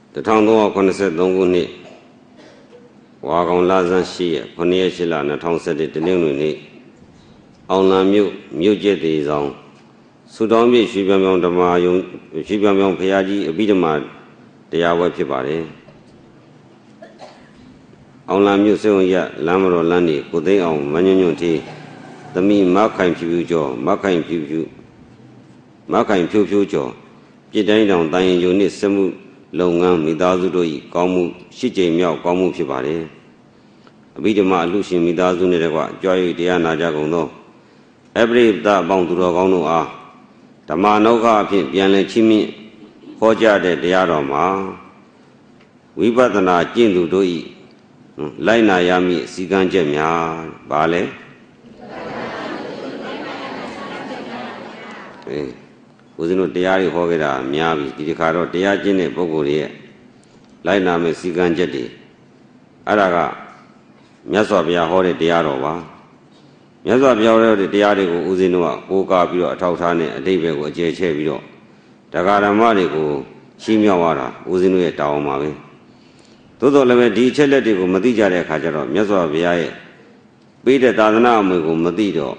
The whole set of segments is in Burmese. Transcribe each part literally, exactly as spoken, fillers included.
The town of Conset Donguni Wagon Lazan Shi, Poniashilla, and a town said it the new Aula Mujet is on Sudan, Shibam Dama, Shibam Piaji, a bidama, the Awa Pibari Aula Museum yet, Lamero Landi, good day on Manunuti, the me Markain Pujo, Markain Puju, Markain Pujo, Jidan on dying unit, Semu. Longan, Midazudoi, Gomu, Shije Miao, Gomu Pibare. A bit of my Lucian Midazuneva, Joy Diana Jagono. Every that bound to Rogono are. The Manoga, Pianle Chimi, Hoja de Diaroma. We batana Jindu Doi, Laina Yami, Sigan Jemia, Bale. Uzino Diari Hogera, Miavi, Dicaro, Diagene, Bogoria, Lainame Sigan Jetty, Araga, Miasabia Hore Diarova, Miasabia de Diarigo, Uzinoa, Oka Biro, Tautane, David, J. Biro, Dagara Marigo, Chimiawara, Uzino Taomavi. Todo leve di Cheletico, Madija Cajaro, Miasabia, Bede Dana Mugo, Madido,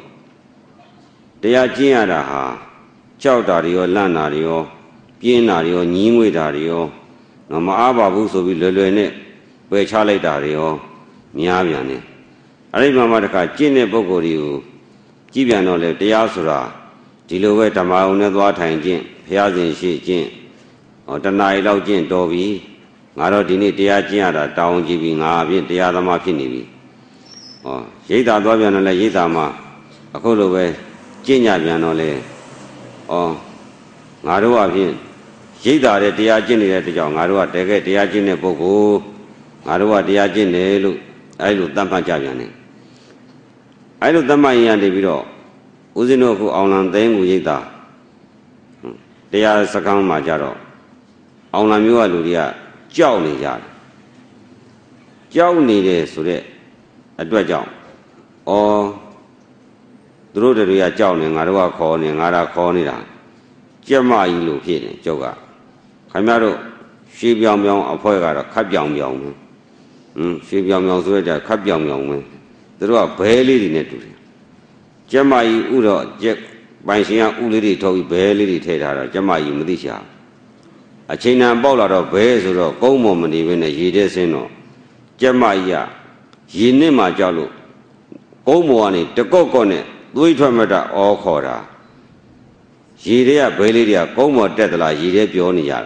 Diagiaraha. Chow Dario, Lanario, Pienario, Nimwe Dario, Nama Buso will learn it, where Charlie Dario, Miaviane. Arimamaka, Gine Bogorio, Gibiano, Diasura, Diluwe Tamauna, Watain, Piazin Shi Jin, or Danai Laujin Dovi, Marodini Diagiana, Down Giving Avi, Diadama Pinivi. Oh, Yeda Dovian, Yedama, Akolowe, Ginia Vianole. Oh, Narua Pin. Jida de Diagini at the young Arua, Dega Diagine Bogo, Arua Diagine, I look Dampajaviani. I look Damayan de Viro, Uzinoku Aulan Dengu Yida. They are Sakam Majaro. Aulamua Ludia, Jowni Yard. Jowni de Sure, a dwajam. Oh. Through the Ria Jowning, Arua calling, Ara Cornida, Gemma Ilu Pin, Joga. Camaro, she young young, a poega, cap young young. She young young, sweater, cap young young. There are barely in it. Gemma Udo, Jack, Bansia Uli told barely Tater, Gemma Medisha. A chain and ball out of bears or go moment even a Yidesino. Gemma Ya, Yinima Jalo, go money, the go on it. Louis Tomata or Cora. Yiria, Belidia, Como Tetla, Yiria Pionia.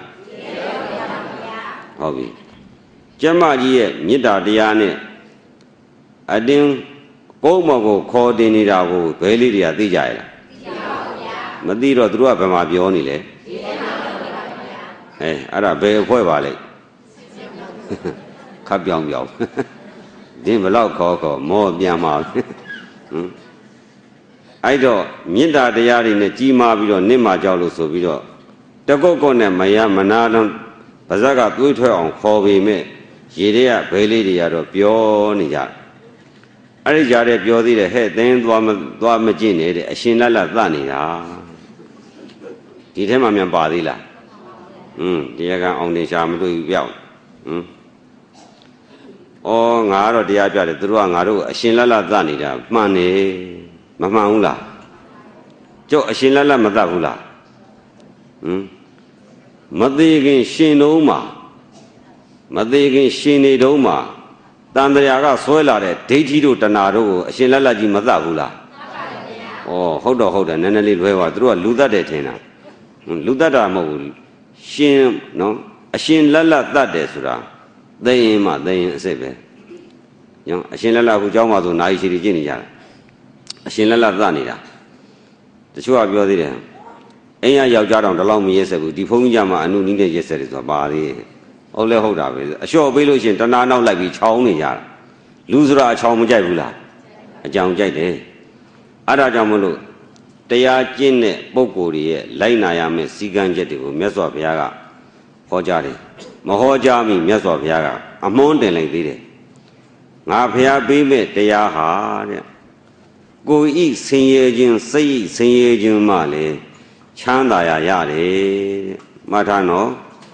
Hobby. Gemma Ye, Nida Diane. I didn't Como call Dinida, Belidia, Dijay. Madiro drew up a Mabionile. Eh, Ara Bay Valley. Capion Yow. Didn't allow Coco, more Biama. I do, Minda the Yard in the Gima Bido, Nima Jalo Sobido. The Gokone, Maya, Manadan, Bazaga, Twitter on Hobby Me, Yiria, Belidia, Pionia. Arijare Piodi, the head, then Dwamagine, a Shinala Dania. Did him a man badila. Hm, Diaga only sham to you. Hm. Oh, Naro Diabia, the Druangaru, a Shinala Danida, money. Mamaula. Joe Shinala Madavula. Hm? Madigin Shinoma. Madigin Shinidoma. Dandriaga Soila, Tejido Tanaro, Shinalaji Madavula. Oh, hold on, hold on, Nanali Veva, drew a Luda de Tena. Ludada Mol. Shin, no? A Shin Lala that desura. They ma, they save. Young Shinala Hujama to Naishi Ginia. Shinala Danida. The two of your dear. Aya Yajaran along me yesterday, Diponyama and Nunida yesterday to a body. Ole hold up. A show of illusion, Tanana like we chowny yard. Luzra Chowmujabula. A young jade. Ada Jamulu. They are Jin Boguri, Lainayame, Sigan Jetico, Meso Piaga, Hojari, Mahojami, Meso Piaga, a mountain like this. Napia Bime, they are hard. Go eat Singing, say Singing Mali, Chandaya Yari, Matano,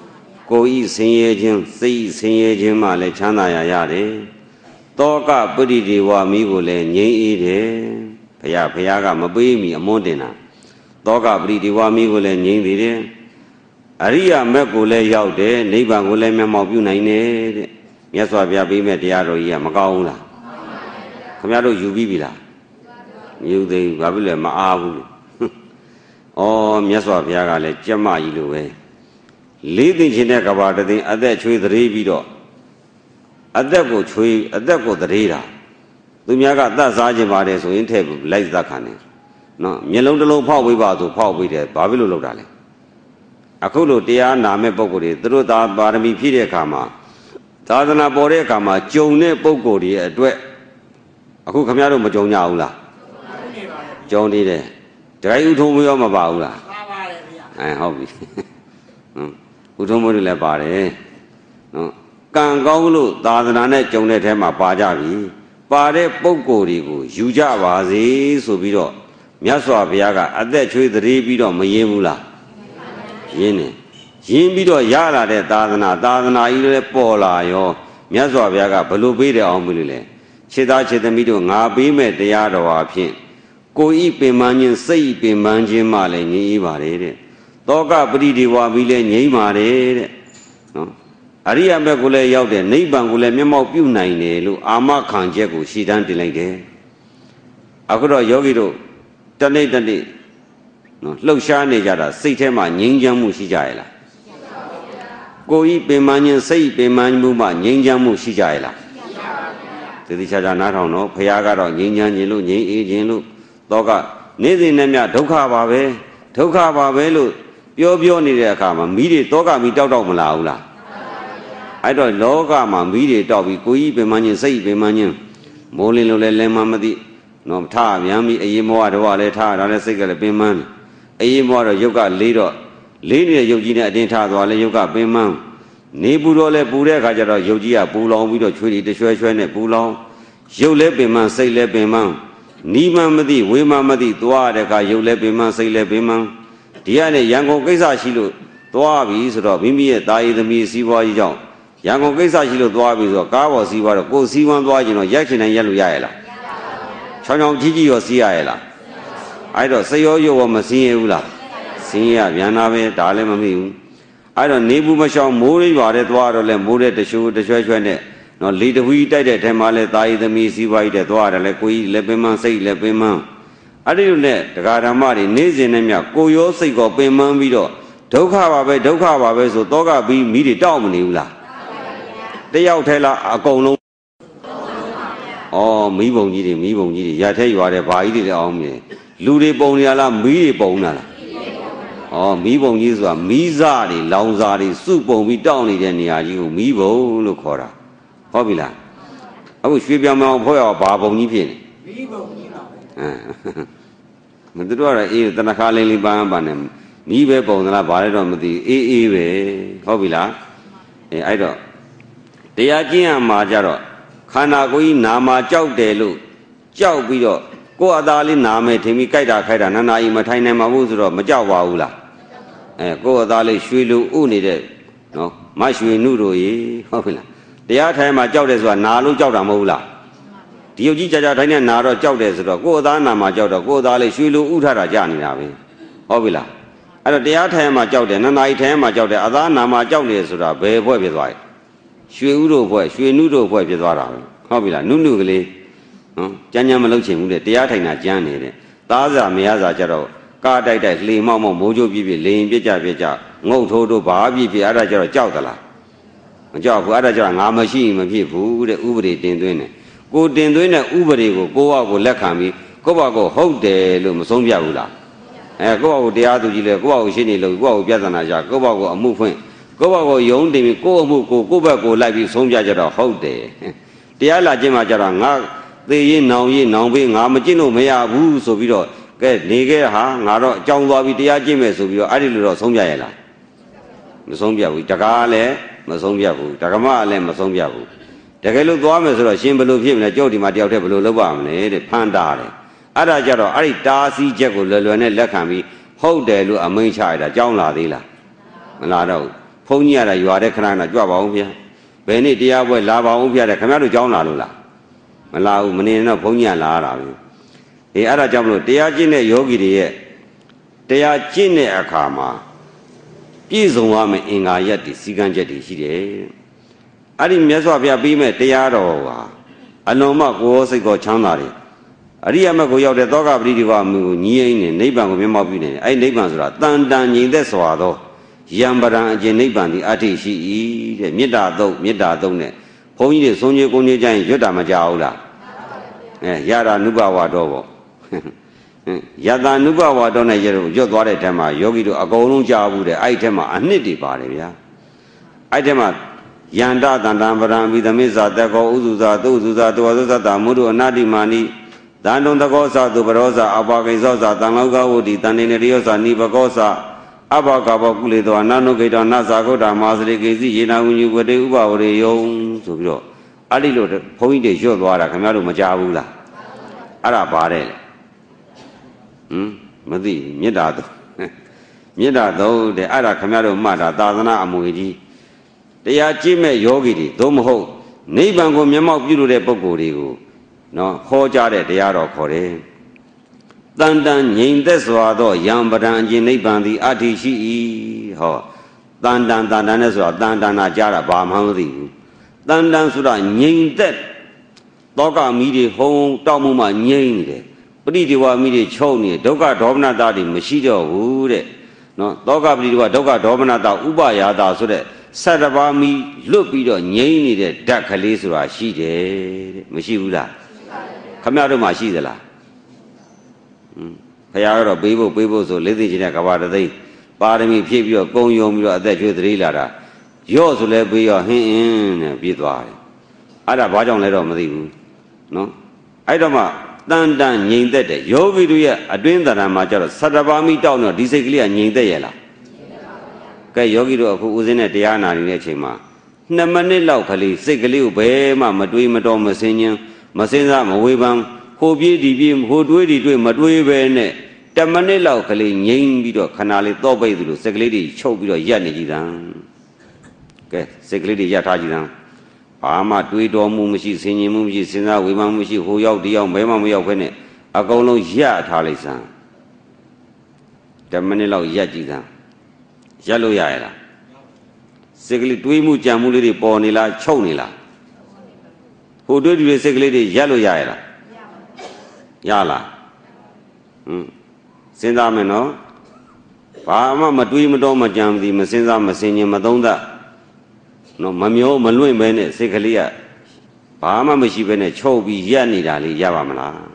ကိုဤဆင်းရဲခြင်းစိတ်ဆင်းရဲခြင်းမှလည်းချမ်းသာရရတယ်တောကပရိဒီဝမိကိုလည်းငြိမ်းအေးတယ်ဘုရားဘုရားကမပေးမီအမွန်းတင်တာတောကပရိဒီဝမိကိုလည်းငြိမ်းသေးတယ်အရိယာမက်ကိုလည်းရောက်တယ်နိဗ္ဗာန်ကိုလည်းမျက်မှောက်ပြုနိုင်တယ်တဲ့မြတ်စွာဘုရားပေးမဲ့တရားတော်ကြီးကမကောင်းဘူးလားခင်ဗျားတို့ယူပြီးပြီလားယူသေးဘူးဘာဖြစ်လဲမအားဘူးဩမြတ်စွာဘုရားကလည်းကြက်မကြီးလိုပဲလေးသိချင်းတဲ့ကဘာတသိန်းအသက်ချွေးသတိပြီးတော့အသက်ကိုချွေးအသက်ကိုသတိတာသူများကသတ်စားခြင်းပါတယ်ဆိုရင်ထည့်လိုက်သတ်ခံတယ်နော်မျက်လုံးတစ်လုံးဖောက်ပေးပါဆိုဖောက်ပေးတယ်ဘာဖြစ်လို့လုပ်တာလဲအခုလိုတရားနာမဲ့ပုဂ္ဂိုလ်တွေသူတို့သာပါရမီဖြည့်တဲ့အခါမှာသာသနာပေါ်တဲ့အခါမှာကြုံတဲ့ပုဂ္ဂိုလ်တွေအတွက်အခုခင်ဗျားတို့မကြုံကြဘူးလားကြုံနေတယ်တခိုင်ဥထုံးမရောမပါဘူးလားပါပါတယ်ဗျာအဲဟုတ်ပြီဟွန်းဥထုံးမတွေလည်းပါတယ်နော်ကံကောင်းလို့သာသနာနဲ့ကြုံတဲ့ထဲမှာပါကြပြီပါတဲ့ပုဂ္ဂိုလ်တွေကိုယူကြပါစေဆိုပြီးတော့မြတ်စွာဘုရားကအသက်ချွေးသတိပြီးတော့မရင်းဘူးလားရင်းနေရင်းပြီးတော့ရလာတဲ့သာသနာသာသနာကြီးလည်းပေါ်လာရောမြတ်စွာဘုရားကဘလို့ပေးတယ်အောင်မလို့လဲခြေသားခြေသမီးတို့ငါပေးမဲ့တရားတော်အဖြစ်ကိုဤပင်ပန်းခြင်းစိတ်ပင်ပန်းခြင်းမှလည်းငြိမ်းပါတယ်တဲ့တောကပရိဒီဝါပြီးလည်းငြိမ်းပါတယ်တဲ့နော်အရိယာဘက်ကိုလည်းရောက်တယ်နိဗ္ဗာန်ကိုလည်းမျက်မှောက်ပြုနိုင်တယ်လို့အာမခံချက်ကိုရှင်းတန်းတင်လိုက်တယ်အခုတော့ယောဂီတို့တနေ့တနေ့နော်လှုပ်ရှားနေကြတာစိတ်ထဲမှာငြိမ်းချမ်းမှုရှိကြရဲ့လားကိုဤပင်ပန်းခြင်းစိတ်ပင်ပန်းမှုမှငြိမ်းချမ်းမှုရှိကြရဲ့လားသေသေးချာချာနားထောင်တော့ဘုရားကတော့ငြိမ်းချမ်းခြင်းလို့ငြိမ်းအေးခြင်းလို့တော့ကနေ့စဉ်နဲ့မြဒုက္ခပါပဲဒုက္ခပါပဲလို့ပြောပြောနေတဲ့အခါမှာမိတွေတောကမိတောက်တော့မလာဘူးလားအဲ့တော့လောကမှာမိတွေတောက်ပြီးကိုကြီးပင်မချင်းစိတ်ပင်မချင်းမိုးလင်းလို့လည်းလဲမှမသိနော်ထပြန်ပြီးအေးမောတော့လည်းထတာလည်းစိတ်ကလည်းပင်မန်းအေးမောတော့ရုပ်ကလေးတော့လေးနေတဲ့ရုပ်ကြီးနဲ့အတင်းထသွားလဲရုပ်ကပင်မန်းနေပူတော့လဲပူတဲ့အခါကျတော့ရုပ်ကြီးကပူလောင်ပြီးတော့ချွေးတွေတရွှဲရွှဲနဲ့ပူလောင်ရုပ်လည်းပင်မန်းစိတ်လည်းပင်မန်းနီးမှမသိဝေးမှမသိသွားတဲ့အခါရုပ်လည်းပင်မန်းစိတ်လည်းပင်မန်းဒီကနေ့ရန်ကုန်ကိစ္စရှိလို့သွားပြီဆိုတော့မိမိရဲ့တာရည်သမီးစီးပွားရေးကြောင့်ရန်ကုန်ကိစ္စရှိလို့သွားပြီဆိုတော့ကားပေါ်စီးပွားတော့ကိုယ်စီးဝမ်းသွားခြင်းတော့ရက်ချင်တိုင်းရက်လို့ရရဲ့လားချောင်းချောင်းကြီးကြီးရောစီးရရဲ့လားအဲ့တော့စရောရောမစီးရဘူးလားစီးရပြန်လာပဲဒါလည်းမမိဘူးအဲ့တော့နေဘူးမရှောင်မိုးရိပ်ပါတဲ့သွားတော့လဲမိုးတဲ့တရှူတရွှဲရွှဲနဲ့နော်လေတဝီတိုက်တဲ့ထဲမှာလဲတာရည်သမီးစီးပွားရေးတဲ့သွားတယ်လဲကိုကြီးလည်းပင်မစိတ်လည်းပင်မအဲ့ဒီလိုနဲ့တရားဓမ္မတွေနေ့စဉ်နဲ့မြကိုရောစိတ်ကောပင်မပြီးတော့ဒုက္ခပါပဲဒုက္ခပါပဲဆိုတောကပြီးမိတွေတောက်မနေဘူးလားတယောက်ထဲလားအကုန်လုံးဩမိဘုံကြီးတွေမိဘုံကြီးတွေရထဲရွာတဲ့ဘာကြီးတွေလည်းအောင်မြင်လူတွေပုံနေရလားမိတွေပုံနေတာလားဩမိဘုံကြီးဆိုတာမိစားတွေလောင်စားတွေစုပုံပြီးတောက်နေတဲ့နေရာကြီးကိုမိဘုံလို့ခေါ်တာဟုတ်ပြီလားအခုရွှေပြောင်ပြောင်ဖွဲ့ရဘာဘုံကြီးဖြစ်နေမိဘုံကြီးပါအဲမတို့ကတော့အေးတနခါလေးလေးပန်းပန်းနေမိပဲပုံသလားဘာလဲတော့မသိအေးအေးပဲဟုတ်ပြီလားအဲအဲ့တော့တရားကျင့်ရမှာကြတော့ခန္ဓာကိုယ်ကြီးနာမှာကြောက်တယ်လို့ကြောက်ပြီးတော့ကိုယ်အသားလေးနာမယ်ထင်ပြီးကြိုက်တာခိုက်တာနာနာကြီးမထိုင်နိုင်ပါဘူးဆိုတော့မကြောက်ပါဘူးလားအဲကိုယ်အသားလေးရွှေလူဥနေတဲ့နော်မရွှေနုတို့ရေဟုတ်ပြီလားတရားထိုင်မှာကြောက်တယ်ဆိုတာနာလို့ကြောက်တာမဟုတ်လားဒီရုပ်ကြီးကြာကြာထိုင်နေနာတော့ကြောက်တယ်ဆိုတော့ကိုယ်အသားနာမှာကြောက်တော့ကိုယ်အသားလေးရွှေလူဥထတာကြာနေတာပဲဟုတ်ပြီလားအဲ့တော့တရားထိုင်မှာကြောက်တယ်နာနာကြီးထိုင်မှာကြောက်တယ်အသားနာမှာကြောက်တယ်ဆိုတာဘယ်ဘွဲ့ဖြစ်သွားလဲရွှေဥတို့ဘွဲ့ရွှေနုတို့ဘွဲ့ဖြစ်သွားတာပဲဟုတ်ပြီလားနုနုကလေးနော်ကြမ်းကြမ်းမလုပ်ချင်ဘူးတဲ့တရားထိုင်တာကြမ်းနေတဲ့သားစာမရစာကြတော့ကားတိုက်တိုက်လှေမောက်မောက်မိုးကြိုးပြည့်ပြည့်လေရင်ပြစ်ကြပြစ်ကြငုတ်ထိုးတို့ဘာပြည့်ပြည့်အဲ့ဒါကြတော့ကြောက်သလားမကြောက်ဘူးအဲ့ဒါကြတော့ငါမရှိရင်မဖြစ်ဘူးတဲ့ဥပဒေတင်သွင်းတယ်ကိုတင်သွင်းတဲ့ဥပဒေကိုကိုယ့်ဘာကိုလက်ခံပြီးကိုယ့်ဘာကိုဟုတ်တယ်လို့မဆုံးဖြတ်ဘူးလားအဲကိုယ့်ဘာကိုတရားသူကြီးလဲကိုယ့်ဘာကိုရှင်းနေလို့ကိုယ့်ဘာကိုပြဿနာကြကိုယ့်ဘာကိုအမှုဖွင့်ကိုယ့်ဘာကိုယုံတင်ပြီးကိုယ့်အမှုကိုကိုယ့်ဘက်ကိုလိုက်ပြီးဆုံးဖြတ်ကြတော့ဟုတ်တယ်တရားလာခြင်းမှာကြတော့ငါသေရင်နောင်ရင်နောင်ပေးငါမကျင့်လို့မရဘူးဆိုပြီးတော့ကဲနေခဲ့ဟာငါတော့အကြောင်းသွားပြီးတရားကျင့်မယ်ဆိုပြီးတော့အဲ့ဒီလိုတော့ဆုံးဖြတ်ရလားမဆုံးဖြတ်ဘူးတကားလည်းမဆုံးဖြတ်ဘူးတက္ကမလည်းမဆုံးဖြတ်ဘူးတကယ်လို့သွားမယ်ဆိုတော့ရှင်ဘယ်လိုဖြစ်မလဲကြောက်ဒီမှာတယောက်တည်းဘယ်လိုလုပ်ပါမလဲတဲ့ဖန်တာတယ်အဲ့ဒါကြတော့အဲ့ဒီတားဆီးချက်ကိုလွယ်လွယ်နဲ့လက်ခံပြီးဟုတ်တယ်လို့အမိန့်ချရတာကြောင်းလာသေးလားမလာတော့ဘူးဘုန်းကြီးရတာရွာတဲ့ခဏခဏကြွပါအောင်ဗျာဘယ်နေ့တရားပွဲလာပါအောင်ဗျာတဲ့ခင်ဗျားတို့ကြောင်းလာလို့လားမလာဘူးမနေတော့ဘုန်းကြီးကလာရတာပဲအေးအဲ့ဒါကြောင့်မလို့တရားကျင့်တဲ့ယောဂီတွေရဲ့တရားကျင့်တဲ့အခါမှာပြည့်စုံရမယ့်အင်္ဂါရက်တွေစီကံချက်တွေရှိတယ်အဲ့ဒီမြတ်စွာဘုရားပြီးမဲ့တရားတော်ဟာအလုံးမကိုယ်စိတ်ကိုချမ်းသာတယ်အရိယာမကိုရောက်တဲ့သောကပရိဒီဝမှုကိုညီရင်နဲ့နိဗ္ဗာန်ကိုမျက်မှောက်ပြုနေတယ်အဲ့ဒီနိဗ္ဗာန်ဆိုတာတန်တန်ငြိမ်သက်စွာသောယံပရံအကျင့်နိဗ္ဗာန်ဒီအဋ္ဌိရှိ၏တဲ့မေတ္တာသုံးမေတ္တာသုံးနဲ့ဘုန်းကြီးတွေဆုံးကြီးကိုကြီးကြရင်ရွတ်တာမကြဘူးလားအဲရတာနုဘဝတော်ပေါ့ယတာနုဘဝတော်နဲ့ရွတ်သွားတဲ့ထက်မှာယောဂီတို့အကုန်လုံးကြားဘူးတဲ့အဲ့ဒီထက်မှာအနှစ်တွေပါတယ်ဗျာအဲ့ဒီထက်မှာယန္တတန္တံပရံဝိသမိစ္ဆာတကောဥစုဇာသုစုဇာတောသုဇတာမုဒ္ဒအနာတိမာနိတန္တုံတကောဇာသူပရောဇာအပါကိဇောဇာတန်လောကဝတိတန္တိနရိယောဇာနိဘကောဇာအဘကဘောကုလေတောအနနုဂိတောနသဂုတ္တမာစရိကေစီယေနာဝိညုဝတေဥပဝရေယုံဆိုပြီးတော့အဲ့ဒီလိုဘုန်းကြီးတွေရွတ်သွားတာခင်ဗျားတို့မကြားဘူးလားအဲ့ဒါပါတယ်လေဟမ်မသိမေတ္တာသုံးမေတ္တာသုံးတဲ့အဲ့ဒါခင်ဗျားတို့မှတ်တာသာသနာအမွေကြီးတရားကြည့်မဲ့ယောဂီတွေသို့မဟုတ်နိဗ္ဗာန်ကိုမျက်မှောက်ပြုလို့တဲ့ပုဂ္ဂိုလ်တွေကိုနော်ဟောကြားတဲ့တရားတော်ခေါ်တယ်တန်တန်ငြိမ်သက်စွာသောယံပဒံအကျင့်နိဗ္ဗာန်သည်အဋ္ဌိရှိ၏ဟောတန်တန်တန်တန်နဲ့ဆိုတာတန်တန်နာကြားတာဘာမှမသိဘူးတန်တန်ဆိုတာငြိမ်သက်တောကမိတွေဟုံတောက်မှုမှငြိမ်နေတယ်ပရိဒီဝမိတွေချုပ်နေဒုက္ခဒေါမနတာတွေမရှိတော့ဘူးတဲ့နော်တောကပရိဒီဝဒုက္ခဒေါမနတာဥပယာတာဆိုတဲ့ဆတ္တပါးမိလွတ်ပြီးတော့ငြိမ်နေတဲ့ဓာတ်ကလေးဆိုတာရှိတယ်တဲ့မရှိဘူးလားခမရတို့မှရှိသလားဘုရားကတော့ပေးဖို့ပေးဖို့ဆိုလေးသိချင်းတဲ့ကဘာတသိပါရမီဖြည့်ပြီးတော့ကုံယုံပြီးတော့အသက်ကျွေးသတိလာတာရော့ဆိုလဲပေးရောဟင်းအင်းနဲ့ပြေးသွားတယ်အဲ့ဒါဘာကြောင့်လဲတော့မသိဘူးနော်အဲ့တော့မှတန်တန်ငြိမ်သက်တယ်ယောဂီတို့ရဲ့အတွင်းတဏ္ဍာမှာကျတော့သတ္တပါမိတောက်တော့ဒီစိတ်ကလေးကငြိမ်သက်ရဲ့လားကဲယောဂီတို့အခုဦးစင်းနဲ့တရားနာနေတဲ့အချိန်မှာနှစ်မိနစ်လောက်ကလေးစိတ်ကလေးကိုဘယ်မှမတွေးမတော်မစင်ခြင်းမစင်စားမဝေဖန်ဟိုပြေးဒီပြေးဟိုတွေးဒီတွေးမတွေးပဲနဲ့တမိနစ်လောက်ကလေးငြိမ်ပြီးတော့ခဏလေးတော့ပိတ်သလိုစိတ်ကလေးတွေချုပ်ပြီးတော့ရက်နေကြည်တန်းကဲစိတ်ကလေးတွေရက်ထားကြည်တန်းဘာမှတွေးတော်မှုမရှိစင်ញင်မှုမရှိစဉ်းစားဝေဖန်မှုမရှိဟိုရောက်ဒီရောက်ဘယ်မှမရောက်ခဲနဲ့အကုန်လုံးရက်ထားလိုက်စမ်းတမိနစ်လောက်ရက်ကြည်တန်းရက်လို့ရရလားစိတ်ကလေးတွေးမှုကြံမှုလေးတွေပေါ်နေလားချုပ်နေလားဟိုတွေးဒီတွေစိတ်ကလေးတွေရက်လို့ရရလားရလားဟွန်းစဉ်းစားမယ်နော်ဘာမှမတွေးမတော်မကြံသည်မစဉ်းစားမစင်ញင်မသုံးသပ်နော်မမျောမလွင့်ပဲနဲ့စိတ်ကလေးကဘာမှမရှိပဲနဲ့ချုပ်ပြီးရက်နေတာလေးရပါမလားဟွန်း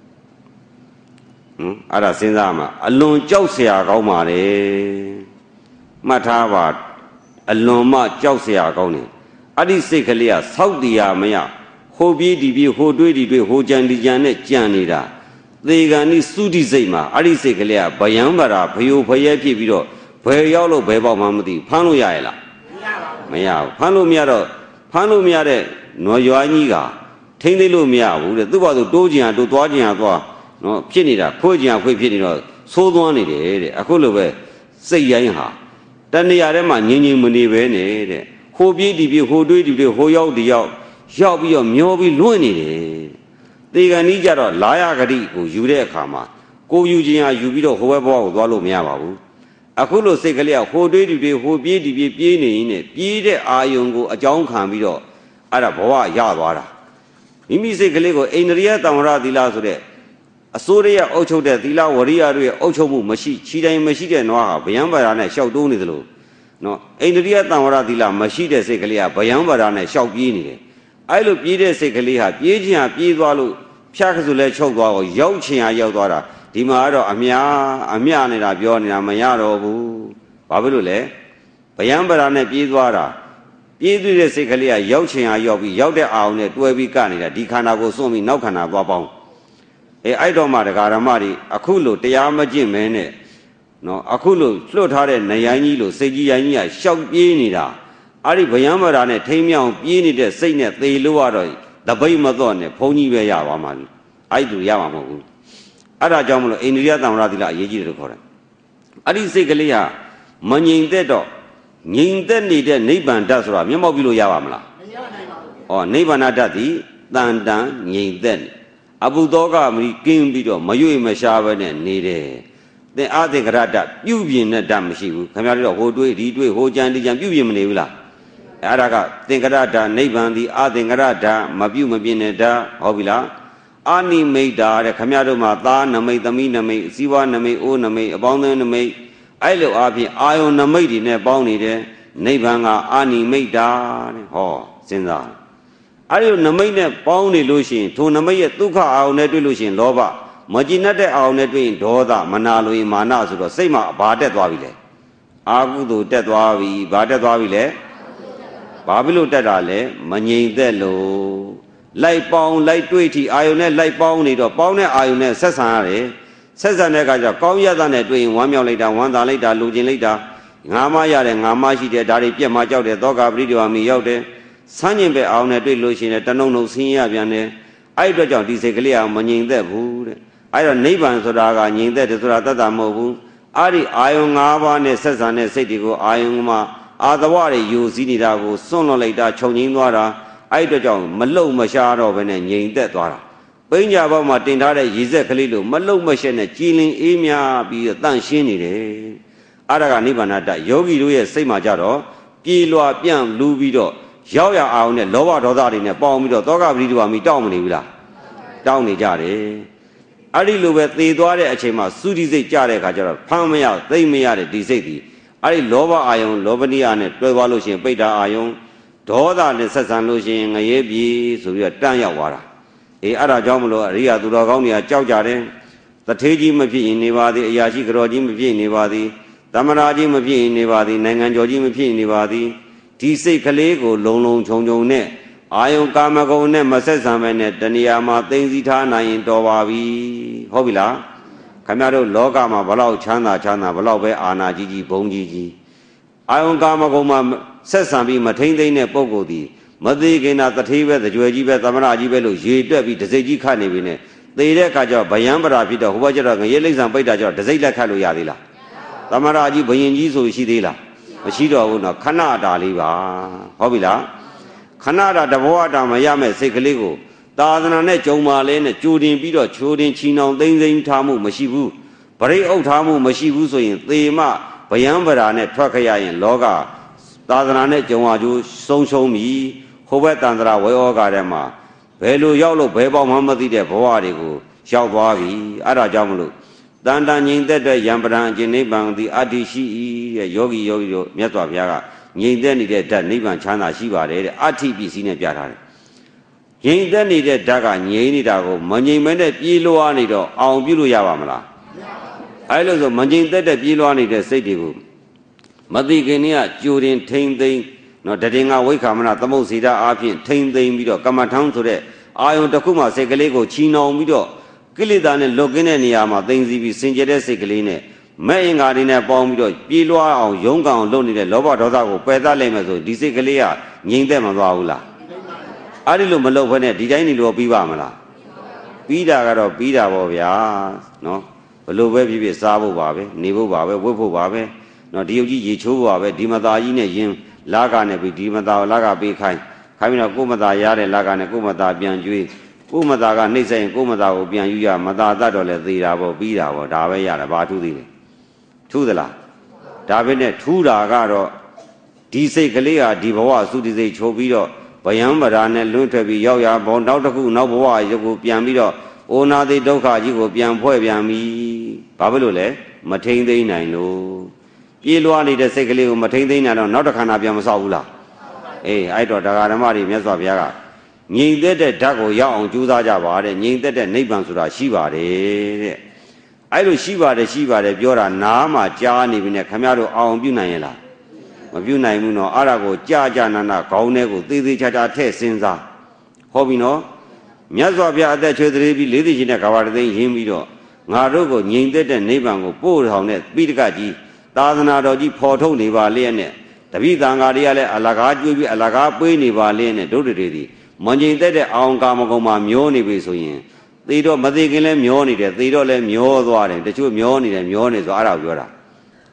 အဲ့ဒါစဉ်းစားမှာအလွန်ကြောက်เสียကောင်းပါလေမှတ်ထားပါအလွန်မှကြောက်เสียကောင်းတယ်အဲ့ဒီစိတ်ကလေးကဆောက်တရားမရဟိုပြေးဒီပြေးဟိုတွေးဒီတွေးဟိုကြံဒီကြံနဲ့ကြံနေတာသေကံဤသုတိစိတ်မှာအဲ့ဒီစိတ်ကလေးကဗယံဗရာဖယိုဖယဲဖြစ်ပြီးတော့ဘယ်ရောက်လို့ဘယ်ပေါက်မှမသိဖမ်းလို့ရရဲ့လားမရဘူးဖမ်းလို့မရတော့ဖမ်းလို့မရတဲ့နွားရွာကြီးကထိမ့်သိလို့မရဘူးတဲ့သူ့ဘာသူတိုးကြင်တိုးသွားကြင်သွားနော်ဖြစ်နေတာခွေးကြင်ခွေးဖြစ်နေတော့သိုးသွားနေတယ်တဲ့အခုလိုပဲစိတ်ရိုင်းဟာတဏှာထဲမှာငြိမ်ငြိမ်မနေပဲနေတဲ့ဟိုပြေးဒီပြေးဟိုတွေးဒီတွေးဟိုရောက်ဒီရောက်ရောက်ပြီးတော့မျောပြီးလွင့်နေတယ်သေကံကြီးကြတော့လာရဂတိကိုယူတဲ့အခါမှာကိုယူခြင်းဟာယူပြီးတော့ဟိုဘက်ဘဝကိုသွားလို့မရပါဘူးအခုလိုစိတ်ကလေးကဟိုတွေးဒီတွေးဟိုပြေးဒီပြေးပြေးနေရင်ပြေးတဲ့အာယုံကိုအကြောင်းခံပြီးတော့အဲ့ဒါဘဝရသွားတာမိမိစိတ်ကလေးကိုအိန္ဒြိယတံဝရသီလဆိုတဲ့အစိုးရရဲ့အုပ်ချုပ်တဲ့သီလဝရိယတို့ရဲ့အုပ်ချုပ်မှုမရှိခြိတိုင်းမရှိတဲ့နွားဟာဗျံပါဒာနဲ့ရှောက်တိုးနေသလိုနော်အိန္ဒြိယတံဝရသီလမရှိတဲ့စိတ်ကလေးကဗျံပါဒာနဲ့ရှောက်ပြေးနေတယ်အဲ့လိုပြေးတဲ့စိတ်ကလေးဟာပြေးခြင်းဟာပြေးသွားလို့ဖြတ်ခစုလဲချုပ်သွားတော့ရောက်ခြင်းဟာရောက်သွားတာဒီမှာကတော့အများအမြနေတာပြောနေတာမရတော့ဘူးဘာဖြစ်လို့လဲဗျံပါဒာနဲ့ပြေးသွားတာပြေးသွားတဲ့စိတ်ကလေးကရောက်ခြင်းဟာရောက်ပြီးရောက်တဲ့အာရုံနဲ့တွဲပြီးကနေတာဒီခန္ဓာကိုစွန့်ပြီးနောက်ခန္ဓာသွားပေါင်းအဲအဲ့တော့မှဒကာရမတွေအခုလို့တရားမကျင့်မဲနဲ့နော်အခုလို့လွတ်ထားတဲ့နယိုင်းကြီးလို့စိတ်ကြီးရိုင်းကြီးကရှောက်ပြေးနေတာအဲ့ဒီဗျံပါဒာနဲ့ထိမ့်မြောင်ပြေးနေတဲ့စိတ်နဲ့သေလို့ရတော့တပိတ်မတော့နဲ့ဘုန်းကြီးပဲရပါမှာအဲ့ဒီရမှာမဟုတ်ဘူးအဲ့ဒါကြောင့်မလို့အိန္ဒြိယတံဝရသီလအရေးကြီးတယ်လို့ခေါ်တယ်အဲ့ဒီစိတ်ကလေးဟာမငြိမ်သက်တော့ငြိမ်သက်နေတဲ့နိဗ္ဗာန်ဓာတ်ဆိုတာမျက်မှောက်ပြုလို့ရပါမလားမရနိုင်ပါဘူးဩနိဗ္ဗာန်ဓာတ်သည်တန်တန်ငြိမ်သက်အဘုသောကမီကင်းပြီးတော့မရွေ့မရှားပဲနဲ့နေတယ်သင်အာသင်္ကရဓာတ်ပြုပြင်တဲ့ဓာတ်မရှိဘူးခင်ဗျားတို့ဟိုတွေးဒီတွေးဟိုကြံဒီကြံပြုပြင်မနေဘူးလားအဲ့ဒါကသင်္ကရဓာတ်နိဗ္ဗာန်သည်အာသင်္ကရဓာတ်မပြုမပြင်တဲ့ဓာတ်ဟုတ်ပြီလားအာနိမိတ်တာတဲ့ခမရတို့မှာသားနမိတ်သမီးနမိတ်အစည်းဝါးနမိတ်အိုးနမိတ်အပေါင်းအသင်းနမိတ်အဲ့လိုအားဖြင့်အာယုန်နမိတ်တွေနဲ့ပေါင်းနေတယ်နိဗ္ဗာန်ကအာနိမိတ်တာတဲ့ဟောစဉ်းစားအဲ့ဒီနမိတ်နဲ့ပေါင်းနေလို့ရှိရင်ထိုနမိတ်ရဲ့ဒုက္ခအာယုန်နဲ့တွေ့လို့ရှိရင်လောဘမကြည်နပ်တဲ့အာယုန်နဲ့တွေ့ရင်ဒေါသမနာလိုရင်မာနဆိုတော့စိတ်မှာဘာတက်သွားပြီလဲအာကုသိုလ်တက်သွားပြီဘာတက်သွားပြီလဲဘာဖြစ်လို့တက်တာလဲမငြိမ်သက်လို့လိုက်ပေါင်းလိုက်တွေ့ထီအာယုန်နဲ့လိုက်ပေါင်းနေတော့ပေါင်းတဲ့အာယုန်နဲ့ဆက်ဆံရတယ်ဆက်ဆံတဲ့အခါကျကောင်းရတဲ့နဲ့တွေ့ရင်ဝမ်းမြောက်လိုက်တာဝမ်းသာလိုက်တာလူကျင်လိုက်တာငါမရတယ်ငါမရှိတယ်ဒါတွေပြက်မှကြောက်တယ်သောကပရိဒေဝမီရောက်တယ်ဆန်းကျင်ပဲအာယုန်နဲ့တွေ့လို့ရှိရင်တနှုံနှုံဆင်းရပြန်တယ်အဲ့အတွက်ကြောင့်ဒီစိတ်ကလေးကမငြိမ်သက်ဘူးတဲ့အဲ့တော့နိဗ္ဗာန်ဆိုတာကငြိမ်သက်တယ်ဆိုတာတတ်တာမဟုတ်ဘူးအဲ့ဒီအာယုန်၅ပါးနဲ့ဆက်ဆံတဲ့စိတ်တွေကိုအာယုန်မှာအာသဝတွေယူစည်းနေတာကိုစွန့်လွတ်လိုက်တာခြုံငိမ့်သွားတာအဲ့အတွက်ကြောင့်မလုံမရှားတော့ဘဲနဲ့ငြိမ်သက်သွားတာပိညာဘောက်မှာတင်ထားတဲ့ရည်စက်ကလေးလိုမလုံမရှက်နဲ့ကြည်လင်အေးမြပြီးတော့တန့်ရှင်းနေတယ်အဲ့ဒါကနိဗ္ဗာန်တယောဂီတို့ရဲ့စိတ်မှာကြတော့ပြေလွာပြန့်လူပြီးတော့ရောက်ရအောင်နဲ့လောဘဒေါသတွေနဲ့ပေါင်းပြီးတော့သောကပရိဒီဝါမီတောင်းမနေဘူးလားတောင်းနေကြတယ်အဲ့ဒီလိုပဲသေသွားတဲ့အချိန်မှာသုတိစိတ်ကြတဲ့အခါကျတော့ဖမ်းမရသိမ့်မရတဲ့ဒီစိတ်ဒီအဲ့ဒီလောဘအာယုံလောဘနိယနဲ့တွဲသွားလို့ရှိရင်ပိဋ္ဌာအာယုံဒေါသနဲ့ဆက်ဆံလို့ရှိရင်ငရဲပြေဆိုပြီးတော့တန်းရောက်သွားတာအေးအဲ့ဒါကြောင့်မလို့အရိယာသူတော်ကောင်းတွေကကြောက်ကြတယ်တထေးကြီးမဖြစ်ရင်နေပါသည်အရာရှိကြော်ကြီးမဖြစ်နေပါသည်သမရာကြီးမဖြစ်ရင်နေပါသည်နိုင်ငံကျော်ကြီးမဖြစ်နေပါသည်ဒီစိတ်ကလေးကိုလုံလုံခြုံခြုံနဲ့အာယုံကာမဂုဏ်နဲ့မဆက်ဆံပဲနဲ့တဏှာမှာသိသိထားနိုင်ရင်တော်ပါပြီဟုတ်ပြီလားခင်ဗျားတို့လောကမှာဘလောက်ချမ်းသာချမ်းသာဘလောက်ပဲအာနာကြီးကြီးဘုံကြီးကြီးအာယုံကာမဂုဏ်မှာဆက်ဆံပြီးမထိမ့်သိမ့်တဲ့ပုဂ္ဂိုလ်ဒီမသေးခင်တာတထေးပဲတကြွယ်ကြီးပဲသမရကြီးပဲလို့ရေတွက်ပြီးတစိတ်ကြီးခတ်နေပြီနဲ့သေတဲ့အခါကျတော့ဗယံပရာဖြစ်တော့ဟိုဘက်ကျတော့ငရေလိမ့်ဆံပိတ်တာကျတော့တစိတ်လက်ခတ်လို့ရသေးလားသမရကြီးဘယင်ကြီးဆိုရှိသေးလားမရှိတော့ဘူးနော်ခဏတာလေးပါဟုတ်ပြီလားခဏတာတဘောတာမရမဲ့စိတ်ကလေးကိုသာသနာနဲ့ကြုံပါလဲနဲ့ကြိုတင်ပြီးတော့ချိုးတင်ချီနှောင်သိမ့်သိမ့်ထားမှုမရှိဘူးပရိအုပ်ထားမှုမရှိဘူးဆိုရင်သေမဗယံပရာနဲ့ထွက်ခရရင်လောကသာသနာနဲ့ကြုံဝါကျိုးဆုံးရှုံးပြီဟိုဘက်တန်ត្រဝေဩဃထဲမှာဘယ်လိုရောက်လို့ဘယ်ပေါက်မှမသိတဲ့ဘဝတွေကိုရောက်သွားပြီအဲ့ဒါကြောင့်မလို့တန်တန်ငြိမ်သက်တဲ့ယံပရံအကျင့်နိဗ္ဗာန်သည်အတ္တိရှိတဲ့ယောဂီယောဂီတို့မြတ်စွာဘုရားကငြိမ်သက်နေတဲ့ဓာတ်နိဗ္ဗာန်ချမ်းသာရှိပါတယ်တဲ့အဋ္ဌိပစ္စည်းနဲ့ပြထားတယ်ငြိမ်သက်နေတဲ့ဓာတ်ကငြိမ်နေတာကိုမငြိမ်မဲနဲ့ပြေးလွှားနေတော့အောင်ပြုလို့ရပါမလားအဲ့လိုဆိုမငြိမ်သက်တဲ့ပြေးလွှားနေတဲ့စိတ်တွေကိုမသိခင်ကကြိုတင်ထိမ့်သိမ့်နော်တည်ငါဝိခာမနာသမုတ်စီတာအားဖြင့်ထိမ့်သိမ့်ပြီးတော့ကမ္မထမ်းဆိုတဲ့အာယုံတစ်ခုမှစိတ်ကလေးကိုချီနှောင်ပြီးတော့ကိလေသာနဲ့လွတ်ကင်းတဲ့နေရာမှာသိမ့်စီပြီးစင်ကြယ်တဲ့စိတ်ကလေးနဲ့မဲ့အင်္ဂါတွေနဲ့ပေါင်းပြီးတော့ပြေးလွှားအောင်ယုံကံအောင်လုပ်နေတဲ့လောဘဒေါသကိုပယ်သလိုက်မယ်ဆိုဒီစိတ်ကလေးကငြိမ်သက်မသွားဘူးလားအဲ့ဒီလိုမလုပ်ဘဲနဲ့ဒီတိုင်းနေလို့ပြီးပါမလားပြီးတာကတော့ပြီးတာပေါ့ဗျာနော်ဘလို့ပဲဖြစ်ဖြစ်စားဖို့ပါပဲနေဖို့ပါပဲဝတ်ဖို့ပါပဲနော်ဒီယုတ်ကြီးရေချိုးပါပဲဒီမသားကြီးနဲ့ယင်းလာကနဲ့ပြီးဒီမသားကိုလာကပေးခိုင်းခိုင်းပြီးတော့ကိုမသားရတဲ့လာကနဲ့ကိုမသားပြန်ကျွေးကိုမသားကနှိမ့်ဆက်ရင်ကိုမသားကိုပြန်ယူရမသားတတ်တော့လဲသေးတာပေါ့ပြီးတာပေါ့ဒါပဲရတာဘာထူးသေးလဲထူးသလားဒါပဲနဲ့ထူးတာကတော့ဒီစိတ်ကလေးဟာဒီဘဝသုတိစိတ်ချိုးပြီးတော့ဗယံပရာနဲ့လွန့်ထွက်ပြီးရောက်ရဘောနောက်တစ်ခုနောက်ဘဝရုပ်ကိုပြန်ပြီးတော့အိုနာတိဒုက္ခကြီးကိုပြန်ဖွဲ့ပြန်ပြီဘာဖြစ်လို့လဲမထိမ့်သိမ့်နိုင်လို့ပြေးလွှားနေတဲ့စိတ်ကလေးကိုမထိမ့်သိမ့်နိုင်တော့နောက်တစ်ခါနာပြန်မဆောက်ဘူးလားအေးအဲ့တော့တရားဓမ္မတွေမြတ်စွာဘုရားကငြိမ်သက်တဲ့ဓာတ်ကိုရောက်အောင်ကြိုးစားကြပါတဲ့ငြိမ်သက်တဲ့နိဗ္ဗာန်ဆိုတာရှိပါတယ်တဲ့အဲ့လိုရှိပါတယ်ရှိပါတယ်ပြောတာနားမှာကြားနေပြီနဲ့ခမရတို့အောင်ပြုနိုင်ရဲ့လားမပြုနိုင်ဘူးနော်အဲ့ဒါကိုကြာကြာနာနာခေါင်းထဲကိုသေးသေးချာချာထည့်စဉ်းစားဟောပြီနော်မြတ်စွာဘုရားအသက်ချွေသေးပြီးလေးသိချင်းနဲ့ကဘာတသိန်းရင်းပြီးတော့ငါတို့ကိုငြိမ်သက်တဲ့နိဗ္ဗာန်ကိုပို့ထောင်တဲ့ပိဋကကြီးသာသနာတော်ကြီးဖော်ထုတ်နေပါလျက်နဲ့တပိသံဃာတွေကလည်းအလကားကျွေးပြီးအလကားပေးနေပါလျက်နဲ့ဒုဒ္ဒတွေဒီမငြိမ်သက်တဲ့အောင်ကာမဂုဏ်မှာမျောနေပြီဆိုရင်သေတော့မသေးခင်လဲမျောနေတယ်သေတော့လဲမျောသွားတယ်တချို့မျောနေတယ်မျောနေဆိုအဲ့ဒါကိုပြောတာ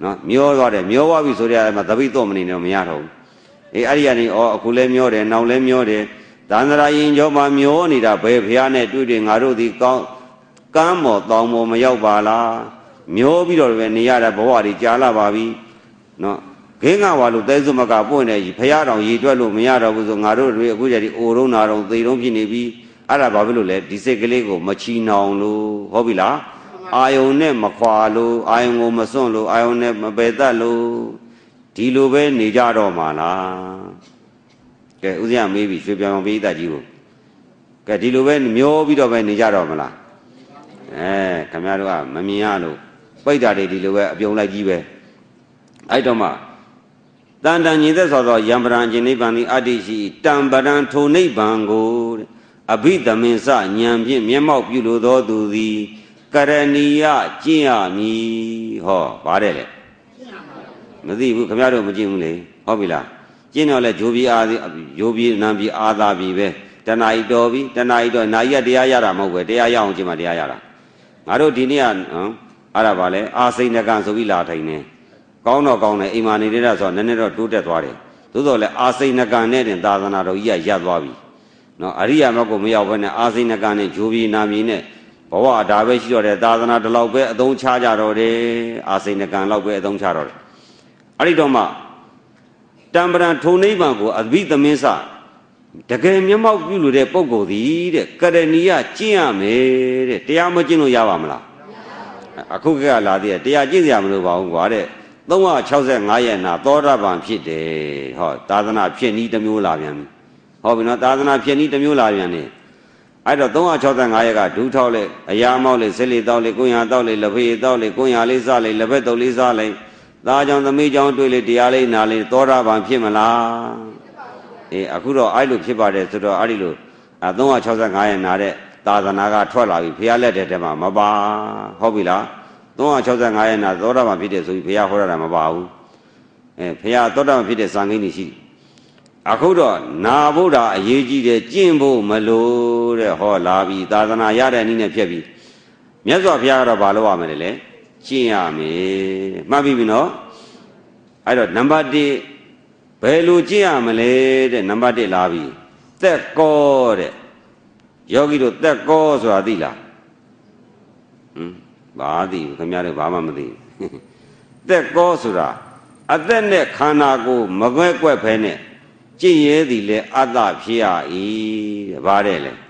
နော်မျောသွားတယ်မျောသွားပြီဆိုတဲ့မှာသပိတော့မနေတော့မရတော့ဘူးအေးအဲ့ဒီကနေဩအခုလဲမျောတယ်နောက်လဲမျောတယ်သန္တရာရင်ကျော်မှာမျောနေတာဘယ်ဖះနဲ့တွေ့တွေ့ငါတို့ဒီကောင်းကမ်းမော်တောင်မော်မရောက်ပါလားမျောပြီးတော့ပဲနေရတဲ့ဘဝတွေကြာလာပါပြီနော်ခင်းကဝါလို့တဲစုမကပွင့်နေဖះတော်ရေတွက်လို့မရတော့ဘူးဆိုငါတို့တွေအခုကျဒီအိုတုံးနာတော့သေတုံးဖြစ်နေပြီအဲ့ဒါဘာဖြစ်လို့လဲဒီစိတ်ကလေးကိုမချီနှောင်လို့ဟုတ်ပြီလားအာယုန်နဲ့မခွာလို့အာယုန်ကိုမစွန့်လို့အာယုန်နဲ့မပယ်တတ်လို့ဒီလိုပဲနေကြတော့မှာလားကဲဦးဇင်းကမေးပြီရွှေပြောင်ပိဋကကြီးကိုကဲဒီလိုပဲမျောပြီးတော့ပဲနေကြတော့မလားအဲခင်ဗျားတို့ကမမြင်ရလို့ပိဋကတွေဒီလိုပဲအပြုံလိုက်ကြီးပဲအဲ့တော့မှတန်တန်ညီသက်ဆိုသောယံပရံကျင်နိဗ္ဗာန်ဤအတ္တိရှိတံပရံထိုနိဗ္ဗာန်ကိုအဘိဓမ္မင်္စဉာဏ်ဖြင့်မျက်မှောက်ပြုလိုသောသူသည်ကရဏီယကျင့်ရမည်ဟောပါတယ်လေမသိဘူးခင်ဗျားတို့မကျင့်ဘူးလေဟုတ်ပြီလားကျင့်တော့လဲဂျိုးပြေအားဂျိုးပြေနံပြေအာသာပြေပဲတဏှာဤတော်ပြီတဏှာဤတော်နာယတရားရတာမဟုတ်ပဲတရားရအောင်ကျင့်မှတရားရတာငါတို့ဒီနေ့ကနော်အဲ့ဒါပါလေအာစိဏကံဆိုပြီးလာထိုင်နေကောင်းတော့ကောင်းတယ်အိမ်မာနေတဲ့ဆိုတော့နည်းနည်းတော့တိုးတက်သွားတယ်သို့တော်လည်းအာစိဏကံနဲ့တင်သာသနာတော်ကြီးကရပ်သွားပြီနော်အရိယာမကိုမရောက်ဘဲနဲ့အာစိဏကံနဲ့ဂျိုးပြေနာပြေနဲ့ဘဝဒါပဲရှိတော့တယ်သာသနာတလောက်ပဲအသုံးချကြတော့တယ်အာစိဏကံလောက်ပဲအသုံးချတော့တယ်အဲ့ဒီတော့မှတံပရံထုံနိဗ္ဗာန်ကိုအဘိသမင်းစတကယ်မျက်မှောက်ပြုလို့တဲ့ပုဂ္ဂိုလ်သည်တဲ့ကရဏီယကျင့်ရမယ်တဲ့တရားမကျင့်လို့ရပါမလားအခုကလာသေးတယ်တရားကျင့်စရာမလိုပါဘူးကွာတဲ့သုံးရာ၆၅ရက်နာသောတာပန်ဖြစ်တယ်ဟောသာသနာဖြစ်နည်းတစ်မျိုးလာပြန်ပြီဟောပြီနော်သာသနာဖြစ်နည်းတစ်မျိုးလာပြန်တယ်အဲ့တော့သုံးရာ၆၅ရက်ကဒူးထောက်လိုက်အရာမောက်လိုက်စစ်လေးတောက်လိုက်ကိုညာတောက်လိုက်လက်ဖေးတောက်လိုက်ကိုညာလေးစားလိုက်လက်ဖက်တုပ်လေးစားလိုက်သားကြောင့်သမီးကြောင့်တွေ့လေတရားလေးနာလေးသောတာပန်ဖြစ်မလားအေးအခုတော့အဲ့လိုဖြစ်ပါတယ်ဆိုတော့အဲ့ဒီလိုအဲသုံးရာ၆၅ရက်နာတဲ့သာသနာကထွက်လာပြီဘုရားလက်ထဲမှာမပါဟုတ်ပြီလားသုံးရာ၆၅ရက်နာသောတာပန်ဖြစ်တယ်ဆိုပြီးဘုရားဟောတာမပါဘူးအဲဘုရားသောတာပန်ဖြစ်တဲ့စံကိန်းကြီးရှိအခုတော့နာဗုဒ္ဓအရေးကြီးတယ်ကျင့်ဖို့မလို့တဲ့ဟောလာပြီသာသနာရတဲ့နည်းနဲ့ဖြစ်ပြီမြတ်စွာဘုရားကတော့ဘာလို့ရမလဲလဲကျင့်ရမယ်မှတ်ပြီပြီနော်အဲ့တော့နံပါတ်တစ်ဘယ်လိုကျင့်ရမလဲတဲ့နံပါတ်တစ်လာပြီသက်ကောတဲ့ယောဂီတို့သက်ကောဆိုတာသိလားဟမ်ဘာသိဘူးခင်ဗျားတို့ဘာမှမသိဘူးသက်ကောဆိုတာအသက်နဲ့ခန္ဓာကိုယ်မကွဲကွက်ဖဲနဲ့ကျင့်ရဲသည်လေအတ္တဖြစ်ရ၏တဲ့ဘာတဲ့လဲ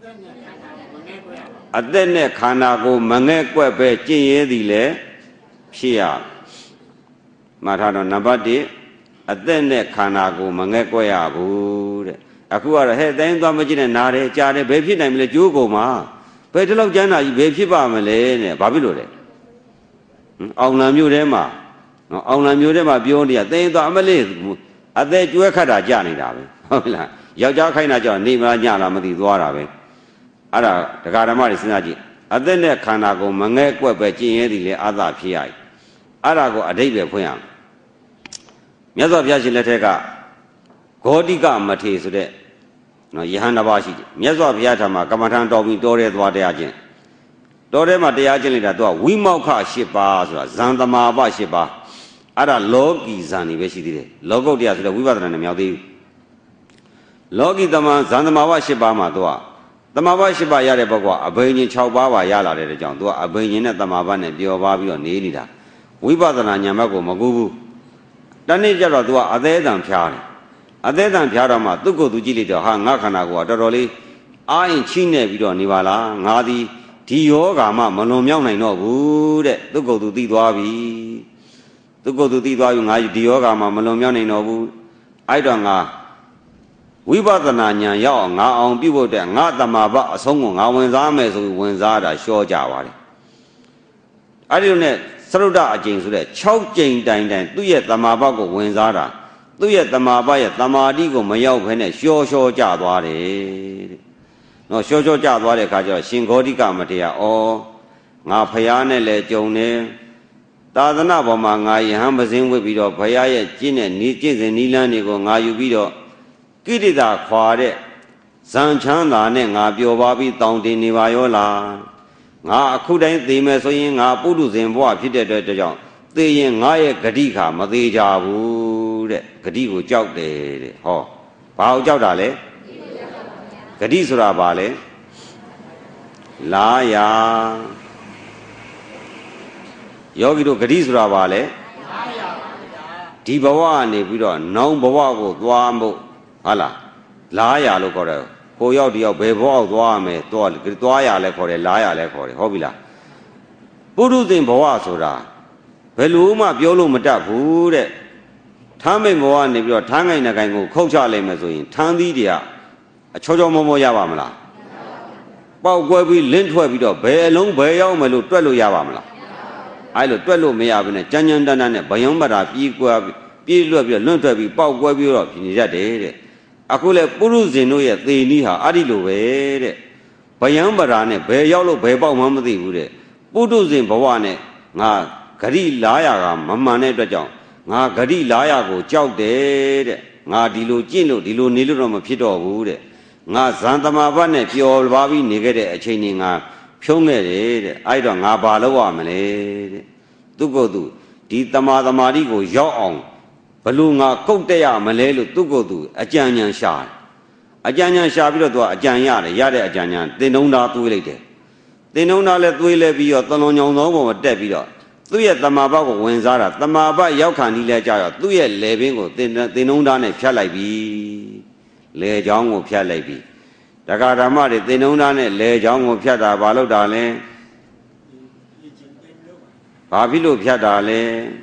အသက်နဲ့ခန္ဓာကိုယ်မငဲ့ကွက်ပဲကျင့်ရဲသည်လေဖြစ်ရမှားထားတော့နံပါတ်တစ်အသက်နဲ့ခန္ဓာကိုယ်မငဲ့ကွက်ရဘူးတဲ့အခုကတော့ဟဲ့တိုင်းသွားမကျင့်နဲ့နားတယ်ကြားတယ်ဘယ်ဖြစ်နိုင်မလဲကျိုးကုန်မှာဘယ်တလောက်ကျမ်းသာကြီးဘယ်ဖြစ်ပါမလဲတဲ့ဘာဖြစ်လို့လဲအောင်လံမျိုးထဲမှာနော်အောင်လံမျိုးထဲမှာပြောနေရတိုင်းသွားအမလေးအသက်ကျွဲခတ်တာကြာနေတာပဲဟုတ်လားယောက်ျားခိုင်းတာကြောင့်နေမလားညလားမသိသွားတာပဲအဲ့ဒါဒကာဓမ္မတွေစဉ်းစားကြည့်အသက်နဲ့ခန္ဓာကိုယ်မငဲ့ကွက်ပဲကျင့်ရဲသည်လေအာသဖြစ်ရ၏အဲ့ဒါကိုအဓိပ္ပာယ်ဖွင့်ရမယ်မြတ်စွာဘုရားရှင်လက်ထက်ကဂေါတိကမထေဆိုတဲ့နော်ယဟန်တစ်ပါးရှိတယ်မြတ်စွာဘုရားထံမှာကမ္မထံတော်ပြီးတော်ရဲသွားတရားချင်းတော်ထဲမှာတရားချင်းလိုက်တာသူကဝိမောက္ခ၈ပါးဆိုတာဇန်သမာပ၈ပါးအဲ့ဒါလောကီဇန်နေပဲရှိသေးတယ်လောကုတ္တရာဆိုတဲ့ဝိပဿနာနဲ့မရောက်သေးဘူးလောကီသမန်ဇန်သမာပ၈ပါးမှာသူကသမာပ၈ပါးရတဲ့ဘက်ကအဘိညာဉ်၆ပါးပါရလာတဲ့ကြောင့်သူကအဘိညာဉ်နဲ့သမာပနဲ့ပျော်ပါပြီးတော့နေနေတာဝိပဿနာဉာဏ်ဘက်ကိုမကူဘူးတနေ့ကျတော့သူကအသေးအံဖျားတယ်အသေးအံဖျားတော့မှသူ့ကိုယ်သူကြည့်လိုက်တော့ဟာငါခန္ဓာကိုယ်ကတော်တော်လေးအာရင်ချိနေပြီးတော့နေပါလားငါသည်ဒီယောဂါမှမလွန်မြောက်နိုင်တော့ဘူးတဲ့သူ့ကိုယ်သူသိသွားပြီသူကိုယ်သူသိသွားပြီငါဒီယောဂါမှာမလွန်မြောက်နိုင်တော့ဘူးအဲ့တော့ငါဝိပဿနာဉာဏ်ရောက်အောင်ငါအောင်ပြုဖို့တဲ့ငါတမာပအဆုံးကိုငါဝင်စားမယ်ဆိုပြီးဝင်စားတာလျှောကြပါတယ်အဲ့ဒီလိုနဲ့သရုဒ္ဓအကျင့်ဆိုတဲ့၆ကြိမ်တိုင်တိုင်သူ့ရဲ့တမာပကိုဝင်စားတာသူ့ရဲ့တမာပရဲ့တမာတိကိုမရောက်ဘဲနဲ့လျှောလျှောကြသွားတယ်တဲ့နော်လျှောလျှောကြသွားတဲ့အခါကျတော့ရှင်ဂေါတိကမထေရဩငါဖယားနဲ့လည်းကြုံတယ်သာသနာပေါ်မှာငါယဟန်ပစင်းဝစ်ပြီးတော့ဘုရားရဲ့ကျင့်တဲ့ဤကျင့်စဉ်ဤလမ်းတွေကိုငါယူပြီးတော့ကိရိတာခွာတဲ့ဇံချမ်းသာနဲ့ငါပျော်ပါပြီးတောင်းတင်နေပါရောလားငါအခုတိုင်းသိမယ်ဆိုရင်ငါပုထုဇဉ်ဘဝဖြစ်တဲ့အတွက်ကြောင့်သေရင်ငါရဲ့ဂတိခါမသေးကြဘူးတဲ့ဂတိကိုကြောက်တယ်တဲ့ဟောဘာကိုကြောက်တာလဲဂတိဆိုတာဘာလဲလားယာယောဂီတို့ဂတိဆိုတာဘာလဲဒီဘဝကနေပြီးတော့နောင်ဘဝကိုသွားဖို့ဟုတ်လားလားယာလို့ခေါ်တယ်ကိုရောက်တယောက်ဘယ်ဘဝကိုသွားရမယ်သွားသွားရလဲခေါ်တယ်လားယာလဲခေါ်တယ်ဟုတ်ပြီလားပုရုဇဉ်ဘဝဆိုတာဘယ်လိုမှပြောလို့မတတ်ဘူးတဲ့ထမ်းမိန်ဘဝနေပြီးတော့ထမ်းငိုင်နှကိုင်ကိုခုတ်ချလိုက်မယ်ဆိုရင်ထမ်းသီးတွေကအချောချောမောမောရပါမလားပေါက်ကွဲပြီးလင်းထွက်ပြီးတော့ဘယ်အလုံးဘယ်ရောက်မယ်လို့တွက်လို့ရပါမလားအဲ့လိုတွက်လို့မရဘူးနဲ့ကြမ်းကြမ်းတမ်းတမ်းနဲ့ဗယုံပတာပြေးကွာပြေးလွတ်ပြီးလွန့်ထွက်ပြီးပေါက်ကွဲပြီးတော့ဖြစ်နေတတ်တယ်တဲ့အခုလေပုရုဇဉ်တို့ရဲ့သေနီးဟာအဲ့ဒီလိုပဲတဲ့ဗယံပတာနဲ့ဘယ်ရောက်လို့ဘယ်ပေါက်မှမသိဘူးတဲ့ပုရုဇဉ်ဘဝနဲ့ငါဂရိလားရကမမှန်တဲ့အတွက်ကြောင့်ငါဂရိလားရကိုကြောက်တယ်တဲ့ငါဒီလိုကျင့်လို့ဒီလိုနေလို့တော့မဖြစ်တော့ဘူးတဲ့ငါဇန်သမာဘတ်နဲ့ပျော်ပါပြီးနေခဲ့တဲ့အချိန်ကြီးငါဖြုံးခဲ့တယ်တဲ့အဲ့တော့ငါဘာလုပ်ရမလဲတဲ့သူကိုယ်သူဒီတမာတမာတိကိုရောက်အောင်ဘလို့ငါကုတ်တက်ရမလဲလို့သူကိုယ်သူအကြံဉာဏ်ရှာတယ်အကြံဉာဏ်ရှာပြီးတော့သူကအကြံရတယ်ရတဲ့အကြံဉာဏ်သင်တုံးသားသွေးလိုက်တယ်သင်တုံးသားလည်းသွေးလဲပြီးတော့သလွန်ညောင်သောပေါ်မှာတက်ပြီးတော့သူ့ရဲ့တမာဘတ်ကိုဝင်စားတာတမာဘတ်ရောက်ခံဒီလဲကြတော့သူ့ရဲ့လေပင်ကိုသင်သင်တုံးသားနဲ့ဖြတ်လိုက်ပြီလေချောင်းကိုဖြတ်လိုက်ပြီတက္ကဓမ္မတွေသင်တုံးသားနဲ့လေချောင်းကိုဖြတ်တာဘာလို့တာလဲဘာဖြစ်လို့ဖြတ်တာလဲ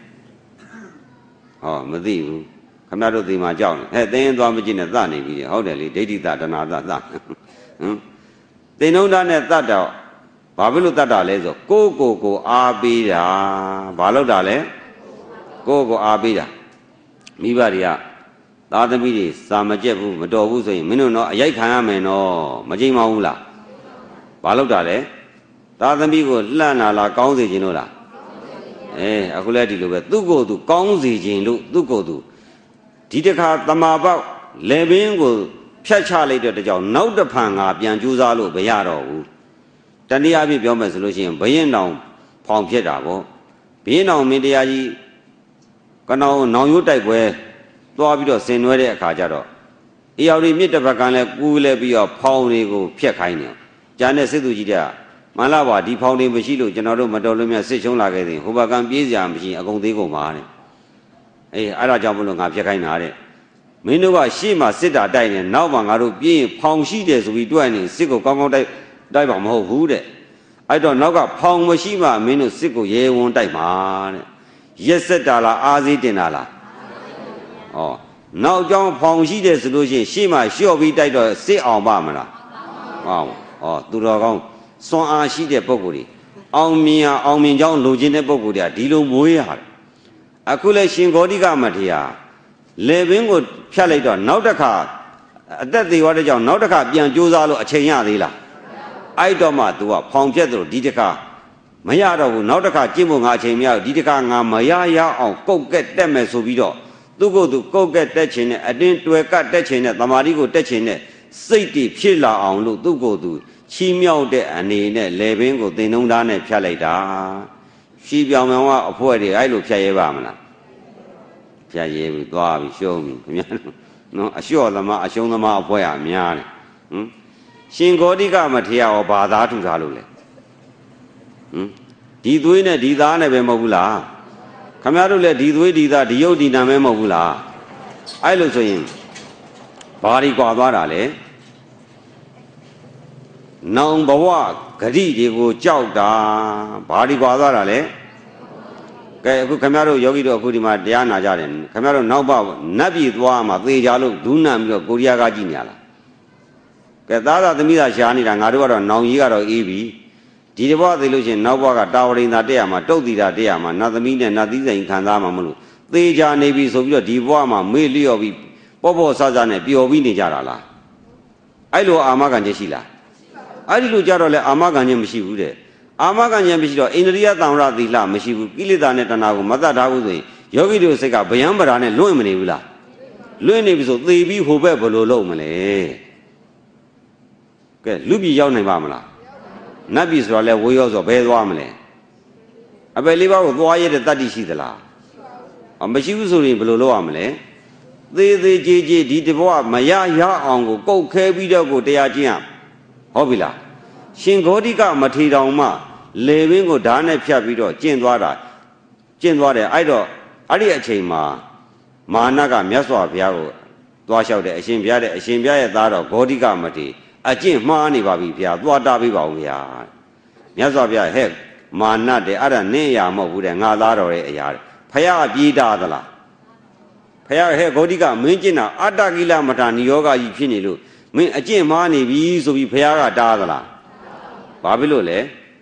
ဟောမသိဘူးခမရတို့ဒီမှာကြောက်နေဟဲ့သင်ရင်သွားမကြည့်နဲ့သနေပြီဟုတ်တယ်လေဒိဋ္ဌိတတဏှာသသဟမ်သင်္နုံသားနဲ့သတ်တော့ဘာဖြစ်လို့သတ်တာလဲဆိုကိုကိုကိုအားပေးတာဘာလို့တာလဲကိုကိုအားပေးတာမိဘတွေကသားသမီးတွေစာမကြက်ဘူးမတော်ဘူးဆိုရင်မင်းတို့တော့အရိုက်ခံရမယ်နော်မကြိမ်မဘူးလားဘာလို့တာလဲသားသမီးကိုလှမ်းလာလားကောင်းစေခြင်းလို့လားအဲအခုလည်းဒီလိုပဲသူ့ကိုယ်သူကောင်းစေခြင်းလို့သူ့ကိုယ်သူဒီတခါတမာပေါက်လေပင်ကိုဖြတ်ချလိုက်တဲ့ကြောင့်နောက်တစ်ဖန်ငါပြန်ကြိုးစားလို့မရတော့ဘူးတနည်းအားဖြင့်ပြောမယ်ဆိုလို့ရှိရင်ဘရင်တောင်ဖောင်ဖြစ်တာပေါ့ဘရင်တောင်မင်းတရားကြီးကနောင်နောင်ရိုးတိုက်ပွဲသွားပြီးတော့ဆင်နွှဲတဲ့အခါကျတော့အေယော်ဒီမြစ်တစ်ဖက်ကလည်းကူးလဲပြီးတော့ဖောင်တွေကိုဖျက်ခိုင်းတယ်ကျန်တဲ့စစ်သူကြီးတွေကမလာပါဒီဖောင်တွေမရှိလို့ကျွန်တော်တို့မတော်လို့မြတ်စစ်ချုံလာခဲ့သည်ဟိုဘကံပြေးစရာမရှိအကုန်သေးကုန်ပါတဲ့အေးအဲ့ဒါကြောင့်မလို့ငါဖျက်ခိုင်းတာတဲ့မင်းတို့ကရှေ့မှာစစ်တာတိုက်နေနောက်မှာငါတို့ပြေးရင်ဖောင်ရှိတယ်ဆိုပြီးတွက်နေစစ်ကိုကောင်းကောင်းတိုက်တိုက်ပါမဟုတ်ဘူးတဲ့အဲ့တော့နောက်ကဖောင်မရှိမှမင်းတို့စစ်ကိုရဲဝန်းတိုက်မှာတဲ့ရက်ဆက်တာလားအာစီးတင်တာလားဩနောက်ကြောင်းဖောင်ရှိတယ်ဆိုလို့ရှိရင်ရှေ့မှာလျှော့ပြီးတိုက်တော့စစ်အောင်ပါမလားဟောဩသူတော်ကောင်းစွမ်းအားရှိတဲ့ပုဂ္ဂိုလ်တွေအောင်မြင်အောင်မြင်ကြောင်းလိုချင်တဲ့ပုဂ္ဂိုလ်တွေကဒီလိုမွေးရတယ်အခုလဲရှင်ဂေါတိကမထေရလေပင်ကိုဖြတ်လိုက်တော့နောက်တစ်ခါအသက်သေးသွားတဲ့ကြောင့်နောက်တစ်ခါပြန်ကြိုးစားလို့အချိန်ရသေးလားအဲ့တော့မှ तू ကဖောင်ဖြတ်သလိုဒီတစ်ခါမရတော့ဘူးနောက်တစ်ခါကျင့်ဖို့ငါအချိန်မရဘူးဒီတစ်ခါငါမရရအောင်ကုတ်ကက်တက်မယ်ဆိုပြီးတော့သူ့ကိုယ်သူကုတ်ကက်တက်ခြင်းနဲ့အတင်းတွယ်ကတ်တက်ခြင်းနဲ့တမာတိကိုတက်ခြင်းနဲ့စိတ်တည်ဖြစ်လာအောင်လို့သူ့ကိုယ်သူချီးမြှောက်တဲ့အနေနဲ့လေပင်ကိုသင်္နှုံသားနဲ့ဖြတ်လိုက်တာရှီးပြောင်ပြောင်ကအဖွဲတွေအဲ့လိုဖြတ်ရဲပါမလားဖြတ်ရဲပြီသွားပြီရှုံးပြီခင်ဗျာနော်အလျှော့သမားအရှုံးသမားအဖွဲအများတယ်ဟမ်ရှင်ဂေါတိကမထေရရောဘာသာထူထားလို့လဲဟမ်ဒီသွေးနဲ့ဒီသားနဲ့ပဲမဟုတ်ဘူးလားခင်ဗျားတို့လည်းဒီသွေးဒီသားဒီယုတ်ဒီနာမဲမဟုတ်ဘူးလားအဲ့လိုဆိုရင်ဘာတွေကြွာသွားတာလဲနောင်ဘဝဂတိတွေကိုကြောက်တာဘာဒီကွာသွားတာလဲကဲအခုခင်ဗျားတို့ယောဂီတို့အခုဒီမှာတရားနာကြတယ်ခင်ဗျားတို့နောက်ဘနတ်ပြည်သွားမှာသေကြလို့ဒူးနံပြီးတော့ကိုရီးယားကကြည့်နေရလားကဲသားသာသမီးသာရှားနေတာငါတို့ကတော့နောင်ကြီးကတော့အေးပြီဒီတဘဝသိလို့ရှိရင်နောက်ဘဝကတာဝရိန်သာတက်ရမှာတုတ်တီတာတက်ရမှာနတ်သမီးနဲ့နတ်သီးစိန်ခံစားမှာမလို့သေကြနေပြီဆိုပြီးတော့ဒီဘဝမှာမေ့လျော့ပြီးပေါ့ပေါ့ဆဆနဲ့ပျော်ပြီးနေကြတာလားအဲ့လိုအာမခံချက်ရှိလားအဲ့ဒီလိုကြတော့လေအာမခံခြင်းမရှိဘူးတဲ့အာမခံခြင်းမရှိတော့အိန္ဒြိယသံဝရသီလမရှိဘူးကိလေသာနဲ့တဏှာကိုမတတ်ထားဘူးဆိုရင်ယောဂီတို့စိတ်ကဗျံပရာနဲ့လွင့်မနေဘူးလားလွင့်နေပြီဆိုသေပြီးဟိုဘက်ဘယ်လိုလုပ်မလဲကဲလူပြည်ရောက်နိုင်ပါမလားနတ်ပြည်ဆိုတာလဲဝေးရောဆိုဘယ်သွားမလဲဟအပယ်လေးပါးကိုသွားရတဲ့တတ္တိရှိသလားမရှိဘူးဆိုရင်ဘယ်လိုလုပ်ရမလဲသေးသေးကြီးကြီးဒီတဘောမရရအောင်ကိုကုတ်ခဲပြီးတော့ကိုတရားကျင့်ရဟုတ်ပြီလားရှင်ဂေါတိကမထေတောင်မှလေပင်ကိုဓာတ်နဲ့ဖြတ်ပြီးတော့ကျင့်သွားတာကျင့်သွားတယ်အဲ့တော့အဲ့ဒီအချိန်မှာမာနကမြတ်စွာဘုရားကိုသွားလျှောက်တယ်အရှင်ဘုရားတဲ့အရှင်ဘုရားရဲ့သားတော်ဂေါတိကမထေအကျင့်မှားနေပါပြီဘုရားသွားတာပေးပါဦးဘုရားမြတ်စွာဘုရားဟဲ့မာနတဲ့အဲ့ဒါနင့်အရာမဟုတ်ဘူးတဲ့ငါသားတော်ရဲ့အရာတဲ့ဘုရားပြေးတာသလားဘုရားဟဲ့ဂေါတိကမင်းကျင့်တာအတ္တကိလမထာနိယောဂကြီးဖြစ်နေလို့မင်းအကျင့်မှားနေပြီဆိုပြီးဘုရားကတားသလားဘာဖြစ်လို့လဲ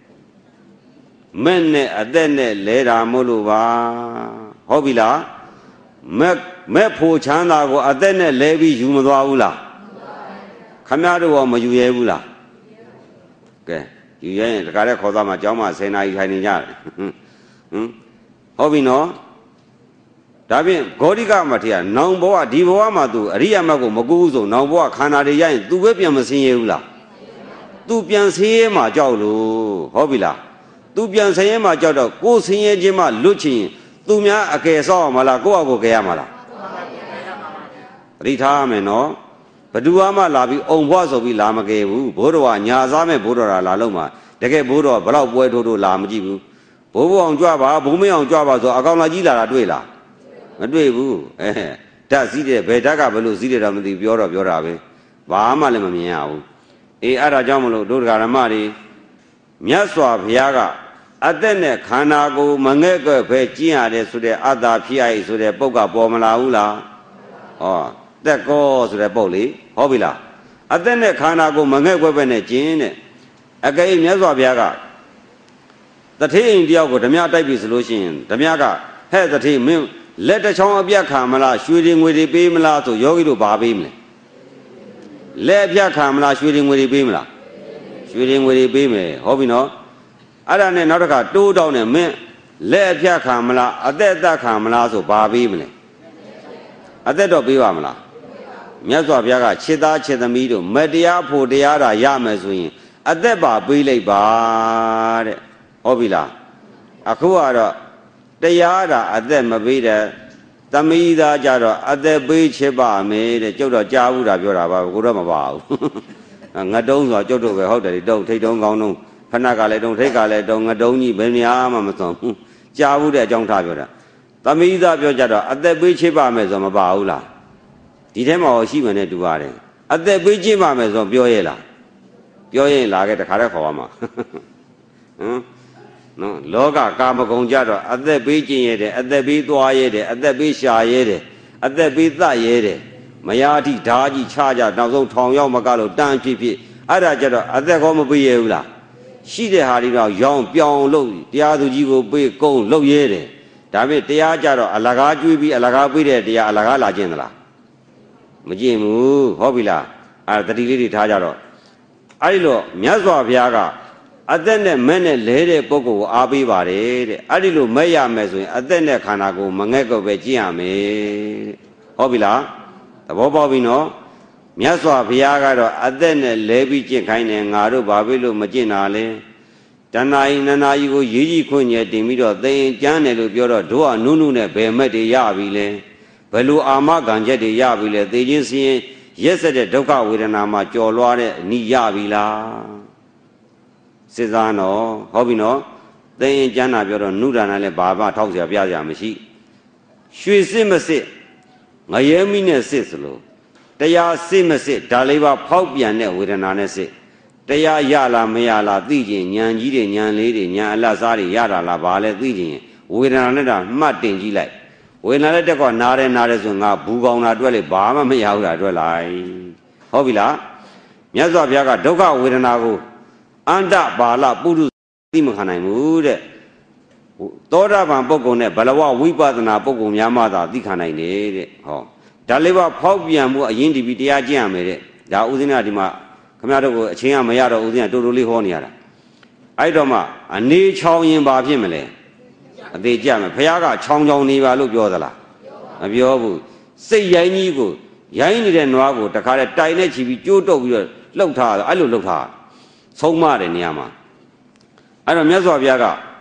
မဲ့နဲ့အသက်နဲ့လဲတာမို့လို့ပါဟုတ်ပြီလားမဲ့မဲ့ဖို့ချမ်းသာကိုအသက်နဲ့လဲပြီးယူမသွားဘူးလားခမရတို့ရောမယူရဲဘူးလားကဲယူရဲရင်တခါတည်းခေါ်သွားမှကျောင်းမှာဆယ်နာရီထိုင်နေကြတယ်ဟမ်ဟုတ်ပြီနော်ဒါဖြင့်ဂေါတိကမထေရနောင်ဘဝဒီဘဝမှာသူအရိယာမတ်ကိုမကူဘူးဆိုနောင်ဘဝခန္ဓာတွေရရင်သူပဲပြန်မဆင်းရဲဘူးလားသူပြန်ဆင်းရဲမှာကြောက်လို့ဟုတ်ပြီလားသူပြန်ဆင်းရဲမှာကြောက်တော့ကိုယ်ဆင်းရဲခြင်းမှလွတ်ချင်သူများအကယ်ဆောက်ရမှာလားကိုယ့်အကိုကယ်ရမှာလားပရိထားရမယ်နော်ဘဒူဝါမှလာပြီးအုံဘွားဆိုပြီးလာမကယ်ဘူးဘိုးတော်ကညာစားမဲ့ဘိုးတော်ကလာလို့မှတကယ်ဘိုးတော်ဘလောက်ပွဲထိုးထိုးလာမကြည့်ဘူးဘိုးဘအောင်ကြွပါဘုံမင်းအောင်ကြွပါဆိုအကောင်လာကြီးလာတာတွေ့လားမတွေ့ဘူးအဲဓာတ်စည်းတယ်ဘယ်ဓာတ်ကဘယ်လိုစည်းတယ်တော့မသိပြောတော့ပြောတာပဲဘာမှလည်းမမြင်ရဘူးအေးအဲ့ဒါကြောင့်မလို့ဒုဒ္ဓဂရမတွေမြတ်စွာဘုရားကအသက်နဲ့ခန္ဓာကိုယ်မငဲ့ကွယ်ပဲကျင့်ရတယ်ဆိုတဲ့အတ္တဖြစ်ရည်ဆိုတဲ့ပုဂ္ဂပေါ်မလာဘူးလားဟောသက်ကောဆိုတဲ့ပုဂ္ဂလေဟုတ်ပြီလားအသက်နဲ့ခန္ဓာကိုယ်မငဲ့ကွယ်ပဲနဲ့ကျင့်တဲ့အကယ်မြတ်စွာဘုရားကတထေးအိမ်တယောက်ကိုဓမြတိုက်ပြီဆိုလို့ရှိရင်ဓမြကဟဲ့တထေးမင်းလက်တစ်ချောင်းအပြတ်ခံမလားရွှေတွေငွေတွေပေးမလားဆိုယောဂီတို့ဘာပေးမလဲလက်အပြတ်ခံမလားရွှေတွေငွေတွေပေးမလားရွှေတွေငွေတွေပေးမယ်ဟုတ်ပြီနော်အဲ့ဒါနဲ့နောက်တစ်ခါတိုးတောင်းတယ်မင်းလက်အပြတ်ခံမလားအသက်အသက်ခံမလားဆိုဘာပေးမလဲအသက်တော့ပေးပါမလားမြတ်စွာဘုရားကခြေသားခြေသမီးတို့မတရားဖို့တရားတာရမယ်ဆိုရင်အသက်ပါပေးလိုက်ပါတဲ့ဟုတ်ပြီလားအခုကတော့တရားတာအသက်မပေးတဲ့သမီးသားကြတော့အသက်ပေးချစ်ပါမယ်တဲ့ကျုပ်တော့ကြားဘူးတာပြောတာပါကိုတော့မပါဘူးငတုံးဆိုတော့ကျုပ်တို့ပဲဟုတ်တယ်တုံထိတ်တုံးကောင်းတုံးဖဏကလည်းတုံထိတ်ကလည်းတုံငတုံးကြီးဘယ်နေရာမှမစွန်ဘူးကြားဘူးတဲ့အကြောင်းထားပြောတာသမီးသားပြောကြတော့အသက်ပေးချစ်ပါမယ်ဆိုမပါဘူးလားဒီထဲမှာရှိမှနဲ့တူပါတယ်အသက်ပေးချစ်ပါမယ်ဆိုပြောရဲလားပြောရင်လာခဲ့တခါတည်းခေါ်ပါမှာဟမ်နော်လောကကာမဂုဏ်ကြတော့အသက်ပေးခြင်းရဲတယ်အသက်ပေးသွားရဲတယ်အသက်ပေးရှာရဲတယ်အသက်ပေးသတ်ရဲတယ်မယားအထိဓာကြီးချကြနောက်ဆုံးထောင်ရောက်မကလို့တန်းဖြစ်ဖြစ်အဲ့ဒါကြတော့အသက်ကောမပေးရဘူးလားရှိတဲ့ဟာတွေတော့ရောင်းပြောင်းလို့တရားသူကြီးကိုပေးကုန်းလုပ်ရဲတယ်ဒါပေမဲ့တရားကြတော့အလကားကျွေးပြီးအလကားပေးတဲ့တရားအလကားလာခြင်းသလားမကျင့်ဘူးဟုတ်ပြီလားအဲ့တတိလေးတွေထားကြတော့အဲ့ဒီလိုမြတ်စွာဘုရားကအသက်နဲ့မဲ့နဲ့လဲတဲ့ပုဂ္ဂိုလ်ကိုအားပေးပါတယ်တဲ့အဲ့ဒီလိုမဲ့ရမယ်ဆိုရင်အသက်နဲ့ခန္ဓာကိုယ်မငဲ့ကိုပဲကျင့်ရမယ်တဲ့ဟုတ်ပြီလားသဘောပေါက်ပြီနော်မြတ်စွာဘုရားကတော့အသက်နဲ့လဲပြီးကျင့်ခိုင်းတယ်ငါတို့ဘာဖြစ်လို့မကျင့်တာလဲတဏှာဤနနာဤကိုရေးကြီးခွင့်ညဲတင်ပြီးတော့သိရင်ကျမ်းတယ်လို့ပြောတော့တို့ကနုနုနဲ့ဘယ်မဲ့တွေရပြီလဲဘယ်လိုအာမခံချက်တွေရပြီလဲသိချင်းစင်းရက်ဆက်တဲ့ဒုက္ခဝေဒနာမှာကြော်လွှားတဲ့အနိရပြီလားစစ်စားနော်ဟုတ်ပြီနော်သိရင်ကျမ်းတာပြောတော့နုဒါနလည်းဘာမှထောက်เสียပြเสียမရှိရွှေစစ်မစစ်ငရဲမိနဲ့စစ်စလို့တရားစစ်မစစ်ဒါလေးပါဖောက်ပြန်တဲ့ဝေဒနာနဲ့စစ်တရားရလားမရလားသိချင်းဉာဏ်ကြီးတွေဉာဏ်လေးတွေဉာဏ်အလတ်စားတွေရတာလားဘာလဲသိချင်းဝေဒနာနဲ့တာမှတ်တင်ကြည့်လိုက်ဝေဒနာနဲ့တက်ကောနားတယ်နားတယ်ဆိုငါဘူးကောင်းတာတွေ့လေဘာမှမရဘူးတာတွေ့လိုက်ဟုတ်ပြီလားမြတ်စွာဘုရားကဒုက္ခဝေဒနာကိုအန္တပါဠပုရုသိမခံနိုင်ဘူးတဲ့သောတာပန်ပုဂ္ဂိုလ်နဲ့ဘလဝဝိပဿနာပုဂ္ဂိုလ်များမှသာသိခံနိုင်တယ်တဲ့ဟောဒါလေးပါဖောက်ပြန်မှုအရင်ဒီပြီးတရားကျင့်ရမယ်တဲ့ဒါဥစဉ်ကဒီမှာခမရတို့ကိုအချင်းကမရတော့ဥစဉ်ကတူတူလေးဟောနေရတာအဲ့တော့မှအနေချောင်းရင်ဘာဖြစ်မလဲအသေးကြမယ်ဘုရားကချောင်းချောင်းနေပါလို့ပြောသလားမပြောဘူးစိတ်ရိုင်းကြီးကိုရိုင်းနေတဲ့နွားကိုတခါတည်းတိုင်နဲ့ချီပြီးကြိုးတုပ်ပြီးတော့လှုပ်ထားအဲ့လိုလှုပ်ထားဆုံးမတဲ့နေရာမှာအဲ့တော့မြတ်စွာဘုရားက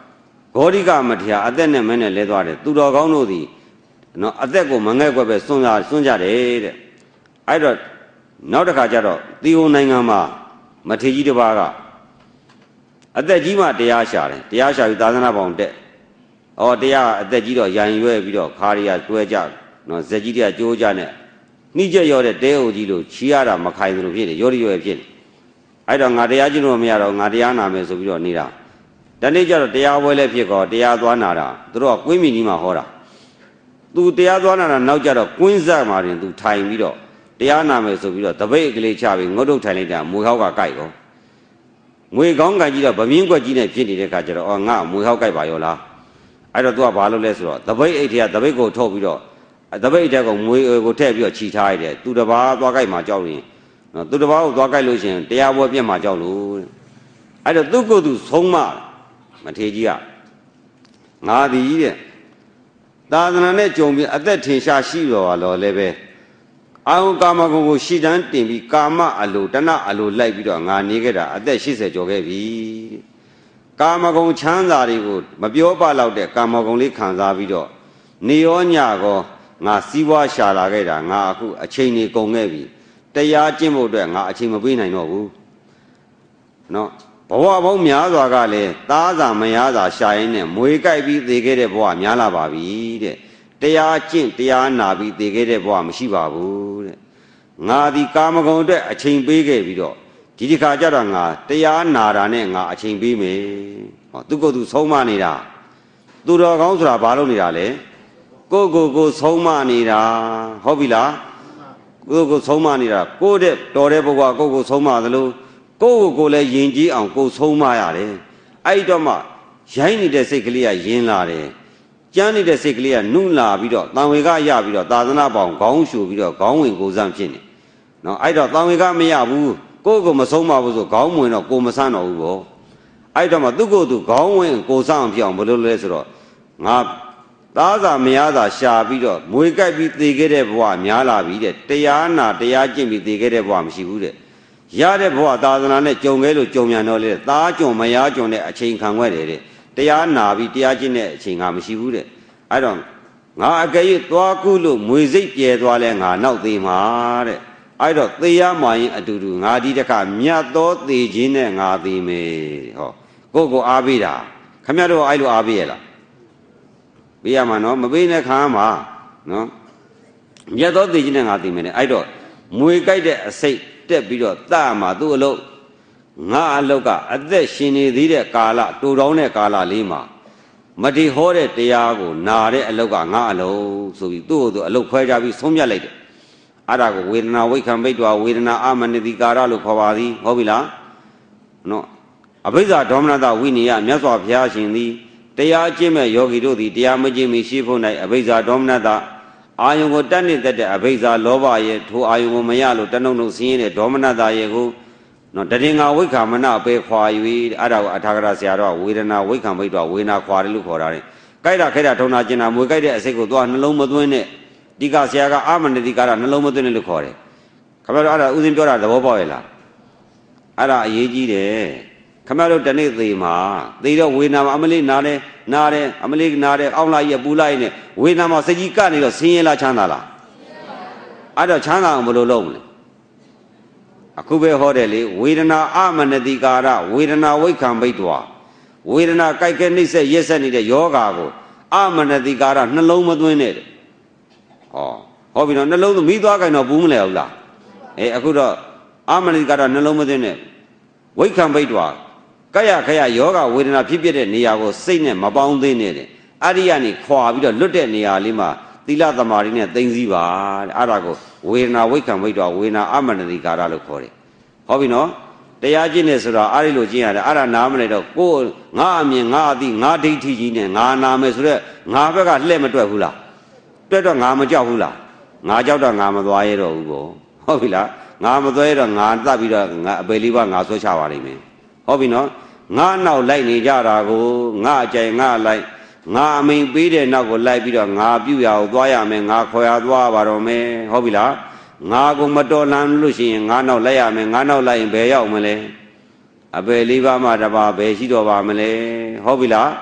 Gorika Matia, Athena Mene Ledware, Tudogano, no Atheco Mangakwe, Sunda, Sunjade. I don't know the Kajaro, Dio Nangama, Matiji de Baga. At the Jima, the Asha, the Asha with Adana Bonte, or they are at the Jido, Yan Yue Video, Karia, Tueja, no Zejidia, Jojane. Nija Yore, Deo Jilu, Chiara, Makai, Yori Yori. I don't know the Ajino Miaro, Nadiana, Mesovio Nira. The nature of the Awele Pico, the Adwanara, through a Quimima Hora. Do the Adwana now jar of Quinza Marin to time video. The Anames of Video, the way Glichaving, Modo Talita, Muhaga Kaigo. We gonga Gida, Bamingo Gina Pini de Cajero, or Nga, Muhaga Bayola. I don't do a balo lesro. The way it here, the way go to video. The way they go, we go tell you a cheat idea. To the bar, Wagai Majori. To the bar, Wagai Lucian, they are working Majalu. I don't do go to Soma. Matejia. Nadi Dadane Jomi at that Tinsha Shiro alo leve. Au Kamago Shidan Timbi Kama Alu Dana Alu like video Nigera at that she said Jogevi Kamagon Chanzari wood, Mabioba laude Kamagoni Kanza video. Neonyago Nga Siwa Shalageda Nga a chainy Gongevi. Taya Jimo de Nga Chimabina no. No. Boa Miazagale, Taza Mayaza Shine, Muikai be the gate boa Miala Babi, Tea Chin, Tea Nabi, the gate boa Mishibabu. Nadi Kamagonde, a chain big video. Tijika Jaranga, Tea Narananga, a chain be me. To go to Somanida. Do the Gonzra Balonidale. Go go go Somanida, Hobila. Go go Somanida. Go de Toreboa, go go Soma. Go go le yinji and go so maya. I don't ma. Shiny the sicklia yin lare. Johnny the sicklia noon la video. Now we got ya video. Tadana bound, gong shoe video, going goes on chin. No, I don't know we got me a woo. Go go Masoma was a gong win or go Masano. I don't want to go to gong win goes on beyond Bolo Lesro. Ngap. Taza Miaza Sha video. Muika beat the gate one, Miala video. Tayana, Tayajim beat the gate one, she would. Yade boa Tazana, Jongelo, Jomiano, Tajo, Mayajon, a chain can wear it. They are Navi, Diagine, Chingam, she would. I don't. I gave Tuakulu, music, Yedwalenga, now the mare. I don't. They are mine to do. I did a camiato, the gin and Adi me. Go go Abida. Camaro, I do Abiela. Biamano, Mabina Kama. No? Yato, the gin and Adi me. I don't. Muika, a say. Video Tama do low Nga Loka at the Shini Dide Kala to Rone Kala Lima Mati Hore Tiago Nare Aloga Nga Lo so we do a look where we Somia later. Arago we now we can wait to our Wirna Amani di Gara Lukawadi Hobila no Abiza Domnada Winia Nazo Piashin the Tia Jime Yogi do the Diamajimi Shifuna Abiza Domnada. I am done it that the Abiza Lova yet, who I am Mayalo, Tano seen a Domina Dayago, not letting our Wickham and now pay for you, Ada Atagara Sierra, we don't know we can wait to win a quarter for it. Kaida Kaida Tona Jena, Mugaida, a second one, Loma doing it. Diga Siaga, Armand the Gara, Loma doing the core. Camara Uzim Dora, the Boboila. Ada Yeji de Camaro Danese Ma, they don't win Amali Nare. Nare, Amalik Nare, Aula Yabula, we nama Sajikani, Sina Chanala. Ada Chana Mololom. Akube Hodeli, we don't know Amana di Gara, we don't know we can be to. We don't know Kaikani say yes and the yoga. Amana di Gara, Naloma doing it. Oh, Hobby no Nalo, Midaga no Boomla. Eh, Akuda, Amana di Gara, Naloma doing it. We can be to. Kaya Kaya Yoga within a pipet near was saying Mabound in it. Ariani Kwa, we don't look at Nia Lima, Tila the Marina, Denziva, Arago, we're now we can wait to win a Amanadi Garalo for it. Hobino, they are genius or Arilogia, Ara nominated, go, Nami, Nadi, Nadi Tijin, Nana Mesre, Navaga Lematula. Better Namaja Hula, Najada Namadoiro go. Hobila, Namadoira, Nada, Beliva, Naso Chavarime. Hobino, Nga now like Nijara go, Nga Jay Nga like, Nga mean be there now go like Bida, Nga Buya, Dwayame, Nga Koya Dwa, Barome, Hobila, Nga go Madolan Lucy, Nga now layame, Nga now like Beya Mele, a Beliva Madaba, Besido Mele, Hobila,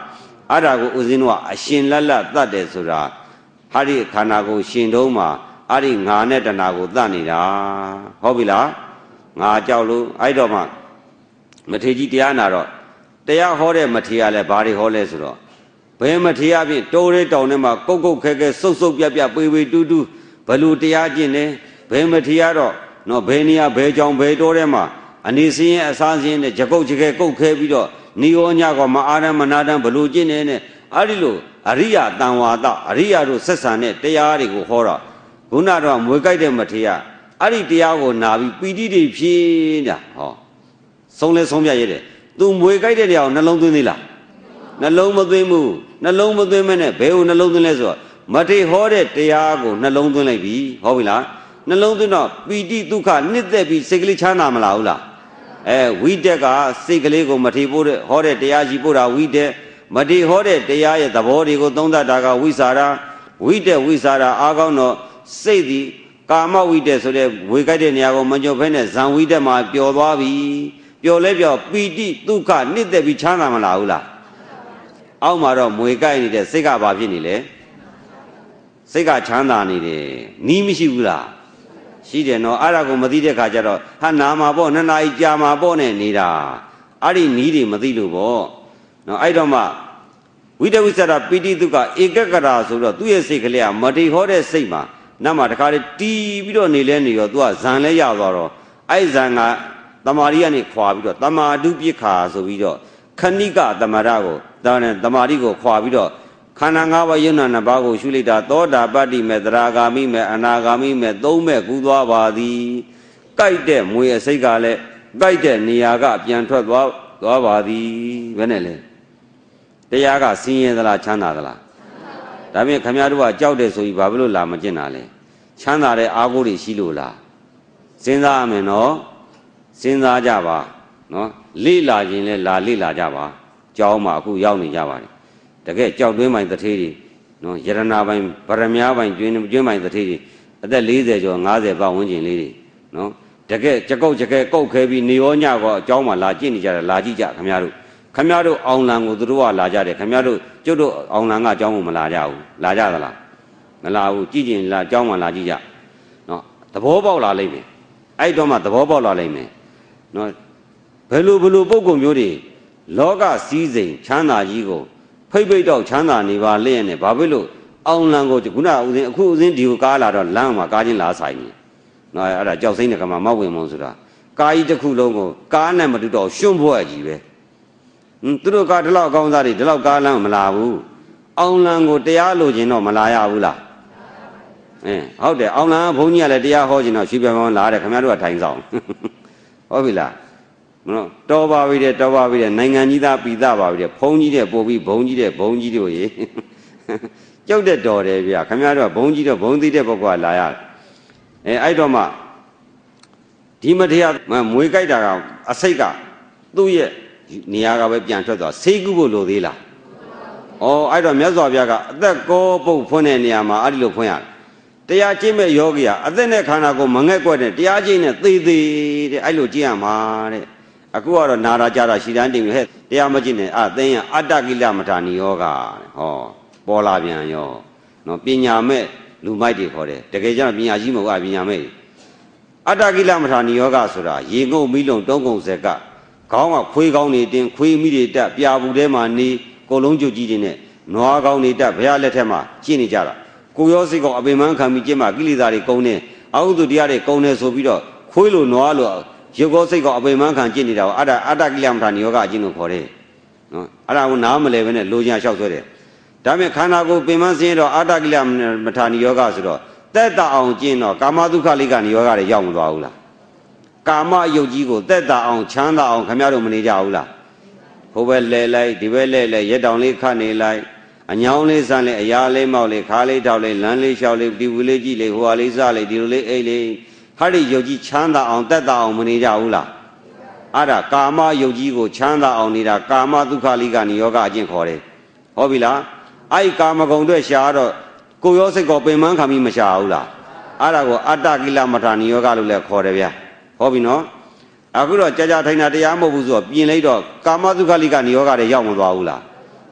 အဲ့ဒါကိုဦးဇင်းတို့ကအရှင်လက်လက်သတ်တယ်ဆိုတာဟာဒီခန္ဓာကိုယ်ရှင်တုံးမှာအဲ့ဒီငါနဲ့တဏှာကိုသတ်နေတာဟုတ်ပြီလားငါကြောက်လို့အဲ့တော့မှမထေကြီးတရားနာတော့တရားဟောတဲ့မထေရလည်းဘာတွေဟောလဲဆိုတော့ဘယ်မထေရဖြင့်တိုးရဲတောင်ထဲမှာကုတ်ကုတ်ခဲခဲစုပ်စုပ်ပြပြပေပေတူးတူးဘလူတရားကျင့်တယ်ဘယ်မထေရတော့နော်ဘယ်နေရာဘယ်ကြောင်ဘယ်တိုးထဲမှာအနေစင်းရဲ့အစားစင်းနဲ့ကြကုတ်ကြခဲကုတ်ခဲပြီးတော့နိယောညကမအားရမနာတန်ဘလူကျင့်နေနဲ့အဲ့ဒီလိုအရိယတန်ဝါဒအရိယတို့ဆက်ဆံတဲ့တရားတွေကိုဟောတော့ခုနတော့မွေကြိုက်တဲ့မထေရအဲ့ဒီတရားကိုနာပြီးပီတိတွေဖြင်းတာဟောဆုံးလဲဆုံးပြရတဲ့သူမွေကြိုက်တဲ့တရားကိုနှလုံးသွင်းသေးလားနှလုံးမသွင်းဘူးနှလုံးမသွင်းမဲနဲ့ဘယ်ကိုနှလုံးသွင်းလဲဆိုတော့မထေဟောတဲ့တရားကိုနှလုံးသွင်းလိုက်ပြီဟုတ်ပြီလားနှလုံးသွင်းတော့ပီတိဒုက္ခနှစ်သက်ပြီးစိတ်ကလေးချမ်းသာမလားဟုတ်လားအဲဝိတက်ကစိတ်ကလေးကိုမထေပို့တဲ့ဟောတဲ့တရားရှိပို့တာဝိတက်မထေဟောတဲ့တရားရဲ့သဘောတွေကိုသုံးသပ်တာကဝိစာရဝိတက်ဝိစာရအားကောင်းတော့စိတ်ဒီကာမဝိတက်ဆိုတဲ့ဝေကြိုက်တဲ့နေရာကိုမညှို့ဖဲနဲ့ဇံဝိတက်မှာပျော်သွားပြီပျော်လဲပျော်ပီတိဒုက္ခနှစ်သက်ပြီးချမ်းသာမလားဟုတ်လားအောက်မှာတော့မွေကြိုက်နေတဲ့စိတ်ကဘာဖြစ်နေလဲစိတ်ကချမ်းသာနေတယ်နီးမရှိဘူးလားရှိတယ်နော်အဲ့ဒါကိုမသိတဲ့ခါကျတော့ဟာနာမှာပေါ့နှစ်နာရီကြာမှာပေါ့နဲ့နေတာအဲ့ဒီနီးတွေမသိလို့ပေါ့နော်အဲ့တော့မှဝိတဝိသရပီတိဒုက္ခဧကကရာဆိုတော့သူ့ရဲ့စိတ်ကလေးကမတိဟောတဲ့စိတ်မှာနတ်မှာတခါလေတီးပြီးတော့နေလဲနေရောသူကဇံလဲရသွားတော့အဲ့ဇံကတမာရီကနေခွာပြီးတော့တမာတုပိခါဆိုပြီးတော့ခဏိကတမရကိုဒါနဲ့တမာရီကိုခွာပြီးတော့ခန္ဓာ၅ပါးယုံနာနှစ်ပါးကိုရှုလိုက်တာသောတာပတ္တိမေသရဂါမိမေအနာဂါမိမေသုံးမဲ့ကူးသွားပါသည်ကြိုက်တဲ့မွေအစိတ်ကလည်းကြိုက်တဲ့နေရာကပြန်ထွက်သွားသွားပါသည်ဘယ်နဲ့လဲတရားကဆင်းရဲသလားချမ်းသာသလားဒါဖြင့်ခမည်းတော်ကကြောက်တယ်ဆိုပြီးဘာဖြစ်လို့လာမကျင့်တာလဲချမ်းသာတဲ့အားကိုးတွေရှိလို့လားစဉ်းစားရမယ်နော်စဉ်းစားကြပါနော်လေ့လာခြင်းလဲလာလေ့လာကြပါကြောင်းမှာအခုရောက်နေကြပါတယ်တကယ်ကြောက်တွင်းပိုင်းတထေးတွေနော်ယရနာပိုင်းဗရမ ्या ပိုင်းကျွင်းကျွင်းပိုင်းတထေးတွေအသက်၄၀ကျော်၅၀ပတ်ဝန်းကျင်လေးတွေနော်တကယ်ကြကုတ်ကြကဲကုတ်ခဲပြီးနေရောညကောအကြောင်းမှာလာကြည့်နေကြတယ်လာကြည့်ကြခမည်းတော်ခမည်းတော်အောင်လံကိုသူတို့ကလာကြတယ်ခမည်းတော်ကျုပ်တို့အောင်လံကအကြောင်းကိုမလာကြဘူးလာကြသလားမလာဘူးကြည့်ကျင်လာအကြောင်းမှလာကြည့်ကြနော်သဘောပေါက်လာလိမ့်မယ်အဲ့တော့မှသဘောပေါက်လာလိမ့်မယ်နော်ဘယ်လိုဘယ်လိုပုံကုမျိုးတွေလောကစည်းစိမ်ချမ်းသာကြီးကိုဖိတ်ဖိတ်တော့ချမ်းသာနေပါလျက်နဲ့ဘာဖြစ်လို့အောင်လံကိုခုနဦးစင်းအခုဦးစင်းဒီကိုကားလာတော့လမ်းမှာကားချင်းလာဆိုင်နေနော်အဲ့ဒါကြောက်စိမ့်တဲ့ကမှာမောက်ဝင်မုံဆိုတာကားကြီးတစ်ခုလုံးကိုကားနဲ့မတူတော့ရွှွန့်ဖို့ကြီးပဲဟွန်းသူတို့ကဒီလောက်အကောင်းစားတွေဒီလောက်ကားလမ်းမလာဘူးအောင်လံကိုတရားလိုချင်တော့မလာရဘူးလားအင်းဟုတ်တယ်အောင်လံဘုန်းကြီးကလည်းတရားဟောချင်တော့ရွှေပြန်ပြန်လာတယ်ခင်ဗျားတို့ကထိုင်ဆောင်ဟုတ်ပြီလားမနော်တော်ပါပြီတဲ့တော်ပါပြီတဲ့နိုင်ငံကြီးသားပြည်သားပါပြီတဲ့ဘုံကြီးတဲ့ပို့ပြီးဘုံကြီးတဲ့ဘုံကြီးတို့ရေကြောက်တဲ့တော်တယ်ဗျာခင်ဗျားတို့ကဘုံကြီးတော့ဘုံသိတဲ့ဘက်ကလာရတယ်အဲအဲ့တော့မှဒီမထေရမွေကြိုက်တာကအစိတ်ကသူ့ရဲ့နေရာကပဲပြန်ထွက်သွားဆေးကုဖို့လိုသေးလားဩအဲ့တော့မြတ်စွာဘုရားကအသက်ကောပုတ်ဖွင့်တဲ့နေရာမှာအဲ့ဒီလိုဖွင့်ရတယ်တရားကျင့်မဲ့ယောဂီကအသက်နဲ့ခန္ဓာကိုမငဲ့ကွက်တဲ့တရားကျင့်နဲ့သေသေးတဲ့အဲ့လိုကျင့်ရမှာတဲ့အခုကတော့နာရာကြတာရှိတန်းတင်ပြီးဟဲ့တရားမကျင့်နဲ့အသိရင်အတ္တကိလမထာနိယောဂတဲ့ဟောပေါ်လာပြန်ရောနော်ပညာမဲ့လူမိုက်တွေခေါ်တယ်တကယ်ကျတော့ပညာရှိမဟုတ်ဘူးပညာမဲ့အတ္တကိလမထာနိယောဂဆိုတာရေငုံမိလုံးတုံးကုံစက်ကခေါင်းကခွေးကောင်းနေတင်ခွေးမိတွေတက်ပြာဘူးထဲမှာနေကိုလုံးကျုပ်ကြီးတွေနဲ့နွားကောင်းနေတက်ဘုရားလက်ထက်မှာကျင့်နေကြတာကိုရောစိတ်ကောအပင်မခံပြီးကျင့်မှာကိလေသာတွေကုန်နေအဟုသူတရားတွေကုန်နေဆိုပြီးတော့ခွေးလိုနွားလိုရုပ်ကောစိတ်ကောအပင်မခံကျင့်နေတာကိုအတ္တအတ္တကိလမထာနိယောဂအကျင့်လို့ခေါ်တယ်နော်အဲ့ဒါကိုနားမလဲပဲနဲ့လိုချင်လျှောက်ဆွဲတယ်ဒါပေမဲ့ခန္ဓာကိုယ်ပင်မစင်းတော့အတ္တကိလမထာနိယောဂဆိုတော့တက်တာအောင်ကျင့်တော့ကာမဒုက္ခလိကနိယောဂတွေရောက်မသွားဘူးလားကာမယုတ်ကြီးကိုတက်တာအောင်ချမ်းသာအောင်ခင်ဗျားတို့မနေကြဘူးလားဟိုဘက်လဲလိုက်ဒီဘက်လဲလဲရက်တောင်လေးခတ်နေလိုက်အညောင်းလေးစမ်းလေးအရာလေးမောက်လေးခါလေးထောက်လေးလမ်းလေးလျှောက်လေးဒီဝူလေးကြည့်လေးဟိုဟာလေးစလေးဒီလိုလေးအိတ်လေးဟာဒီယုတ်ကြီးချမ်းသာအောင်တက်တာအောင်မနေကြဘူးလားအဲ့ဒါကာမယုတ်ကြီးကိုချမ်းသာအောင်နေတာကာမဒုက္ခလိကနိယောဂအကျင့်ခေါ်တယ်ဟုတ်ပြီလားအဲ့ကာမဂုဏ်တွေရှားတော့ကိုရောစိတ်ကောပင်မခံပြီးမရှာဘူးလားအဲ့ဒါကိုအတ္တကိလမထာနိယောဂလို့လည်းခေါ်တယ်ဗျာဟုတ်ပြီနော်အခုတော့ကြာကြာထိုင်တာတရားမဟုတ်ဘူးဆိုတော့ပြင်လိုက်တော့ကာမဒုက္ခလိကနိယောဂတွေရောက်မသွားဘူးလား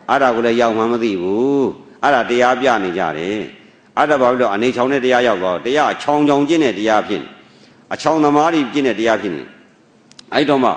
အဲ့ဒါကိုလည်းရောက်မှမသိဘူးအဲ့ဒါတရားပြနေကြတယ်အဲ့ဒါဘာလို့အနေချောင်းနဲ့တရားရောက်တော့တရားချောင်းချောင်းချင်းနဲ့တရားဖြစ်နေအချောင်းသမားတွေပြင်းတဲ့တရားဖြစ်နေအဲ့တော့မှ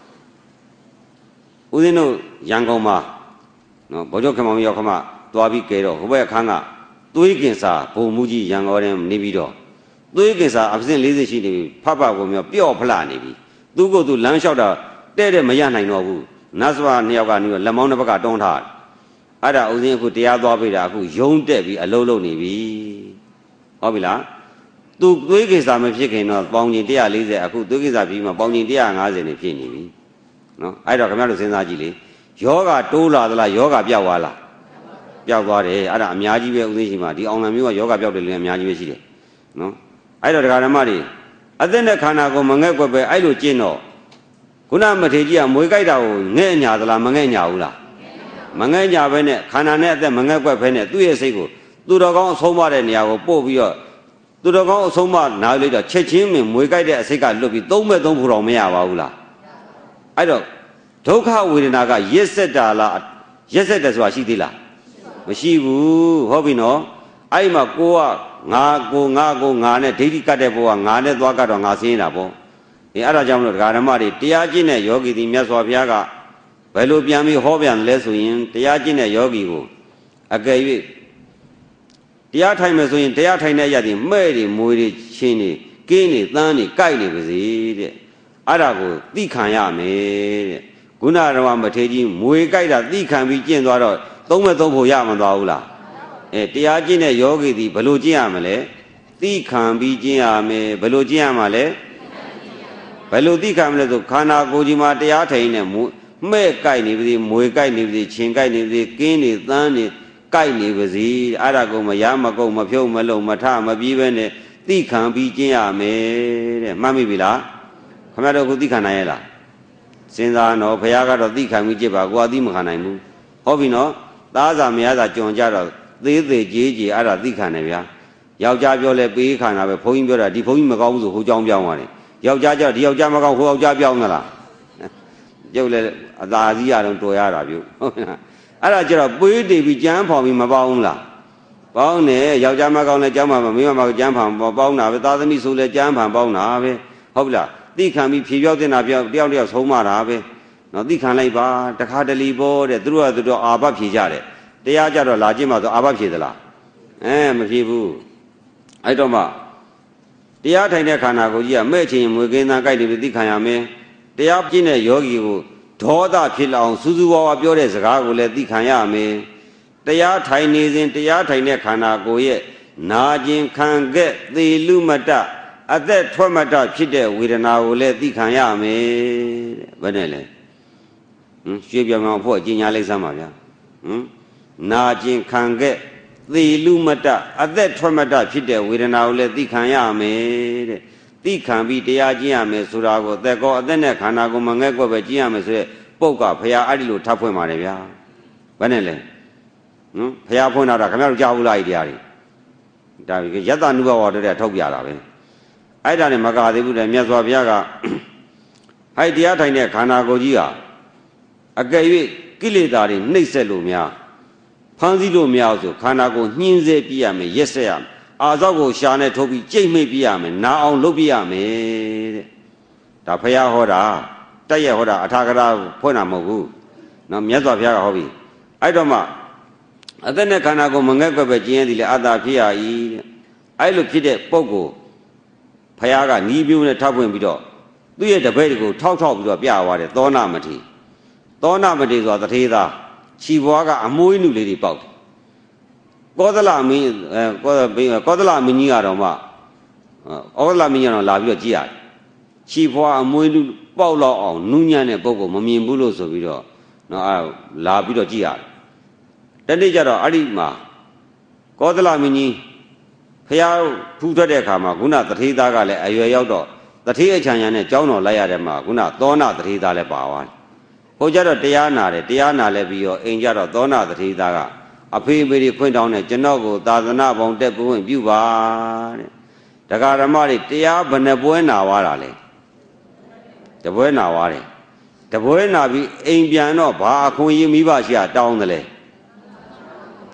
ဦးဇင်းတို့ရန်ကုန်မှာနော်ဘောကျော်ခမောင်ရောက်ခမသွားပြီးကြဲတော့ဟိုဘက်အခန်းကသွေးကင်စာဘုံမူကြီးရန်ကုန်ထဲနေပြီးတော့သွေးကင်စာအဖြစ်၄၀ရှိနေပြီဖတ်ဖတ်ကုန်မျိုးပျော့ဖလာနေပြီသူ့ကိုယ်သူလမ်းလျှောက်တာတဲ့တဲ့မရနိုင်တော့ဘူးနတ်စွာနှစ်ယောက်ကနေလက်မောင်းတစ်ဘက်ကတွန်းထားအဲ့ဒါဦးဇင်းအခုတရားသွားပြီတာအခုယုံတက်ပြီးအလုံးလုံးနေပြီဟုတ်ပြီလားသူသွေးကိစ္စမဖြစ်ခင်တော့ပေါင်ကြီး၁၄၀အခုသွေးကိစ္စပြီးမှပေါင်ကြီး၁၅၀နေဖြစ်နေပြီနော်အဲ့တော့ခင်ဗျားတို့စဉ်းစားကြည့်လေယောဂတိုးလာသလားယောဂပြောက်သွားလားပြောက်သွားတယ်အဲ့ဒါအများကြီးပဲဦးဇင်းရှိမှာဒီအောင်လံမျိုးကယောဂပြောက်တယ်လည်းအများကြီးပဲရှိတယ်နော်အဲ့တော့ဒကာဓမ္မတွေအသက်နဲ့ခန္ဓာကိုမငဲ့ကွက်ပဲအဲ့လိုကျင့်တော့ခုနမထေကြီးကမွေကြိုက်တာကိုငဲ့ညာသလားမငဲ့ညာဘူးလားမငဲ့ညာပဲနဲ့ခန္ဓာနဲ့အသက်မငဲ့ကွက်ပဲနဲ့သူ့ရဲ့စိတ်ကိုသူတော်ကောင်းအဆုံးမတဲ့နေရာကိုပို့ပြီးတော့သူတော်ကောင်းအဆုံးမနားလိုက်တော့ချက်ချင်းမမွေကြိုက်တဲ့အစိတ်ကလွတ်ပြီးသုံးမဲ့သုံးဖို့တော့မရပါဘူးလားအဲ့တော့ဒုက္ခဝေဒနာကရစ်ဆက်တာလားရစ်ဆက်တယ်ဆိုတာရှိသေးလားမရှိဘူးဟုတ်ပြီနော်အဲ့မှာကိုကငါကိုငါကိုငါနဲ့ဒိဋ္ဌိကတ်တဲ့ဘဝငါနဲ့သွားကတော့ငါဆင်းနေတာပေါ့အဲအဲ့ဒါကြောင့်မလို့ဒကာဓမ္မတွေတရားကျင့်တဲ့ယောဂီဒီမြတ်စွာဘုရားကဘယ်လိုပြန်ပြီးဟောပြန်လဲဆိုရင်တရားကျင့်တဲ့ယောဂီကိုအကယ်၍တရားထိုင်မယ်ဆိုရင်တရားထိုင်တဲ့အရာတွေမဲ့တွေမွေတွေချင်းတွေကင်းတွေသန်းတွေကြိုက်နေပါစေတဲ့အဲ့ဒါကိုသိခံရမယ်တဲ့ခုနကတော့မထေကြီးမွေကြိုက်တာသိခံပြီးကျင့်သွားတော့သုံးမဲ့သုံးဖို့ရမသွားဘူးလားအဲတရားကျင့်တဲ့ယောဂီဒီဘယ်လိုကျင့်ရမလဲသိခံပြီးကျင့်ရမယ်ဘယ်လိုကျင့်ရမှာလဲဘယ်လိုသိခံမလဲဆိုခန္ဓာကိုယ်ကြီးမှာတရားထိုင်နေမဲ့ကြိုက်နေပါစေမွေကြိုက်နေပါစေချင်းကြိုက်နေပါစေကင်းနေသန်းနေကြိုက်နေပါစေအဲ့ဒါကိုမရမကုတ်မဖြုတ်မလုံမထမပြေးပဲနဲ့သိခံပြီးကျင့်ရမယ်တဲ့မှတ်မိပြီလားခင်ဗျားတို့ကသိခံနိုင်ရဲ့လားစဉ်းစားတော့ဘုရားကတော့သိခံပြီးကြည့်ပါကိုယ်ကသိမခံနိုင်ဘူးဟုတ်ပြီနော်သားစာမယားစာကြုံကြတော့သေးသေးကြီးကြီးအဲ့ဒါသိခံတယ်ဗျာယောက်ျားပြောလဲပေးခံတာပဲဘုန်းကြီးပြောတာဒီဘုန်းကြီးမကောင်းဘူးဆိုဟိုကြောင်းပြောင်းသွားတယ်ယောက်ျားကျတော့ဒီယောက်ျားမကောင်းဟိုယောက်ျားပြောင်းသလားကျုပ်လည်းအသာစီးရတော့တော်ရတာပြုဟုတ်လားအဲ့ဒါကျတော့ပွေးတည်ပြီးကြမ်းဖောင်ပြီးမပေါင်းလားပေါင်းတယ်ယောက်ျားမကောင်းလဲကြမ်းပါမမိမမကောင်းကြမ်းဖောင်ပေါင်းတာပဲသားသမီးဆိုလဲကြမ်းဖောင်ပေါင်းတာပဲဟုတ်ပြီလားသိခံပြီးဖြေပြောက်တင်တာပြောက်တယောက်တယောက်ဆုံးမတာပဲနော်သိခံလိုက်ပါတခါတလီပေါ်တဲ့သူတို့ကသူတို့အာဘဖြေကြတယ်တရားကြတော့လာကြည့်မှဆိုအာဘဖြေသလားအဲမဖြေဘူးအဲ့တော့မှတရားထိုင်တဲ့ခန္ဓာကိုယ်ကြီးကမဲ့ချင်းမွေကင်းသားကြိုက်တယ်ပြီးသိခံရမယ်တရားပြည့်တဲ့ယောဂီကိုဒေါသဖြစ်လောင်စူးစူးဝါးဝါပြောတဲ့စကားကိုလည်းသိခံရမယ်တရားထိုင်နေစဉ်တရားထိုင်တဲ့ခန္ဓာကိုယ်ရဲ့နာကျင်ခံခဲ့သေလူမတအသက်ထွက်မတဖြစ်တဲ့ဝေဒနာကိုလည်းသိခံရမယ်တဲ့ဘယ်နဲ့လဲဟင်ရွှေပြောင်အောင်ဖို့အကျဉ်းညာလိုက်စမ်းပါဗျာဟင်နာကျင်ခံခဲ့သေလူမတအသက်ထွက်မတဖြစ်တဲ့ဝေဒနာကိုလည်းသိခံရမယ်တဲ့သိခံပြီးတရားကျင့်ရမယ်ဆိုတာကိုအသက်ကောအသက်နဲ့ခန္ဓာကိုယ်မငဲ့ကွက်ပဲကျင့်ရမယ်ဆိုတဲ့ပုတ်ကဘုရားအဲ့ဒီလိုထပ်ဖွင့်ပါတယ်ဗျာဘယ်နဲ့လဲဟင်ဘုရားဖွင့်တာခင်ဗျားတို့ကြားဘူးလားဒီတရားတွေဒါပြီးယတ္တနုဘဝတော်တဲ့ထုတ်ပြတာပဲအဲ့ဒါနဲ့မကသေးဘူးတဲ့မြတ်စွာဘုရားကဟိုက်တရားထိုင်တဲ့ခန္ဓာကိုယ်ကြီးကအကယ်၍ကိလေသာတွေနှိပ်စက်လို့များဖမ်းဆီးလို့မရအောင်ဆိုခန္ဓာကိုယ်ညှင်းဆဲပြရမယ်ရက်ဆက်ရမယ်အာဇောက်ကိုရှာနဲ့ထုတ်ပြီးကြိတ်မိတ်ပြရမယ်နာအောင်လုပ်ပြရမယ်တဲ့ဒါဖရာဟောတာတက်ရဟောတာအထာဂရဖွင့်တာမဟုတ်ဘူးနော်မြတ်စွာဘုရားကဟောပြီအဲ့တော့မှအသက်နဲ့ခန္ဓာကိုယ်မငဲ့ကွက်ပဲကျင်းရသည်လေအတ္တဖြစ်ရ၏တဲ့အဲ့လိုဖြစ်တဲ့ပုဂ္ဂိုလ်ဖရာကနီးပြိုးနဲ့ထောက်ဖွင့်ပြီးတော့သူ့ရဲ့တပည့်တွေကိုထောက်ထောက်ပြီးတော့ပြသွားတယ်သောနာမထေသောနာမထေဆိုတာတထေသားခြီဘွားကအမွှေးနုလေးတွေပေါက်တယ်ကောသလမင်းအဲကောသလမင်းကြီးကတော့မှဩကောသလမင်းကြီးကတော့လာပြီးတော့ကြည့်ရတယ်ခြီဘွားအမွှေးနုပေါက်လောက်အောင်နူးညံ့တဲ့ပုဂ္ဂိုလ်မမြင်ဘူးလို့ဆိုပြီးတော့နော်အဲလာပြီးတော့ကြည့်ရတယ်တနေ့ကျတော့အဲ့ဒီမှာကောသလမင်းကြီးဖျားဖူးထွက်တဲ့အခါမှာခုနတထေသားကလည်းအရွယ်ရောက်တော့တထေအချံရံနဲ့ကြောင်းတော်လိုက်ရတဲ့မှာခုနသောနာတထေသားလည်းပါသွားတယ်ဟိုကျတော့တရားနာတယ်တရားနာလဲပြီးတော့အိမ်ကျတော့သောနာတထေသားကအဖေအမေတွေခွင့်တောင်းတယ်ကျွန်တော်ကိုသာသနာပေါင်းတက်ပွင့်ပြုပါတဲ့တရားဓမ္မတွေတရားဘယ်နှပွဲနာသွားတာလဲတပွဲနာသွားတယ်တပွဲနာပြီးအိမ်ပြန်တော့ဘာအခွင့်အရေးမိဘရှိတာတောင်းတယ်လဲ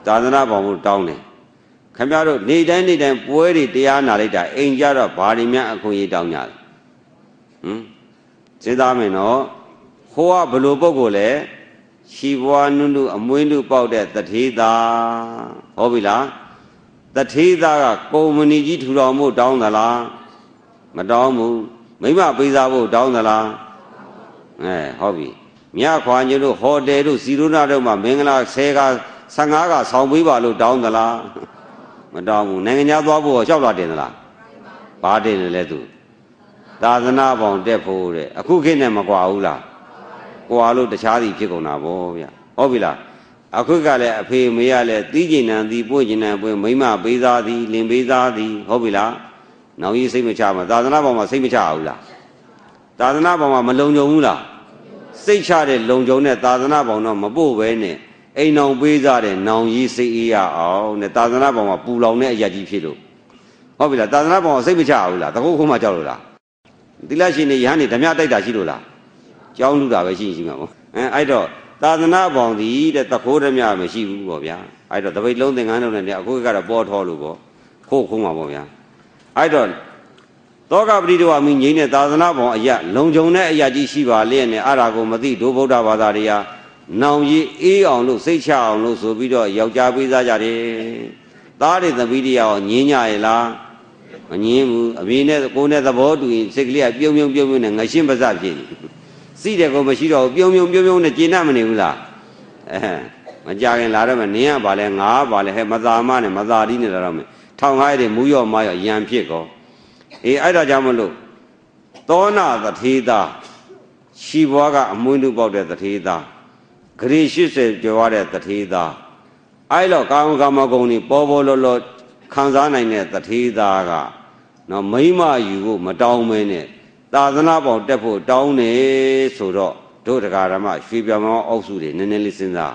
သာသနာ့ဘောင်ကိုတောင်းတယ်ခင်ဗျားတို့နေ့တိုင်းနေ့တိုင်းပွဲတွေတရားနာလိုက်တာအိမ်ကြတော့ဘာတွေများအခွင့်အရေးတောင်းကြလဲဟမ်စဉ်းစားမယ်နော်ဟိုကဘလို့ပုဂ္ဂိုလ်လဲရှီဘွားနုနုအမွှေးနုပေါက်တဲ့တထေးသားဟုတ်ပြီလားတထေးသားကကုမ္ပဏီကြီးထူထောင်ဖို့တောင်းသလားမတောင်းဘူးမိမပေးစားဖို့တောင်းသလားအဲဟုတ်ပြီမြခွာညတို့ဟိုတယ်တို့စီရိုနာတို့မှာမင်္ဂလာဆယ်ကဆယ့်ငါးကဆောင်းပေးပါလို့တောင်းသလားမတောင်းဘူးနိုင်ငံသားသွားဖို့လျှောက်လာတင်သလားဘာတင်လဲလဲသူသာသနာပေါင်းတက်ဖို့တဲ့အခုခေတ်နဲ့မကွာဘူးလားကွာလို့တခြားစီဖြစ်ကုန်တာဗောဗျဟုတ်ပြီလားအခုကလည်းအဖေမေရလည်းတီးကျင်နံတီးပွင့်ကျင်နံပွင့်မိမပေးစားသည်လင်ပေးစားသည်ဟုတ်ပြီလားနောက်ကြီးစိတ်မချမှာသာသနာပေါင်းမှာစိတ်မချဘူးလားသာသနာပေါင်းမှာမလုံခြုံဘူးလားစိတ်ချတဲ့လုံခြုံတဲ့သာသနာပေါင်းတော့မပို့ပဲနဲ့အိမ်အောင်ပေးစားတဲ့နောင်ကြီးစိတ်အေးရအောင်နဲ့သာသနာပေါင်းမှာပူလောင်တဲ့အရာကြီးဖြစ်လို့ဟုတ်ပြီလားသာသနာပေါင်းစိတ်မချဘူးလားတကုတ်ခုမှကြောက်လို့လားသီလရှင်တွေရဟန်းတွေဓမြတိုက်တာရှိလို့လားကြောင်းလူတာပဲရှိရှိမှာပေါ့အဲအဲ့တော့သာသနာပေါင်းဒီတဲ့တခိုးဓမြမရှိဘူးပေါ့ဗျာအဲ့တော့တပိတ်လုံးသင်္ကန်းလုံးနဲ့အခုကတော့ပေါ်ထောလို့ပေါ့ခိုးခုံးမှာပေါ့ဗျာအဲ့တော့သောကပတိတော်အမိငိမ့်တဲ့သာသနာပေါင်းအရာလုံခြုံတဲ့အရာကြီးရှိပါလျက်နဲ့အဲ့ဒါကိုမသိဒုဗုဒ္ဓဘာသာတွေဟာနောင်ကြီးအေးအောင်လို့စိတ်ချအောင်လို့ဆိုပြီးတော့ယောက်ျားပေးစားကြတယ်သားတွေသမီးတွေရောညင်းကြရဲ့လားမညင်းဘူးအမေနဲ့ကိုယ်နဲ့သဘောတူရင်စိတ်ကလေးကပြုံးပြုံးပြုံးပြုံးနဲ့ငရှင်းပါစဖြစ်နေစီးတယ်ကိုမရှိတော့ပြုံးပြုံးပြုံးပြုံးနဲ့ကျေနပ်မနေဘူးလားအဲမကြခင်လာတော့မနင်းကပါလဲငါကပါလဲဟဲ့မသာမနဲ့မသာဒီနဲ့လာတော့မယ်ထောင်ကားတွေမူရောမရောရံဖြစ်ကောအေးအဲ့ဒါကြောင့်မလို့သောနာသထေသားရှီဘွားကအမွှေးနုပေါက်တဲ့သထေသားဂရေရှစ်ဆယ်ကျော်ရတဲ့တထေးသားအဲ့တော့ကာမကာမဂုဏ်တွေပေါ်ပေါ်လောလောခံစားနိုင်တဲ့တထေးသားကနော်မိမယူဖို့မတောင်းမင်းနဲ့သာသနာပေါင်းတက်ဖို့တောင်းနေဆိုတော့တို့တရားဓမ္မရွှေပြောင်မောင်းအောက်စုတွေနည်းနည်းလေးစဉ်းစား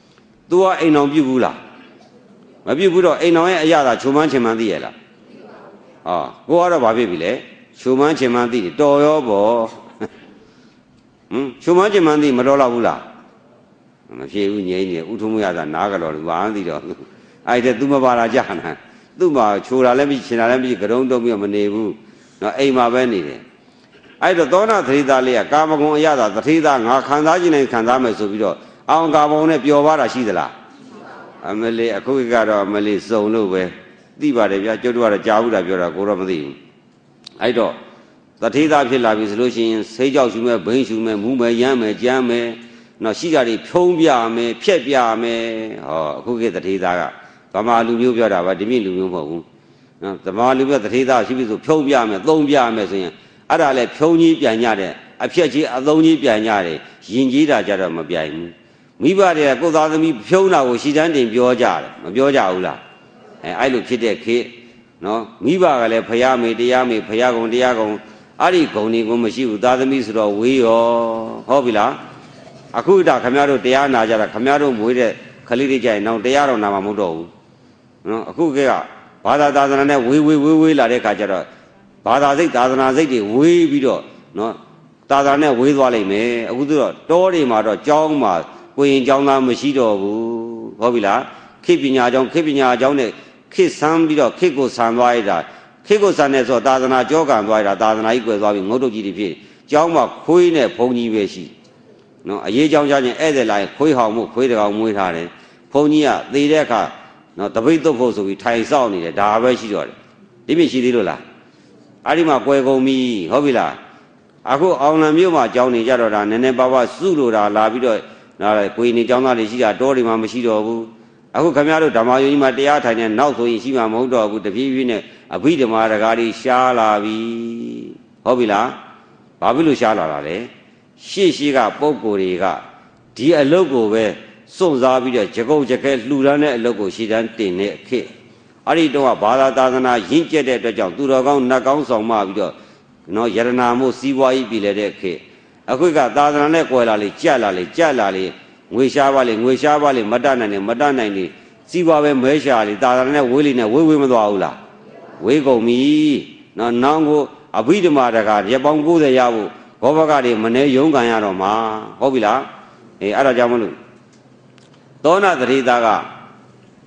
तू ကအိမ်အောင်ပြုတ်ဘူးလားမပြုတ်ဘူးတော့အိမ်အောင်ရဲ့အရာသာချုံမန်းချင်မှန်းသိရလားဟာကိုကတော့ဘာဖြစ်ပြီလဲချုံမန်းချင်မှန်းသိတယ်တော်ရောပေါ့ဟမ်ချုံမန်းချင်မှန်းသိမတော်တော့ဘူးလားမဖြစ်ဘူးငြိမ်းနေဥထုမရသာနားကြတော့ဘာမှသိတော့အဲ့ဒါ तू မပါလာကြနာသူ့မှာချိုတာလည်းမရှိချင်တာလည်းမရှိကြုံတုံးပြီးမနေဘူးနော်အိမ်မှာပဲနေတယ်အဲ့တော့သောနာသတိသားလေးကကာမဂုဏ်အရသာသတိသားငါခံစားခြင်းနဲ့ခံစားမယ်ဆိုပြီးတော့အောင်ကာမဂုဏ်နဲ့ပျော်ပါတာရှိသလားအမလေးအခုကတော့အမလေးစုံလို့ပဲသိပါတယ်ဗျာကျုပ်တို့ကတော့ကြားဘူးတာပြောတာကိုတော့မသိဘူးအဲ့တော့သတိသားဖြစ်လာပြီဆိုလို့ရှိရင်စိတ်ကြောက်ရှူမဲ့ဘိန်းရှူမဲ့မူးမဲ့ရမ်းမဲ့ကြမ်းမဲ့နော်ရှိတာတွေဖြုံးပြမယ်ဖြက်ပြမယ်ဟောအခုခေတ်တထေးသားကဗမာလူမျိုးပြောတာပါဒီမြင့်လူမျိုးမဟုတ်ဘူးနော်ဗမာလူမျိုးတထေးသားရှိပြီဆိုဖြုံးပြမယ်သုံးပြမယ်ဆိုရင်အဲ့ဒါလည်းဖြုံးကြီးပြန်ကြတယ်အဖြက်ကြီးအသုံးကြီးပြန်ကြတယ်ယဉ်ကြီးတာကြတော့မပြိုင်ဘူးမိဘတွေကကိုယ်သားသမီးဖြုံးတာကိုရှီတန်းတင်ပြောကြတယ်မပြောကြဘူးလားအဲအဲ့လိုဖြစ်တဲ့ခေတ်နော်မိဘကလည်းဖယားမေတရားမေဖယားကုံတရားကုံအဲ့ဒီဂုံတွေကိုမရှိဘူးသားသမီးဆိုတော့ဝေးရောဟုတ်ပြီလားအခုဒါခမရတို့တရားနာကြတာခမရတို့မွေးတဲ့ခလေးတွေကြရင်တော့တရားတော်နာမှာမဟုတ်တော့ဘူးနော်အခုကဘာသာသာသနာနဲ့ဝေးဝေးဝေးဝေးလာတဲ့ခါကျတော့ဘာသာစိတ်သာသနာစိတ်တွေဝေးပြီးတော့နော်သာသနာနဲ့ဝေးသွားလိမ့်မယ်အခုတော့တောတွေမှာတော့ကျောင်းမှာကိုရင်ကျောင်းသားမရှိတော့ဘူးဟုတ်ပြီလားခေပညာကျောင်းခေပညာကျောင်းနဲ့ခေဆန်းပြီးတော့ခေကိုဆန်းသွားရတာခေကိုဆန်းနေဆိုသာသနာကြောကံသွားရတာသာသနာကြီးကွယ်သွားပြီးငုတ်တုတ်ကြီးတွေဖြစ်ကျောင်းမှာခွေးနဲ့ဘုံကြီးပဲရှိနော်အရေးကြောင်းကြခြင်းဧည့်သည်လာရင်ခွေးဟောင်မှုခွေးတကောင်မွေးထားတယ်ဘုန်းကြီးကသေတဲ့အခါနော်တပိတ်တုတ်ဖို့ဆိုပြီးထိုင်ဆောက်နေတယ်ဒါပဲရှိတော့တယ်ဒီပြရှိသေးလို့လားအဲ့ဒီမှာကွယ်ကုန်ပြီဟုတ်ပြီလားအခုအောင်လံမြို့မှာကြောင်းနေကြတော့ဒါနည်းနည်းပါးပါးစုလို့တာလာပြီးတော့နော်ကိုယ်နေကြောင်းသားတွေရှိတာတောတွေမှာမရှိတော့ဘူးအခုခမရတို့ဓမ္မယုံကြီးမှာတရားထိုင်နေနောက်ဆိုရင်ရှိမှာမဟုတ်တော့ဘူးတပြေးပြေးနဲ့အဘိဓမ္မာတကားတွေရှားလာပြီဟုတ်ပြီလားဘာဖြစ်လို့ရှားလာတာလဲရှေ့ရှိကပုံကိုယ်တွေကဒီအလုပ်ကိုပဲစွန့်စားပြီးတော့ကြကုတ်ကြခဲလှူဒန်းတဲ့အလုပ်ကိုရှေ့တန်းတင်တဲ့ခေတ်အဲ့ဒီတော့ဘာသာသာသနာရင့်ကျက်တဲ့အတွက်ကြောင့်သူတော်ကောင်းနတ်ကောင်းဆောင်မှပြီးတော့နော်ယရနာမှုစီးပွားရေးပြည်လဲတဲ့ခေတ်အခုကသာသနာနဲ့ကွယ်လာလေကြက်လာလေကြက်လာလေငွေရှားပါလေငွေရှားပါလေမတတ်နိုင်လေမတတ်နိုင်လေစီးပွားပဲမဲရှာလေသာသနာနဲ့ဝေးလေနဲ့ဝေးဝေးမသွားဘူးလားဝေးကုန်ပြီနော်နောင်ကိုအဘိဓမ္မာတကာရပောင်းကိုးဆယ်ရဖို့ဘောဘကတွေမနေရုံးကန်ရတော့မှာဟုတ်ပြီလားအေးအဲ့ဒါကြောင့်မလို့သောနာသတိသားက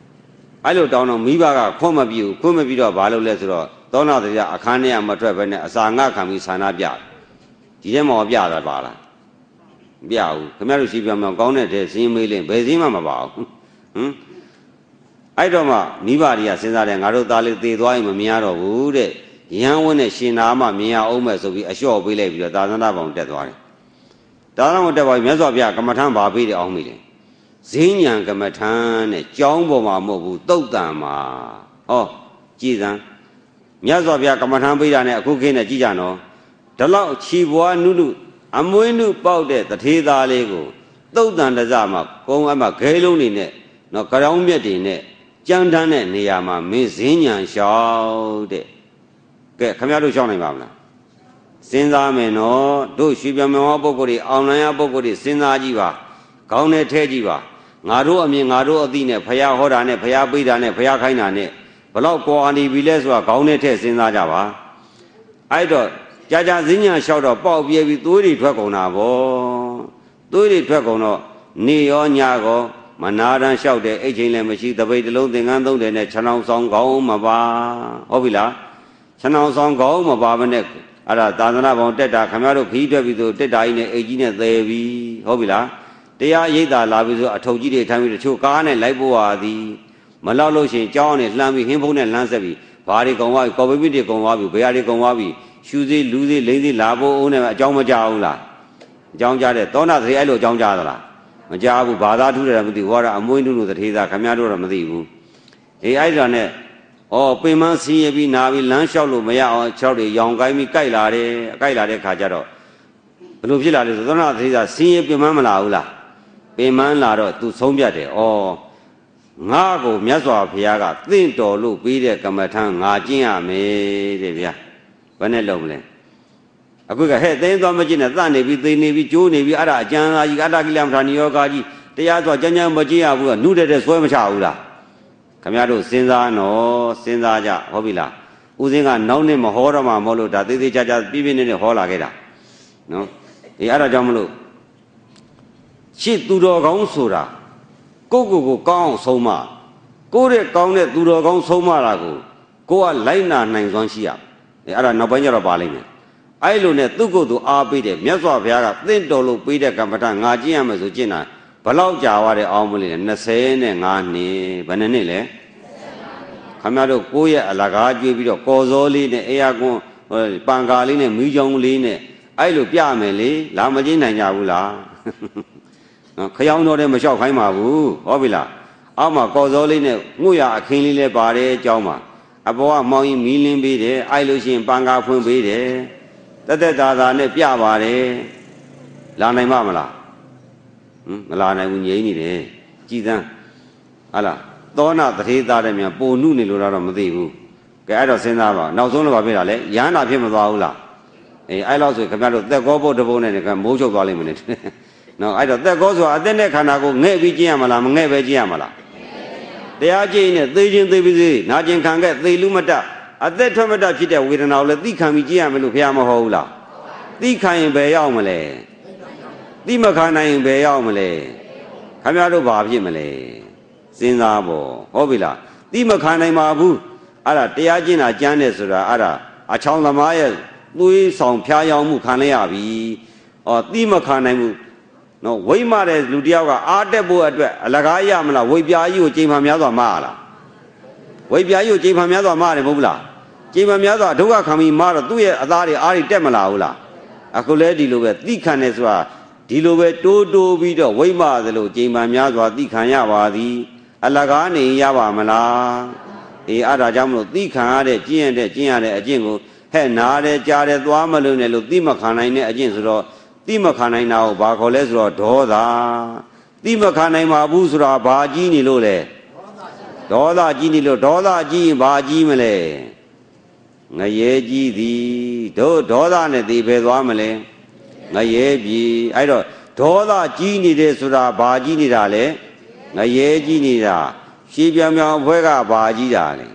အဲ့လိုတောင်းတော့မိဘကခွင့်မပြုခွင့်မပြုတော့ဘာလုပ်လဲဆိုတော့သောနာတရားအခန်းထဲမှာမထွက်ဘဲနဲ့အစာငါခံပြီးဆန္ဒပြဒီထဲမှာပြတာပါလားမပြဘူးခင်ဗျားတို့ရှိပြောင်ပြောင်ကောင်းတဲ့တဲ့စင်းမေးလင်းဘယ်စင်းမှမပါဘူးဟမ်အဲ့တော့မှမိဘတွေကစဉ်းစားတယ်ငါတို့သားလေးသေသွားရင်မမြင်ရတော့ဘူးတဲ့ရဟန်းဝင်းနဲ့ရှင်နာမှမြင်ရအောင်မဲ့ဆိုပြီးအလျှော့ပေးလိုက်ပြီးတော့သာသနာ့ဘောင်တက်သွားတယ်သာသနာ့ဘောင်တက်သွားပြီးမြတ်စွာဘုရားကမ္မထမ်းပါပေးတယ်အောင်မိတယ်ဈဉ္ဉံကမ္မထမ်းနဲ့ကြောင်းပေါ်မှာမဟုတ်ဘူးတုတ်တန်မှာဟောကြည်စမ်းမြတ်စွာဘုရားကမ္မထမ်းပေးတာနဲ့အခုခင်းနဲ့ကြည်ကြနော်ဒီလောက်ခြီပွားနုနုအမွေးနုပေါက်တဲ့တထေးသားလေးကိုတုတ်တန်တစမှာကုန်းအမခဲလုံးနေနဲ့နော်ကြောင်းမြက်တွေနဲ့ကြမ်းတမ်းတဲ့နေရာမှာမင်းဈဉ္ဉံလျှောက်တဲ့ကဲခင်ဗျားတို့ရှောက်နိုင်ပါမလားစဉ်းစားမယ်နော်တို့ရွှေပြမောပုဂ္ဂိုလ်တွေအောင်နိုင်ရပုဂ္ဂိုလ်တွေစဉ်းစားကြည့်ပါခေါင်းနဲ့ထဲကြည့်ပါငါတို့အမြင်ငါတို့အသိနဲ့ဖရာဟောတာနဲ့ဖရာပိတာနဲ့ဖရာခိုင်းတာနဲ့ဘလောက်ကွာနေပြီလဲဆိုတာခေါင်းနဲ့ထဲစဉ်းစားကြပါအဲ့တော့ကြာကြာဈဉ္ညာလျှောက်တော့ပေါက်ပြေးပြီးသွေးတွေထွက်ကုန်တာဗောသွေးတွေထွက်ကုန်တော့နေရောညကောမနာတန်းလျှောက်တယ်အိတ်ချင်းလည်းမရှိတပိတ်တလုံးသင်္ကန်းသုံးတယ်နဲ့ခြံအောင်ဆောင်ကောင်းမပါဟုတ်ပြီလားခြံအောင်ဆောင်ကောင်းမပါမနဲ့အဲ့ဒါသာသနာ့ဘောင်တက်တာခင်ဗျားတို့ခီးထွက်ပြီးဆိုတက်တာကြီးနဲ့အိတ်ကြီးနဲ့သေပြီဟုတ်ပြီလားတရားရိပ်သာလာပြီးဆိုအထုပ်ကြီးတွေထိုင်ပြီးတချို့ကားနဲ့လိုက်ပို့ရသည်မလောက်လို့ရှိရင်ကြောင်းနဲ့လှမ်းပြီးဟင်းဖုံးနဲ့လှမ်းဆက်ပြီးဘာတွေကုံသွားပြီကော်ပီပစ်တွေကုံသွားပြီဘယ်ဟာတွေကုံသွားပြီရှူစေးလူစေးလိမ့်စေးလာဖို့ဦးနဲ့အကြောင်းမကြောက်ဘူးလားအကြောင်းကြားတဲ့သောနာသတိအဲ့လိုအကြောင်းကြားသလားမကြားဘူးဘာသာထူးတယ်မသိဘူးဟောတာအမွှေးနုနုတထေးသားခင်ဗျားတို့တော့မသိဘူးအေးအဲ့ဒါနဲ့ဩပင်မဆင်းရပြီးနာပြီးလမ်းလျှောက်လို့မရအောင်၆တွေရောင်ကိုင်းပြီးကြိုက်လာတယ်အကြိုက်လာတဲ့ခါကျတော့ဘယ်လိုဖြစ်လာလဲဆိုသောနာသတိသားဆင်းရပင်မမလာဘူးလားပင်မလာတော့သူဆုံးပြတ်တယ်ဩငါ့ကိုမြတ်စွာဘုရားကသင့်တော်လို့ပြီးတဲ့ကမ္မထမ်းငါကျင့်ရမယ်တဲ့ဗျာဘယ်နဲ့လုံးမလဲအခုကဟဲ့သိန်းသွားမကျင့်နဲ့သတ်နေပြီသိနေပြီကျိုးနေပြီအဲ့ဒါအကျမ်းသာကြီးအတ္တကိလမထာနိယောဂါကြီးတရားဆိုကြမ်းကြမ်းမကျင့်ရဘူးကနှုတဲ့တဲ့ဆွဲမချဘူးလားခင်ဗျားတို့စဉ်းစားနော်စဉ်းစားကြဟုတ်ပြီလားဦးစင်းကနောက်နှစ်မဟောတော့မှမဟုတ်လို့ဒါသေးသေးချာချာပြည့်ပြည့်နဲ့ဟောလာခဲ့တာနော်အေးအဲ့ဒါကြောင့်မလို့ရှစ်သူတော်ကောင်းဆိုတာကိုကိုကိုကောင်းအောင်ဆုံးမကိုတဲ့ကောင်းတဲ့သူတော်ကောင်းဆုံးမတာကိုကိုကလိုက်နာနိုင်စွမ်းရှိရအဲအဲ့ဒါနောက်ပိုင်းကျတော့ပါလိမ့်မယ်အဲ့လိုနဲ့သူ့ကိုယ်သူအားပေးတယ်မြတ်စွာဘုရားကသင့်တော်လို့ပေးတဲ့ကမ္မဋ္ဌာန်းငါကျင့်ရမယ်ဆိုကျင့်တာဘလောက်ကြာသွားတဲ့အောင်မလေးနဲ့၂၅နှစ်ဘယ်နှစ်နှစ်လဲခင်ဗျားတို့ကိုယ့်ရဲ့အလကားကျွေးပြီးတော့ကော်စောလေးနဲ့အေယာကွန်းပန်ကာလေးနဲ့မီးချောင်းလေးနဲ့အဲ့လိုပြမယ်လေလာမကျင့်နိုင်ကြဘူးလားခရောင်းတော့တဲ့မလျှောက်ခိုင်းပါဘူးဟုတ်ပြီလားအောက်မှာကော်စောလေးနဲ့ငှွရအခင်းလေးလည်းပါတယ်အကြောင်းမှာအပေါ်ကမောင်ကြီးမီးလင်းပေးတယ်အဲ့လို့ရှိရင်ပန်ကာဖွင့်ပေးတယ်တက်တက်တာတာနဲ့ပြပါတယ်လာနိုင်ပါမလားဟမ်မလာနိုင်ဘူးငြိမ့်နေတယ်ကြည်သန်းဟာလားသောနာတထေးသားတဲ့မြန်ပုံနုနေလို့တော့မသိဘူးကဲအဲ့တော့စဉ်းစားပါနောက်ဆုံးတော့ဘာဖြစ်တာလဲရဟန္တာဖြစ်မသွားဘူးလားအေးအဲ့လောက်ဆိုခင်ဗျားတို့သက်ကောဖို့တပုံနဲ့ကမိုးချုပ်သွားလိမ့်မယ်နော်အဲ့တော့သက်ကောဆိုတာအသက်နဲ့ခန္ဓာကိုငဲ့ပြီးကျင့်ရမလားမငဲ့ပဲကျင့်ရမလားတရားကျင့်နေသေခြင်းသေပါစေနာကျင်ခံခဲ့သေလူမတအသက်ထွက်မတဖြစ်တဲ့ဝေဒနာကိုလည်းသိခံပြီးကျင့်ရမယ်လို့ဘုရားမဟောဘူးလားသိခံရင်ဘယ်ရောက်မလဲသိမခံနိုင်ရင်ဘယ်ရောက်မလဲခင်ဗျားတို့ဘာဖြစ်မလဲစဉ်းစားဖို့ဟုတ်ပြီလားသိမခံနိုင်ပါဘူးအဲ့ဒါတရားကျင့်တာကျမ်းတယ်ဆိုတာအဲ့ဒါအချောင်းသမားရဲ့သွေးဆောင်ဖျားယောင်းမှုခံလိုက်ရပြီဩသိမခံနိုင်ဘူးနော်ဝိမတဲ့လူတယောက်ကအားတက်ဖို့အတွက်အလကားရမလားဝိပြာကြီးကိုချိန်ဖန်များစွာမရလားဝိပြာကြီးကိုချိန်ဖန်များစွာမရတယ်မဟုတ်ဘူးလားချိန်ဖန်များစွာဒုက္ခခံပြီးမတော့သူ့ရဲ့အသားတွေအားတွေတက်မလာဘူးလားအခုလဲဒီလိုပဲသိခံတယ်ဆိုတာဒီလိုပဲတိုးတိုးပြီးတော့ဝိမသလိုချိန်ဖန်များစွာသိခံရပါသည်အလကားနေရပါမလားအေးအဲ့ဒါကြောင့်မလို့သိခံရတဲ့ကျင့်ရတဲ့ကျင့်ရတဲ့အကျင့်ကိုဟဲ့နားတယ်ကြားတယ်သွားမလို့နဲ့လို့သိမခံနိုင်တဲ့အကျင့်ဆိုတော့သိမခံနိုင်တာကိုဘာခေါ်လဲဆိုတော့ဒေါသသိမခံနိုင်ပါဘူးဆိုတာဘာကြီးနေလို့လဲဒေါသကြီးနေလို့ဒေါသကြီးရင်ဘာကြီးမလဲငရဲကြီးသည်တို့ဒေါသနဲ့သိပဲသွားမလဲငရဲပြီအဲ့တော့ဒေါသကြီးနေတယ်ဆိုတာဘာကြီးနေတာလဲငရဲကြီးနေတာရှည်ပြောင်ပြောင်ဘွဲကဘာကြီးတာလဲ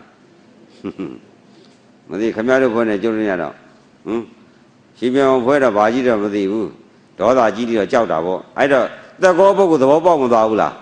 မသိခမရတို့ဘွဲနဲ့ကြုံနေရတော့ဟမ်ရှည်ပြောင်ဘွဲတော့ဘာကြီးတော့မသိဘူးဒေါသကြီးပြီးတော့ကြောက်တာပေါ့အဲ့တော့သက်ကောပုဂ္ဂိုလ်သဘောပေါက်မသွားဘူးလား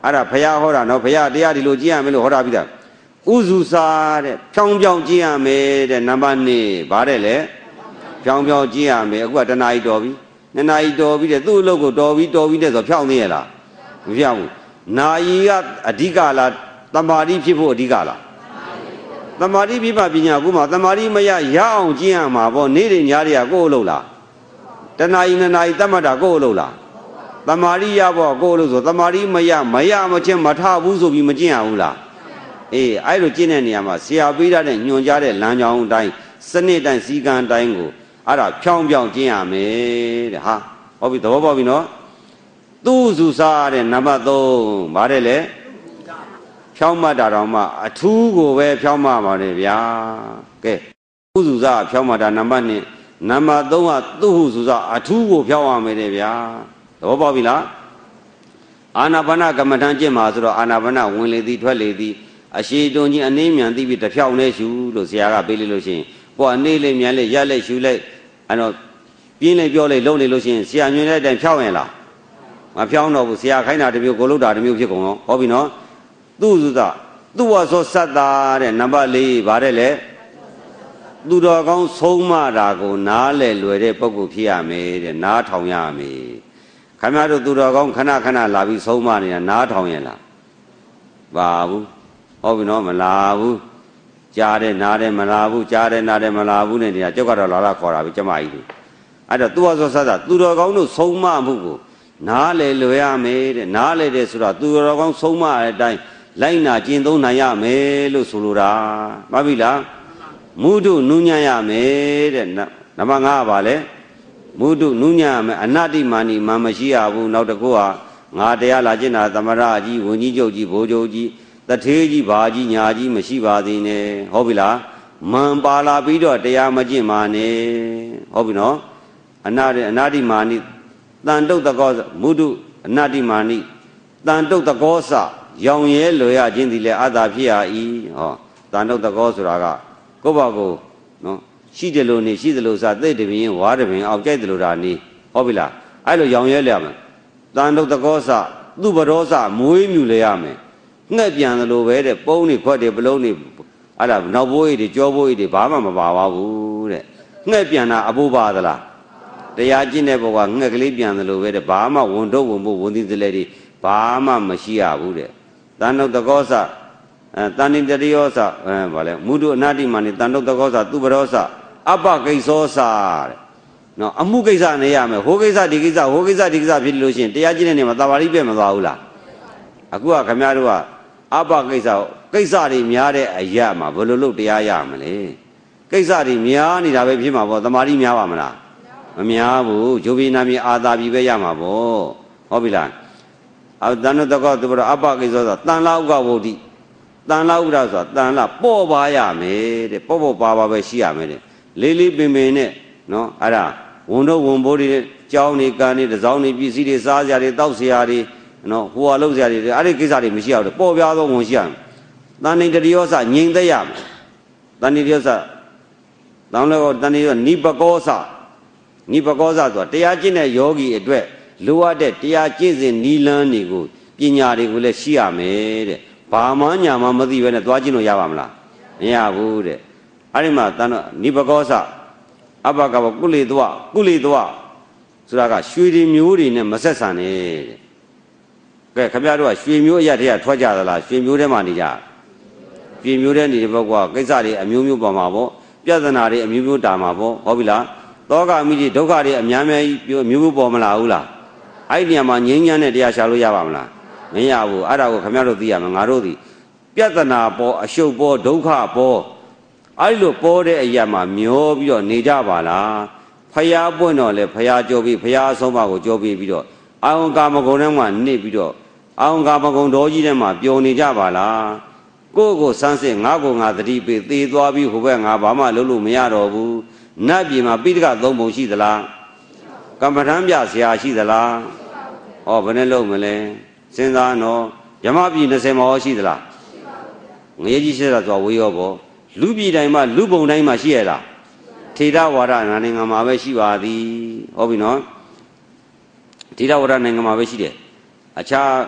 အဲ့ဒါဘုရားဟောတာနော်ဘုရားတရားဒီလိုကြည့်ရမယ်လို့ဟောတာပြီးတာဥစုစာတဲ့ဖြောင်းဖြောင်းကြည့်ရမယ်တဲ့နံပါတ်၂ဗါတဲ့လေဖြောင်းဖြောင်းကြည့်ရမယ်အခုကတနာရီတော်ပြီနှစ်နာရီတော်ပြီတဲ့သူ့အလုပ်ကိုတော်ပြီတော်ပြီတဲ့ဆိုဖြောင်းနေရလားမဖြောင်းဘူးနာယီကအဓိကလားတမာတိဖြစ်ဖို့အဓိကလားတမာတိပြပပညာကူမှာတမာတိမရရအောင်ကျင့်ရမှာပေါ့နေ့တွေညတွေကကိုယ့်အလုပ်လားတနာရီနှစ်နာရီတတ်မှတ်တာကိုယ့်အလုပ်လားတမာတိရဖို့ကိုယ့်အလုပ်ဆိုတမာတိမရမရမချင်းမထဘူးဆိုပြီးမကျင့်ရဘူးလားအေးအဲ့လိုကျင့်တဲ့နေရာမှာဆရာပေးထားတဲ့ညွှန်ကြားတဲ့လမ်းကြောင်းအတိုင်းစနစ်တိုင်းစည်းကမ်းတိုင်းကိုအဲ့ဒါဖြောင်းဖြောင်းကျင့်ရမယ်တဲ့ဟာဟုတ်ပြီသဘောပေါက်ပြီနော်သူ့စုစားတဲ့နံပါတ်၃ဗါတဲ့လေဖြောင်းမှတ်တာတော့မှအထူးကိုပဲဖြောင်းမှတ်ပါနဲ့ဗျာကဲသူ့စုစားဖြောင်းမှတ်တာနံပါတ်၂နံပါတ်၃ကသူ့စုစားအထူးကိုဖြောင်းရမယ်တဲ့ဗျာသဘောပေါက်ပြီလားအာနာပါနကမ္မဋ္ဌာန်းကျင့်မှာဆိုတော့အာနာပါနဝင်လေသည်ထွက်လေသည်အရှိတုံကြီးအနေမြန်သိပြီးတစ်ဖြောင်းနဲ့ရှူလို့ဆရာကပေးလို့လို့ရှိရင်ကိုယ်အနေလေးမြန်လေးရက်လေးရှူလိုက်အဲ့တော့ပြင်းလေးပြောလိုက်လုံးနေလို့ရှိရင်ဆရာညွှန်တဲ့အတိုင်းဖြောင်းရင်လားမဖြောင်းတော့ဘူးဆရာခိုင်းတာတစ်မျိုးကိုလုတ်တာတစ်မျိုးဖြစ်ကုန်တော့ဟောပြီနော်သူ့စုသာသူ့ဝါဆိုစတ်တာတဲ့နံပါတ်၄ဗါတဲ့လေသူတော်ကောင်းဆုံးမတာကိုနားလေလွယ်တဲ့ပုဂ္ဂိုလ်ဖြစ်ရမယ်တဲ့နားထောင်ရမယ်ခင်ဗျားတို့သူတော်ကောင်းခဏခဏလာပြီးဆုံးမနေတာနားထောင်ရင်လားပါဘူးဟုတ်ပြီနော်မလာဘူးကြားတယ်နားတယ်မလာဘူးကြားတယ်နားတယ်မလာဘူးနဲ့နေတာကြောက်ကတော့လာလာခေါ်တာပဲကျမကြီးတို့အဲ့တော့သူ့ဝါဆိုစတ်တာသူတော်ကောင်းတို့ဆုံးမမှုကိုနားလေလွယ်ရမယ်တဲ့နားလေတဲ့ဆိုတော့သူတော်ကောင်းဆုံးမတဲ့အတိုင်းလိုက်နာကျင့်သုံးနိုင်ရမယ်လို့ဆိုလိုတာမှတ်ပြီလားမုဒုနုညံ့ရမယ်တဲ့နံပါတ်၅ကပါလေမုဒုနုညံ့ရမယ်အနတ္တိမာနိမာမရှိရဘူးနောက်တစ်ခုကငါတရားလာကျင့်တာသမရအကြီးဝန်ကြီးချုပ်ကြီးဘိုးချုပ်ကြီးတထေးကြီးဘာကြီးညာကြီးမရှိပါသေးနဲ့ဟုတ်ပြီလားမန်ပါလာပြီးတော့တရားမကျင့်ပါနဲ့ဟုတ်ပြီနော်အနာအနာတ္တိမာနိတန်တုတ်တကောမုဒုအနတ္တိမာနိတန်တုတ်တကောစရောင်ရဲလွယ်ရခြင်းဒီလေအတ္တဖြစ်ရ၏ဟောတန်တုတ်တကောဆိုတာကကိုယ့်ဘာကိုနော်ရှိတယ်လို့နေရှိတယ်လို့စားသိတဲ့ပြင်းဝါတဲ့ပြင်းအောက်ကြိုက်တယ်လို့ဒါနေဟုတ်ပြီလားအဲ့လိုရောင်ရဲလျရမယ်တန်တုတ်တကောစသူ့ဘရောစမွေးမြူလေရမယ်ငှက်ပြန်တယ်လို့ပဲတဲ့ပုံးတွေခွက်တွေပလုံးတွေအဲ့ဒါနောက်ဘိုးကြီးတွေကြောဘိုးကြီးတွေဘာမှမပါပါဘူးတဲ့ငှက်ပြန်တာအဘိုးပါသလားတရားကျင့်တဲ့ဘုရားငှက်ကလေးပြန်တယ်လို့ပဲတဲ့ဘာမှဝန်တော့ဝန်ဖို့ဝန်သီးစလဲတွေဘာမှမရှိရဘူးတဲ့တန်တုတ်တကောစအဲတန်တိတရိယောစအဲဗာလဲမုဒုအနာတိမာနိတန်တုတ်တကောစသူဘရောစအပကိစ္စောစတဲ့နော်အမှုကိစ္စနေရမယ်ဟိုကိစ္စဒီကိစ္စဟိုကိစ္စဒီကိစ္စဖြစ်လို့ရှိရင်တရားကျင့်တဲ့နေမှာတာပါဠိပြည့်မသွားဘူးလားအခုကခင်ဗျားတို့ကအပကိစ္စကိစ္စတွေများတဲ့အရာမှာဘယ်လိုလုပ်တရားရမလဲကိစ္စတွေများနေတာပဲဖြစ်မှာပေါ့တမာတိများပါမလားမများဘူးဂျိုဘီနာမီအာသာပြီပဲရမှာပေါ့ဟုတ်ပြီလားအတန်တကောသူဘရောအပကိစ္စဆိုတန်လာဥကဝုဒ္ဓိတန်လာဥဒ္ဒဆိုတာတန်လာပေါ့ပါရမယ်တဲ့ပေါ့ပေါ့ပါပါပဲရှိရမယ်တဲ့လေးလေးပင်ပင်နဲ့နော်အဲ့ဒါဝန်တော့ဝန်ဘိုးတွေကြောင်းနေကန်နေတစောင်းနေပစ္စည်းတွေစားစရာတွေတောက်စရာတွေနော်ဟိုဟာလောက်စရာတွေအဲ့ဒီကိစ္စတွေမရှိအောင်ပေါ့ပြားသောဝန်ရှိရမယ်တန်နေတရိယောစငြိမ်သက်ရမယ်တန်နေတရိယောစတောင်းလည်းတန်နေရောနိပကောစနိပကောစဆိုတာတရားကျင့်တဲ့ယောဂီအတွက်လိုအပ်တဲ့တရားကျင့်စဉ်နီလန်းတွေကိုပညာတွေကိုလည်းရှိရမယ်တဲ့ဘာမှညာမှမသိဘဲနဲ့သွားကျင့်လို့ရပါမလားမရဘူးတဲ့အဲ့ဒီမှာတန်တော့နိပကောစအဘကဘကုလေသွားကုလေသွားဆိုတာကရွှေတွေမျိုးတွေနဲ့မဆက်ဆံနဲ့တဲ့ကဲခင်ဗျားတို့ကရွှေမျိုးအရာတွေကထွက်ကြသလားရွှေမျိုးထဲမှာနေကြရွှေမျိုးထဲနေတဲ့ဘက်ကကိစ္စတွေအမျိုးမျိုးပေါ်မှာပေါ့ပြဿနာတွေအမျိုးမျိုးတာမှာပေါ့ဟုတ်ပြီလားသောကမိတွေဒုက္ခတွေအများများကြီးအမျိုးမျိုးပေါ်မလာဘူးလားအဲ့ဒီနေရာမှာငြိမ်းချမ်းတဲ့တရားရှာလို့ရပါမလားမရဘူးအဲ့ဒါကိုခင်ဗျားတို့သိရမယ်ငါတို့သိပြဿနာပေါ်အရှုပ်ပေါ်ဒုက္ခပေါ်အဲ့လိုပေါ်တဲ့အရာမှာမျောပြီးတော့နေကြပါလားဖျားပွင့်တော့လေဖျားကြောပြီးဖျားအဆုံးမကိုကြောပြီးပြီးတော့အာဝံကာမဂုဏ်ထဲမှာနေပြီးတော့အာဝံကာမဂုဏ်တော်ကြီးထဲမှာပျော်နေကြပါလားကိုယ့်ကိုစမ်းစစ်ငါ့ကိုငါသတိပေးသေသွားပြီးဟိုဘက်ငါဘာမှလုပ်လို့မရတော့ဘူးနတ်ပြည်မှာပိဋကသုံးပုံရှိသလားကမ္မထမ်းပြဆရာရှိသလားဟောဘယ်နဲ့လုပ်မလဲစဉ်းစားနော်ယမပြည်၂၀မှာဟောရှိသလားငရေကြီးရှိတာဆိုဝေးရောပေါ့လူပြည်တိုင်းမှာလူပုံတိုင်းမှာရှိရလားထေရဝါဒနိုင်ငံမှာပဲရှိပါသည်ဟုတ်ပြီနော်ထေရဝါဒနိုင်ငံမှာပဲရှိတယ်အခြား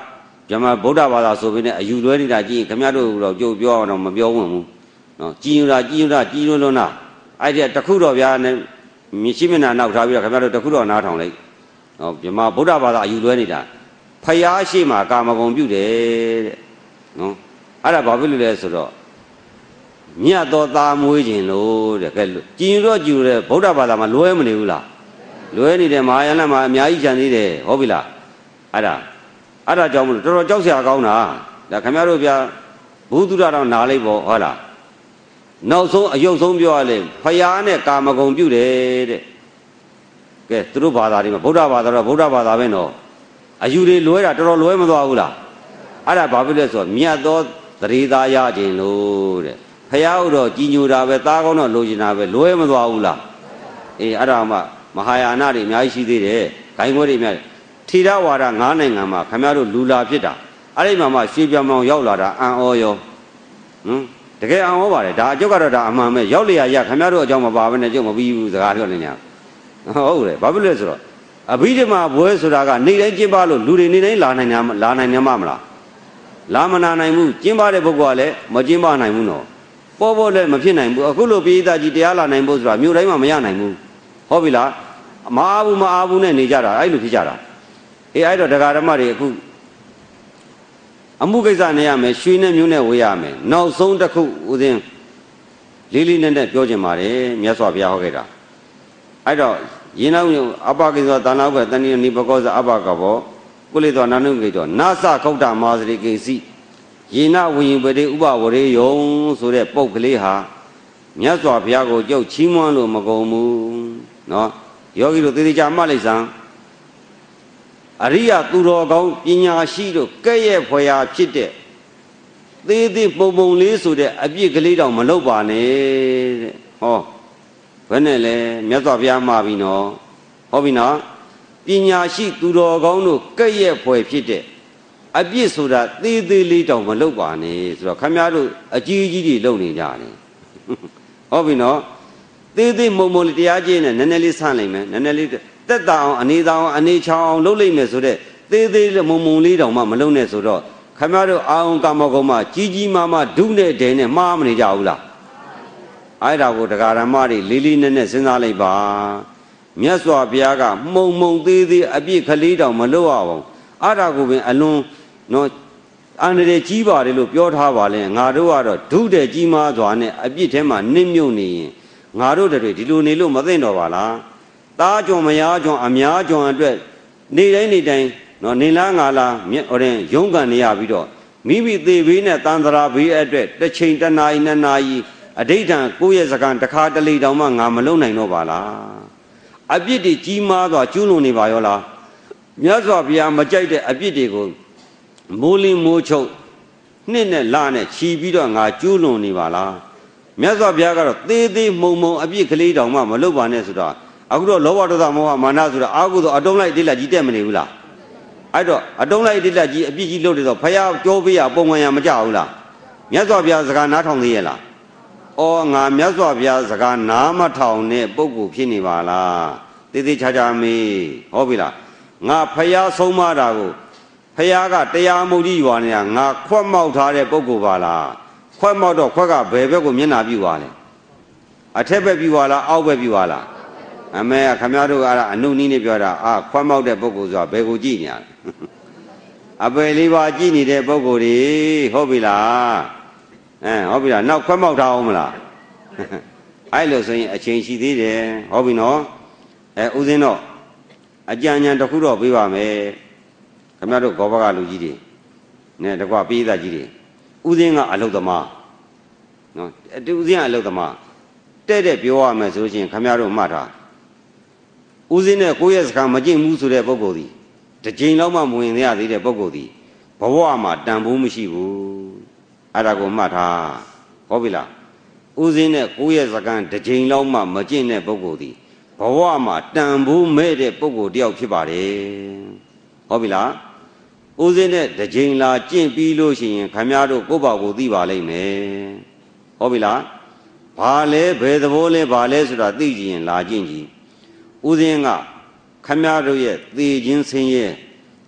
ဗျမဗုဒ္ဓဘာသာဆိုပြီးနဲ့အယူလွဲနေတာကြည့်ခင်ဗျားတို့တော့ကြိုးပြောအောင်တော့မပြောဝင်ဘူးနော်ကြည်ညိုတာကြည်ညိုတာကြည်ညိုလွန်းတာအဲ့ဒီတခုတော့ဗျာနဲ့မြရှိမျက်နှာနောက်ထားပြီးတော့ခင်ဗျားတို့တခုတော့နားထောင်လိုက်နော်ဗျမဗုဒ္ဓဘာသာအယူလွဲနေတာဖယားရှိမှကာမဂုဏ်ပြုတယ်တဲ့နော်အဲ့ဒါဘာဖြစ်လို့လဲဆိုတော့မြတ်သောသားမွေးခြင်းလို့တဲ့ကဲကြည်ညိုတော့ကြည်ညိုတယ်ဗုဒ္ဓဘာသာမှာလွဲမနေဘူးလားလွဲနေတယ်မဟာယာနမှာအများကြီးခြံသေးတယ်ဟုတ်ပြီလားအဲ့ဒါအဲ့ဒါကြောင့်မလို့တော်တော်ကြောက်စရာကောင်းတာဒါခင်ဗျားတို့ဗျာဘုသူရတော့နားလိုက်ပေါ့ဟုတ်လားနောက်ဆုံးအယုတ်ဆုံးပြောရလေဖယားနဲ့ကာမဂုဏ်ပြုတယ်တဲ့ကဲသူတို့ဘာသာတွေမှာဗုဒ္ဓဘာသာတော့ဗုဒ္ဓဘာသာပဲနော်အယူတွေလွဲတာတော်တော်လွဲမသွားဘူးလားအဲ့ဒါဘာဖြစ်လဲဆိုတော့မြတ်သောသတိသားရခြင်းလို့တဲ့ဖယားတော့ကြည်ညိုတာပဲသားကောင်းတော့လိုချင်တာပဲလွဲမသွားဘူးလားအေးအဲ့ဒါမှမဟာယာနတွေအများကြီးရှိသေးတယ်ဂိုင်းခွဲတွေအများကြီးထေရဝါဒငါးနိုင်ငံမှာခင်ဗျားတို့လူလာဖြစ်တာအဲ့ဒီမှာမှရွှေပြောင်ပြောင်ရောက်လာတာအံ့ဩရောဟမ်တကယ်အံ့ဩပါတယ်ဒါအကျုပ်ကတော့ဒါအမှန်ပဲရောက်လျာရခင်ဗျားတို့အကြောင်းမပါဘဲနဲ့ကျုပ်မပြီးဘူးစကားပြောနေညာဟုတ်တယ်ဘာဖြစ်လဲဆိုတော့အဘိဓမ္မာဘွဲဆိုတာကနေတိုင်းကျင်းပလို့လူတွေနေတိုင်းလာနိုင်လာနိုင်နေမှာမလားလာမနာနိုင်ဘူးကျင်းပတဲ့ပုဂ္ဂိုလ်ကလည်းမကျင်းပနိုင်ဘူးနော်ပေါ်ပေါ်လည်းမဖြစ်နိုင်ဘူးအခုလိုပိဋကကြီးတရားလာနိုင်ဖို့ဆိုတာမြို့တိုင်းမှာမရနိုင်ဘူးဟုတ်ပြီလားမအားဘူးမအားဘူးနဲ့နေကြတာအဲ့လိုဖြစ်ကြတာအေးအဲ့တော့တရားဓမ္မတွေအခုအမှုကိစ္စနေရမယ်ရွှေနဲ့မျိုးနဲ့ဝေးရမယ်နောက်ဆုံးတစ်ခုဦးဇင်းလေးလေးနက်နက်ပြောချင်ပါတယ်မြတ်စွာဘုရားဟောခဲ့တာအဲ့တော့ယေနဝိအပကိသောတဏ္ဍဝေတဏိနိပကောဇအပကဘောကုလေသောနာနုကိတောနာသခုတ်တမာစရိကိစီယေနဝိယပတိဥပဝရေယုံဆိုတဲ့ပုတ်ကလေးဟာမြတ်စွာဘုရားကိုကြုတ်ချီးမွမ်းလို့မကုန်ဘူးနော်ယောဂီတို့သေသေးချာမှတ်လိုက်စမ်းအရိယသူတော်ကောင်းပညာရှိတို့ကဲ့ရဲ့ဖွယ်ရာဖြစ်တဲ့သေးသေးပုံပုံလေးဆိုတဲ့အပြစ်ကလေးတောင်မလုပ်ပါနဲ့တဲ့ဟောဘယ်နဲ့လဲမြတ်စွာဘုရားမှာပြီနော်ဟုတ်ပြီနော်ပညာရှိသူတော်ကောင်းတို့ကဲ့ရဲ့ဖွယ်ဖြစ်တဲ့အပြစ်ဆိုတာသေးသေးလေးတောင်မလုပ်ပါနဲ့ဆိုတော့ခမည်းတော်အကြီးကြီးတွေလုပ်နေကြတယ်ဟုတ်ပြီနော်သေးသေးမုံမုံလေးတရားကျင့်နဲ့နည်းနည်းလေးဆန့်လိုက်မယ်နည်းနည်းလေးတက်တာအောင်အနေသာအောင်အနေချောင်းအောင်လုပ်လိုက်မယ်ဆိုတော့သေးသေးမုံမုံလေးတောင်မှမလုပ်နဲ့ဆိုတော့ခမည်းတော်အာအောင်ကာမဂုဏ်မှာကြီးကြီးမားမားဒုနဲ့ဒဲနဲ့မှားမနေကြဘူးလားအဲ့ဒါကိုတရားဓမ္မတွေလေးလေးနက်နက်စဉ်းစားလိုက်ပါမြတ်စွာဘုရားကမှုံမှုံသေးသေးအပြစ်ကလေးတောင်မလုပ်ရအောင်အဲ့ဒါကိုပင်အလွန်နော်အန္တရာယ်ကြီးပါတယ်လို့ပြောထားပါလဲငါတို့ကတော့ဒုတဲ့ကြီးမားစွာနဲ့အပြစ်ထဲမှာနစ်မြုပ်နေရင်ငါတို့တွေဒီလိုနေလို့မသိတော့ပါလားသားကြုံမယားကြုံအများကြုံအတွက်နေတိုင်းနေတိုင်းနော်နေလားငါလားမြတ်ဟိုရင်ရုံးကန်နေရပြီးတော့မိမိသေးဘေးနဲ့တန်ត្រာဘေးအတွက်တစ်ချိန်တစ်နာရီနှစ်နာရီအဋိဋ္ဌံကိုယ့်ရဲ့စကားတစ်ခါတလေတောင်မှငါမလုံနိုင်တော့ပါလားအပြစ်တွေကြီးမားစွာကျူးလွန်နေပါရောလားမြတ်စွာဘုရားမကြိုက်တဲ့အပြစ်တွေကိုမိုးလင်းမိုးချုပ်နှစ်နဲ့လနဲ့ခြီးပြီးတော့ငါကျူးလွန်နေပါလားမြတ်စွာဘုရားကတော့သေးသေးမှုံမှုံအပြစ်ကလေးတောင်မှမလုပ်ပါနဲ့ဆိုတော့အခုတော့လောဘဒေါသမောဟမာနဆိုတာအာဟုသောအတုံးလိုက်တိလက်ကြီးတက်မနေဘူးလားအဲ့တော့အတုံးလိုက်တိလက်ကြီးအပြစ်ကြီးလုပ်တယ်ဆိုဘုရားကြောပေးရပုံမှန်ရမကြဘူးလားမြတ်စွာဘုရားစကားနားထောင်သေးရဲ့လားအော်ငါမြတ်စွာဘုရားစကားနားမထောင်တဲ့ပုဂ္ဂိုလ်ဖြစ်နေပါလားသေသေးချာချာမေးဟုတ်ပြီလားငါဘုရားဆုံးမတာကိုဘုရားကတရားမုတ်ကြီးရွာနေတာငါခွက်မောက်ထားတဲ့ပုဂ္ဂိုလ်ပါလားခွက်မောက်တော့ခွက်ကဘယ်ဘက်ကိုမျက်နှာပြုသွားလဲအထက်ဘက်ပြုသွားလားအောက်ဘက်ပြုသွားလားအမေခမည်းတော်ကအဲ့ဒါအနုနည်းနဲ့ပြောတာအာခွက်မောက်တဲ့ပုဂ္ဂိုလ်ဆိုတာဘယ်ကိုကြည့်နေရလဲအပယ်လေးပါးကြည့်နေတဲ့ပုဂ္ဂိုလ်တွေဟုတ်ပြီလားအဲဟုတ်ပြီလားနောက်ခွက်မောက်ထားအောင်မလားအဲ့လိုဆိုရင်အချိန်ရှိသေးတယ်ဟုတ်ပြီနော်အဲဥစဉ်တော့အကြံဉာဏ်တစ်ခုတော့ပေးပါမယ်ခမည်းတော်ဘောဘကလူကြီးတွေနဲ့တကွာပိဿကြီးတွေဥစဉ်ကအလုတ်သမားနော်တူဥစဉ်ကအလုတ်သမားတဲ့တဲ့ပြောရမယ်ဆိုလို့ရှိရင်ခမည်းတော်မှတ်ထားဥစဉ်နဲ့ကိုယ့်ရဲ့စကားမကျင့်ဘူးဆိုတဲ့ပုဂ္ဂိုလ်ဒီတစ်ချိန်လောက်မှမဝင်ရသေးတဲ့ပုဂ္ဂိုလ်ဒီဘဝမှာတန်ဖိုးမရှိဘူးအဲ့ဒါကိုမှတ်ထားဟုတ်ပြီလားဥစဉ်နဲ့ကိုယ့်ရဲ့စကားတစ်ချိန်လောက်မှမကျင့်တဲ့ပုဂ္ဂိုလ်ဒီဘဝမှာတန်ဖိုးမဲ့တဲ့ပုဂ္ဂိုလ်တယောက်ဖြစ်ပါတယ်ဟုတ်ပြီလားဥစဉ်နဲ့တစ်ချိန်လာကျင့်ပြီးလို့ရှိရင်ခမည်းတော်ကိုယ့်ဘာကိုသိပါလိမ့်မယ်ဟုတ်ပြီလားဘာလဲဘယ်သဘောလဲဘာလဲဆိုတာသိကြရင်လာကျင့်ကြည့်ဥစဉ်ကခမည်းတော်ရဲ့သေခြင်းဆင်းရဲ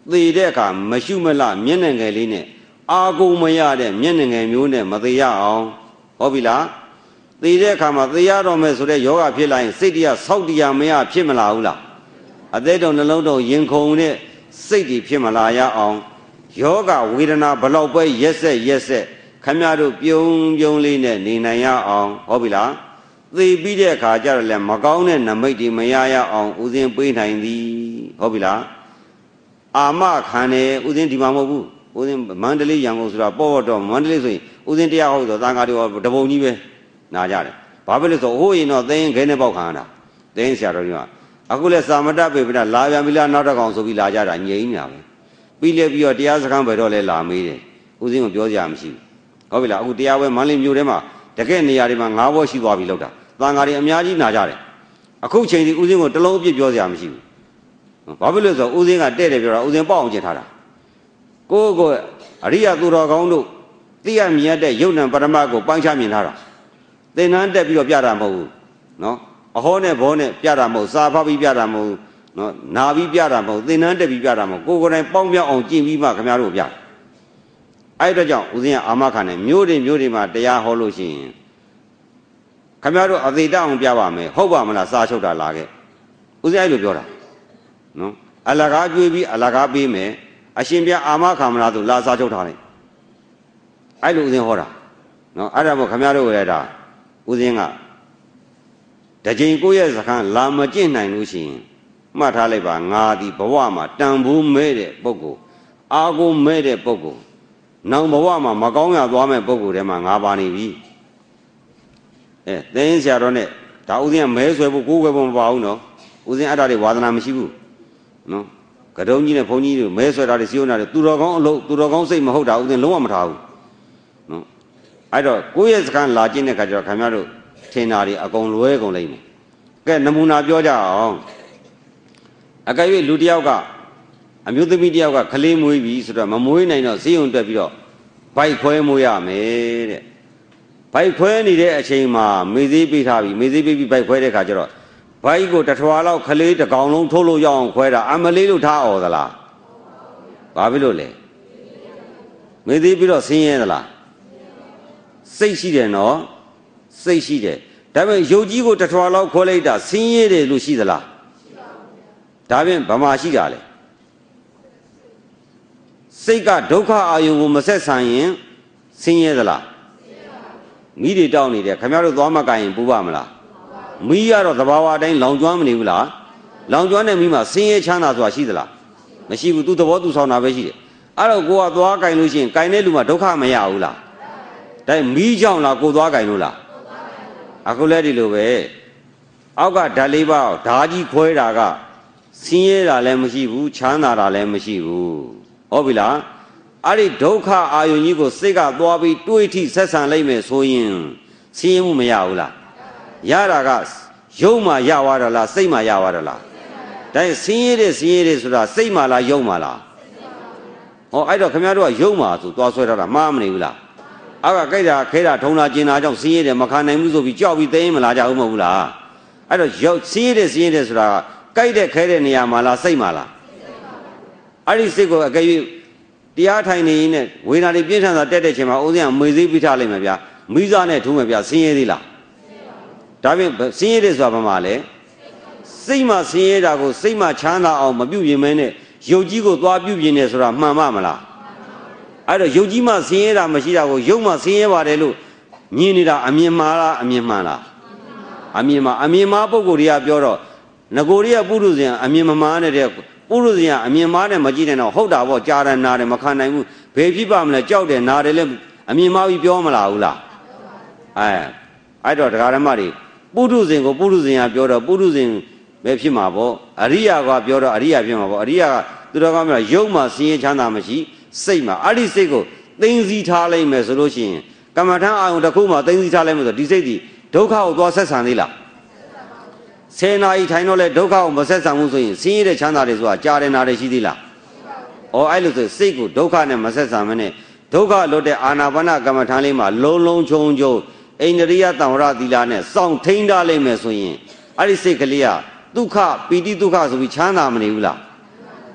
သေတဲ့အခါမရှိမလားမျက်နှာငယ်လေးနဲ့အာကုန်မရတဲ့မျက်နှာငယ်မျိုးနဲ့မသေးရအောင်ဟုတ်ပြီလားသေတဲ့အခါမှာသေရတော့မယ်ဆိုတဲ့ယောဂဖြစ်လာရင်စိတ်တရားဆောက်တရားမရဖြစ်မလာဘူးလားအသေးတုံနှလုံးတုံရင်ခုန်တဲ့စိတ်တွေဖြစ်မလာရအောင်ယောဂဝေဒနာဘလောက်ပဲရက်ဆက်ရက်ဆက်ခမရတို့ပြုံးပြုံးလေးနဲ့နေနိုင်ရအောင်ဟုတ်ပြီလားသေပြီးတဲ့အခါကျတော့လည်းမကောင်းတဲ့နမိတ်တွေမရရအောင်ဥစဉ်ပေးနိုင်သည်ဟုတ်ပြီလားအာမခံတယ်ဥစဉ်ဒီမှာမဟုတ်ဘူးဥစဉ်မန္တလေးရန်ကုန်ဆိုတာပေါ့တော့မန္တလေးဆိုရင်ဥစဉ်တရားဟုတ်ဆိုသံဃာတွေတပုံကြီးပဲနာကြတယ်ဘာဖြစ်လို့ဆိုဟိုရင်တော့သင်းခဲနဲ့ပေါက်ခံရတာသင်းဆရာတော်ကြီးကအခုလဲစာမတတ်ပေပြလာပြန်ပြီလားနောက်တစ်ကောင်ဆိုပြီးလာကြတာငြိမ်းညာပဲပြီးလဲပြီးတော့တရားစခန်းပဲတော့လဲလာမေးတယ်ဥစဉ်ကိုပြောစရာမရှိဘူးဟုတ်ပြီလားအခုတရားပွဲမန္တလေးမြို့ထဲမှာတကယ်နေရာတွေမှာငါးဘောရှိသွားပြီလောက်တာသံဃာတွေအများကြီးနာကြတယ်အခုချိန်ဒီဥစဉ်ကိုတလုံးအပြစ်ပြောစရာမရှိဘူးဘာဖြစ်လို့ဆိုဥစဉ်ကတဲ့တယ်ပြောတာဥစဉ်ပေါ့အောင်ကျင်ထားတာကိုယ့်ကိုအရိယသူတော်ကောင်းတို့သိရမြတ်တဲ့ယုတ်နံပရမတ်ကိုပိုင်းခြားမြင်ထားတာသင်္นานတက်ပြီးတော့ပြတာမဟုတ်ဘူးနော်အဟောနဲ့ဘောနဲ့ပြတာမဟုတ်စာဖတ်ပြီးပြတာမဟုတ်နော်နာပြီးပြတာမဟုတ်သင်္นานတက်ပြီးပြတာမဟုတ်ကိုယ်ကိုယ်တိုင်ပေါင်းပြောင်းအောင်ကျင့်ပြီးမှခင်ဗျားတို့ပြအဲ့ဒါကြောင့်ဥစဉ်ကအာမခံတယ်မျိုးတွေမျိုးတွေမှာတရားဟောလို့ရှိရင်ခင်ဗျားတို့အသေးတအောင်ပြပါမယ်ဟုတ်ပါမလားစာချုပ်တာလာခဲ့ဥစဉ်အဲ့လိုပြောတာနော်အလကားကျွေးပြီးအလကားပေးမယ်အရှင်ပြအာမခံမလားဆိုလာစာချုပ်ထားလိုက်အဲ့လိုဥစဉ်ဟောတာနော်အဲ့ဒါမို့ခင်ဗျားတို့လည်းဒါဥစဉ်ကတကြိမ်ကိုယ့်ရဲ့စခန်းလာမကျင့်နိုင်လို့ရှိရင်မှတ်ထားလိုက်ပါငါဒီဘဝမှာတန်ဖိုးမဲ့တဲ့ပုဂ္ဂိုလ်အာကိုမဲ့တဲ့ပုဂ္ဂိုလ်နောင်ဘဝမှာမကောင်းရသွားမဲ့ပုဂ္ဂိုလ်ထဲမှာငါပါနေပြီအဲသင်ဆရာတော်နဲ့ဒါဥစဉ်ကမဲဆွဲဖို့ကိုယ်ွယ်ဖို့မပါဘူးနော်ဥစဉ်အဲ့ဒါတွေဝါသနာမရှိဘူးနော်ကတုံးကြီးနဲ့ဘုန်းကြီးတွေမဲဆွဲတာတွေစီယုံတာတွေသူတော်ကောင်းအလုပ်သူတော်ကောင်းစိတ်မဟုတ်တာဥစဉ်လုံးဝမထားဘူးနော်အဲ့တော့ကိုယ့်ရဲ့စခန်းလာကျင့်တဲ့ခါကျတော့ခင်ဗျားတို့ထင်တာတွေအကုန်လွဲကုန်လိမ့်မယ်ကဲနမူနာပြောကြအောင်အကယ်၍လူတယောက်ကအမျိုးသမီးတယောက်ကခလေးမွေးပြီဆိုတော့မမွေးနိုင်တော့ဈေးုံတက်ပြီးတော့ဘိုက်ခွဲမွေးရမယ်တဲ့ဘိုက်ခွဲနေတဲ့အချိန်မှာမေသေးပေးထားပြီမေသေးပေးပြီးဘိုက်ခွဲတဲ့ခါကျတော့ဘိုက်ကိုတထွာလောက်ခလေးတစ်ကောင်လုံးထိုးလို့ရအောင်ခွဲတာအမလေးလို့ထားအောင်သလားဘာဖြစ်လို့လဲမေသေးပြီးတော့ဆင်းရဲသလားစိတ်ရှိတယ်နော်စိတ်ရှိတယ်ဒါပေမဲ့ယုတ်ကြီးကိုတထွာလောက်ခွဲလိုက်တာဆင်းရဲတယ်လို့ရှိသလားဒါဖြင့်ဗမာရှိတာလေစိတ်ကဒုက္ခအာယုံကိုမဆက်ဆံရင်ဆင်းရဲသလားမိတွေတောက်နေတယ်ခင်ဗျားတို့သွားမကရင်ပူပါမလားမိရတော့သဘာဝအတိုင်းလောင်ကျွမ်းမနေဘူးလားလောင်ကျွမ်းတဲ့မိမှာဆင်းရဲချမ်းသာဆိုတာရှိသလားမရှိဘူးသူသဘောသူဆောင်တာပဲရှိတယ်အဲ့တော့ကိုကသွားကင်လို့ရှိရင်ကင်တဲ့လူမှာဒုက္ခမရဘူးလားဒါမိကြောင့်လားကိုသွားကင်လို့လားအခုလည်းဒီလိုပဲအောက်ကဓာတ်လေးပါဓာကြီးခွဲတာကဆင်းရဲတာလည်းမရှိဘူးချမ်းသာတာလည်းမရှိဘူးဟုတ်ပြီလားအဲ့ဒီဒုက္ခအာယုန်ကြီးကိုစိတ်ကသွားပြီးတွေးထိဆက်ဆံလိုက်မယ်ဆိုရင်ဆင်းရဲမှုမရဘူးလားရတာကယုံမှရသွားတယ်လားစိတ်မှရသွားတယ်လားဒါဆင်းရဲတဲ့ဆင်းရဲတဲ့ဆိုတာစိတ်မှလားယုံမှလားဟောအဲ့တော့ခင်ဗျားတို့ကယုံမှဆိုသွားဆွဲထားတာမှားမနေဘူးလားအောက်ကကြိုက်တာခဲတာထုံတာကျင်တာကြောင့်ဆင်းရဲတယ်မခံနိုင်ဘူးဆိုပြီးကြောက်ပြီးသိရင်မလာကြဘူးမဟုတ်ဘူးလားအဲ့တော့ရောက်ဆင်းရဲတဲ့ဆင်းရဲတဲ့ဆိုတာကြိုက်တဲ့ခဲတဲ့နေရာမှာလားစိတ်မှာလားအဲ့ဒီစိတ်ကိုအကယ်၍တရားထိုင်နေရင်ဝေဒနာတွေပြင်းထန်တာတက်တဲ့ချိန်မှာဦးဇင်းကမေသေးပြီးထားလိုက်မယ်ဗျာမိစားနဲ့ထုံးမယ်ဗျာဆင်းရဲသေးလားဒါဖြင့်ဆင်းရဲတယ်ဆိုတာဘာမှလဲစိတ်မှဆင်းရဲတာကိုစိတ်မှချမ်းသာအောင်မပြုတ်ပြင်မဲနဲ့ယုတ်ကြီးကိုသွားပြုတ်ပြင်နေဆိုတာမှန်မှမလားအဲ့တော့ယုတ်ကြီးမှဆင်းရဲတာမရှိတာကိုယုတ်မှဆင်းရဲပါတယ်လို့မြင်နေတာအမြင်မှားလားအမြင်မှန်လားအမြင်မှားအမြင်မှားပုံကိုယ်တွေကပြောတော့ငကိုတွေကပုရုဇဉ်အမြင်မမှားနေတဲ့ပုရုဇဉ်ကအမြင်မှားနဲ့မကြည့်နိုင်တော့ဟုတ်တာပေါ့ကြားတယ်နားတယ်မခံနိုင်ဘူးဘယ်ဖြစ်ပါမလဲကြောက်တယ်နားတယ်လည်းအမြင်မှားပြီးပြောမလားဘူးလားအဲအဲ့တော့တရားဓမ္မတွေပုရုဇဉ်ကိုပုရုဇဉ်ကပြောတော့ပုရုဇဉ်ပဲဖြစ်မှာပေါ့အရိယာကပြောတော့အရိယာဖြစ်မှာပေါ့အရိယာကသူတော်ကောင်းပြောရုပ်မှာဆင်းရဲချမ်းသာမရှိစိတ်မှာအဲ့ဒီစိတ်ကိုသိသိစီထားလိုက်မယ်ဆိုလို့ရှိရင်ကမ္မထံအာယုံတစ်ခုမှာသိသိစီထားလိုက်မယ်ဆိုဒီစိတ်ဒီဒုက္ခကိုသွားဆက်ဆံသေးလားဆယ်နာရီထိုင်တော့လဲဒုက္ခကိုမဆက်ဆံဘူးဆိုရင်ဆင်းရဲတဲ့ချမ်းသာတွေဆိုတာကြားတယ်နာတယ်ရှိသေးလား။အော်အဲ့လိုဆိုစိတ်ကိုဒုက္ခနဲ့မဆက်ဆံမနဲ့ဒုက္ခလွတ်တဲ့အာနာပါနကမ္မထံလေးမှာလုံးလုံးချုံချုံအိန္ဒြိယတံဝရသီလနဲ့စောင့်ထိန်ထားလိုက်မယ်ဆိုရင်အဲ့ဒီစိတ်ကလေးကဒုက္ခပီတိဒုက္ခဆိုပြီးချမ်းသာမနေဘူးလား။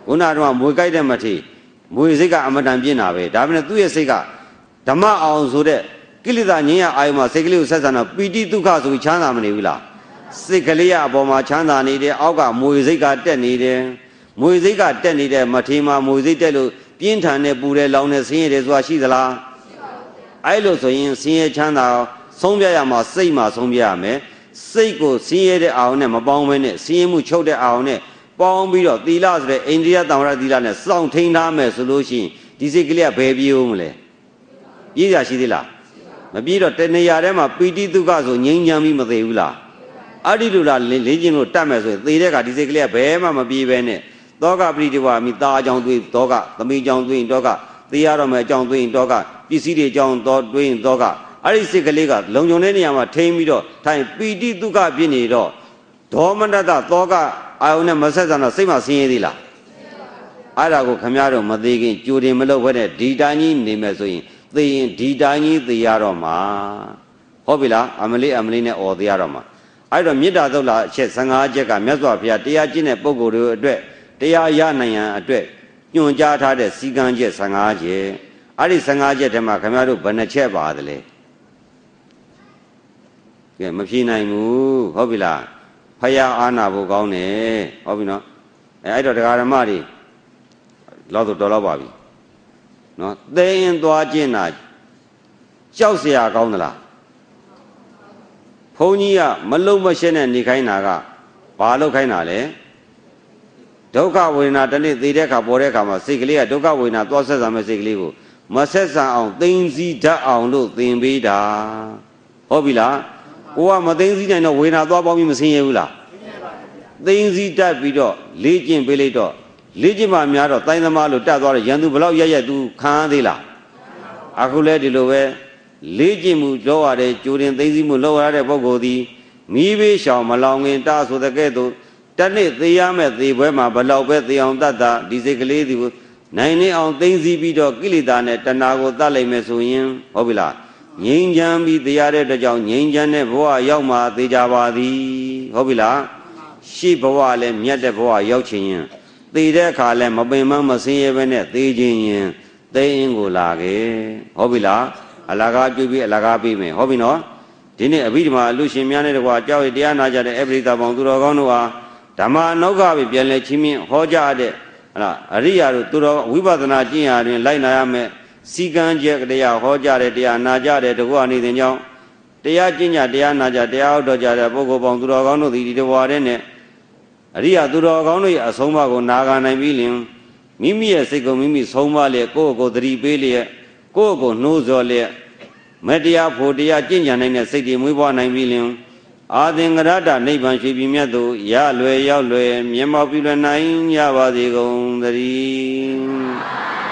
ခုနကတော့မွေကြိုက်တဲ့မထေမွေစိတ်ကအမတန်ပြင်းတာပဲဒါပေမဲ့သူ့ရဲ့စိတ်ကဓမ္မအောင်ဆိုတဲ့ကိလေသာငြိမ်းရအာယုံမှာစိတ်ကလေးကိုဆက်ဆံတော့ပီတိဒုက္ခဆိုပြီးချမ်းသာမနေဘူးလားစိတ်ကလေးရအပေါ်မှာချမ်းသာနေတယ်အောက်ကမွေစိတ်ကတက်နေတယ်မွေစိတ်ကတက်နေတဲ့မထေမှာမွေစိတ်တက်လို့ပြင်းထန်တဲ့ပူတဲ့လောင်တဲ့ဆင်းရဲတယ်ဆိုတာရှိသလားအဲ့လိုဆိုရင်ဆင်းရဲချမ်းသာဆုံးပြရမှာစိတ်မှာဆုံးပြရမယ်စိတ်ကိုဆင်းရဲတဲ့အာရုံနဲ့မပေါင်းဘဲနဲ့ဆင်းရဲမှုချုပ်တဲ့အာရုံနဲ့ပေါင်းပြီးတော့သီလဆိုတဲ့အိန္ဒိယတံဝရသီလနဲ့စောင့်ထိန်ထားမယ်ဆိုလို့ရှိရင်ဒီစိတ်ကလေးကဘယ်ပြေးဦးမလဲပြေးရရှိသေးလားမပြေးတော့တဏှာထဲမှာပီတိဒုက္ခဆိုငြိမ်းချမ်းပြီးမသေးဘူးလားအဲ့ဒီလိုလားလေးချင်းလို့တတ်မယ်ဆိုရင်သေတဲ့ကဒီစိတ်ကလေးကဘယ်မှမပြေးပဲနဲ့တောကပရိဒီဝါမိသားအကြောင်းတွေးတောကသမီးအကြောင်းတွေးတောကသေရတော့မယ်အကြောင်းတွေးတောကပစ္စည်းတွေအကြောင်းတော့တွေးတောကအဲ့ဒီစိတ်ကလေးကလုံခြုံတဲ့နေရာမှာထိန်းပြီးတော့ထိုင်ပီတိဒုက္ခဖြစ်နေတော့ဒေါမနတတောကအာယုန်နဲ့မဆက်ဆံတော့စိတ်မှာဆင်းရဲသေးလားအဲ့ဒါကိုခမရတော့မသေးခင်ကြိုတင်မလုပ်ဘဲနဲ့ဒီတိုင်းကြီးနေမယ်ဆိုရင်သေရင်ဒီတိုင်းကြီးသေရတော့မှာဟုတ်ပြီလားအမလေးအမလေးနဲ့អော်သေရတော့မှာအဲ့တော့မေတ္တာသုတ်လာအချက်၁၅ချက်ကမြတ်စွာဘုရားတရားကျင့်တဲ့ပုဂ္ဂိုလ်တွေအတွက်တရားရနိုင်ရန်အတွက်ညွှန်ကြားထားတဲ့စီကံချက်၁၅ချက်အဲ့ဒီ၁၅ချက်ထဲမှာခမရတို့ဘယ်နှချက်ပါသလဲကဲမဖြေနိုင်ဘူးဟုတ်ပြီလားဖယားအာနာဖို့ကောင်းတယ်ဟုတ်ပြီနော်အဲအဲ့တော့တရားဓမ္မတွေလောက်တော့တော်တော့ပါပြီနော်သိရင်သွားကျင့်တာကြောက်เสียကောင်းသလားဘုန်းကြီးကမလုံးမရှင်းနဲ့နေခိုင်းတာကဘာလုပ်ခိုင်းတာလဲဒုက္ခဝေဒနာတနေ့သိတဲ့အခါပေါ်တဲ့အခါမှာစိတ်ကလေးကဒုက္ခဝေဒနာသွားဆက်ဆံမဲ့စိတ်ကလေးကိုမဆက်ဆံအောင်သိမ့်စည်းတတ်အောင်လို့သင်ပေးတာဟုတ်ပြီလားကိုကမသိမ့်စည်းနိုင်တော့ဝေဒနာသွားပေါင်းပြီးမဆင်းရဲဘူးလားသိမ့်စည်းတတ်ပြီးတော့လေ့ကျင့်ပေးလိုက်တော့လေ့ကျင့်မှများတော့တိုင်းသမားလို့တတ်သွားတယ်ရန်သူဘလောက်ရရသူခံရသေးလားအခုလဲဒီလိုပဲလေ့ကျင့်မှုလုပ်ရတဲ့ကြိုတင်သိမ့်စည်းမှုလုပ်ရတဲ့ပုဂ္ဂိုလ်သည်မိဘေးရှောင်မလောင်ခင်တာဆိုတဲ့ကဲ့သို့တနေ့သေရမဲ့သေပွဲမှာဘလောက်ပဲသေအောင်တတ်တာဒီစိတ်ကလေးဒီကိုနိုင်နေအောင်သိမ့်စည်းပြီးတော့ကိလေသာနဲ့တဏှာကိုတတ်လိုက်မယ်ဆိုရင်ဟုတ်ပြီလားငြိမ်းချမ်းပြီးတရားတဲ့အတွက်ကြောင့်ငြိမ်းချမ်းတဲ့ဘဝရောက်မှသေကြပါသည်ဟုတ်ပြီလားရှေ့ဘဝလည်းမြတ်တဲ့ဘဝရောက်ချင်ရင်သေတဲ့အခါလည်းမပင်မမဆင်းရဲပဲနဲ့သေခြင်းရင်သိအင်းကိုလာခဲ့ဟုတ်ပြီလားအလကားပြုပြီးအလကားပြီးမယ်ဟုတ်ပြီနော်ဒီနေ့အဘိဓမ္မာအလူရှင်များနဲ့တကွာကြောက်ရတရားနာကြတဲ့အပရိသဘောင်သူတော်ကောင်းတို့ဟာဓမ္မနောက်ကပဲပြန်လဲချင်းမြင့်ဟောကြားတဲ့ဟလားအရိယာတို့သူတော်ဝိပဿနာကျင့်ရာတွင်လိုက်နာရမယ်စီကံချက်တရားဟောကြားတဲ့တရားနာကြတဲ့တကွာနေတဲ့ကြောင့်တရားကျင့်ကြတရားနာကြတရားဟောတော်ကြတဲ့ပုဂ္ဂိုလ်ပေါင်းသူတော်ကောင်းတို့သည်ဒီတဘွားတဲ့နဲ့အရိယာသူတော်ကောင်းတို့ရဲ့အဆုံးအမကိုနာခံနိုင်ပြီးလင်မိမိရဲ့စိတ်ကိုမိမိဆုံးမလျက်ကိုယ့်ကိုယ်သတိပေးလျက်ကိုယ့်ကိုနှိုးဆော်လျက်မတရားဖို့တရားကျင့်ကြံနိုင်တဲ့စိတ်တွေမွေးဖွားနိုင်ပြီးလင်အာသင်္ကရတနိဗ္ဗာန်ရှိပြီးမြတ်သို့ရလွယ်ရောက်လွယ်မျက်မှောက်ပြုလွယ်နိုင်ကြပါစေကုန်သတည်း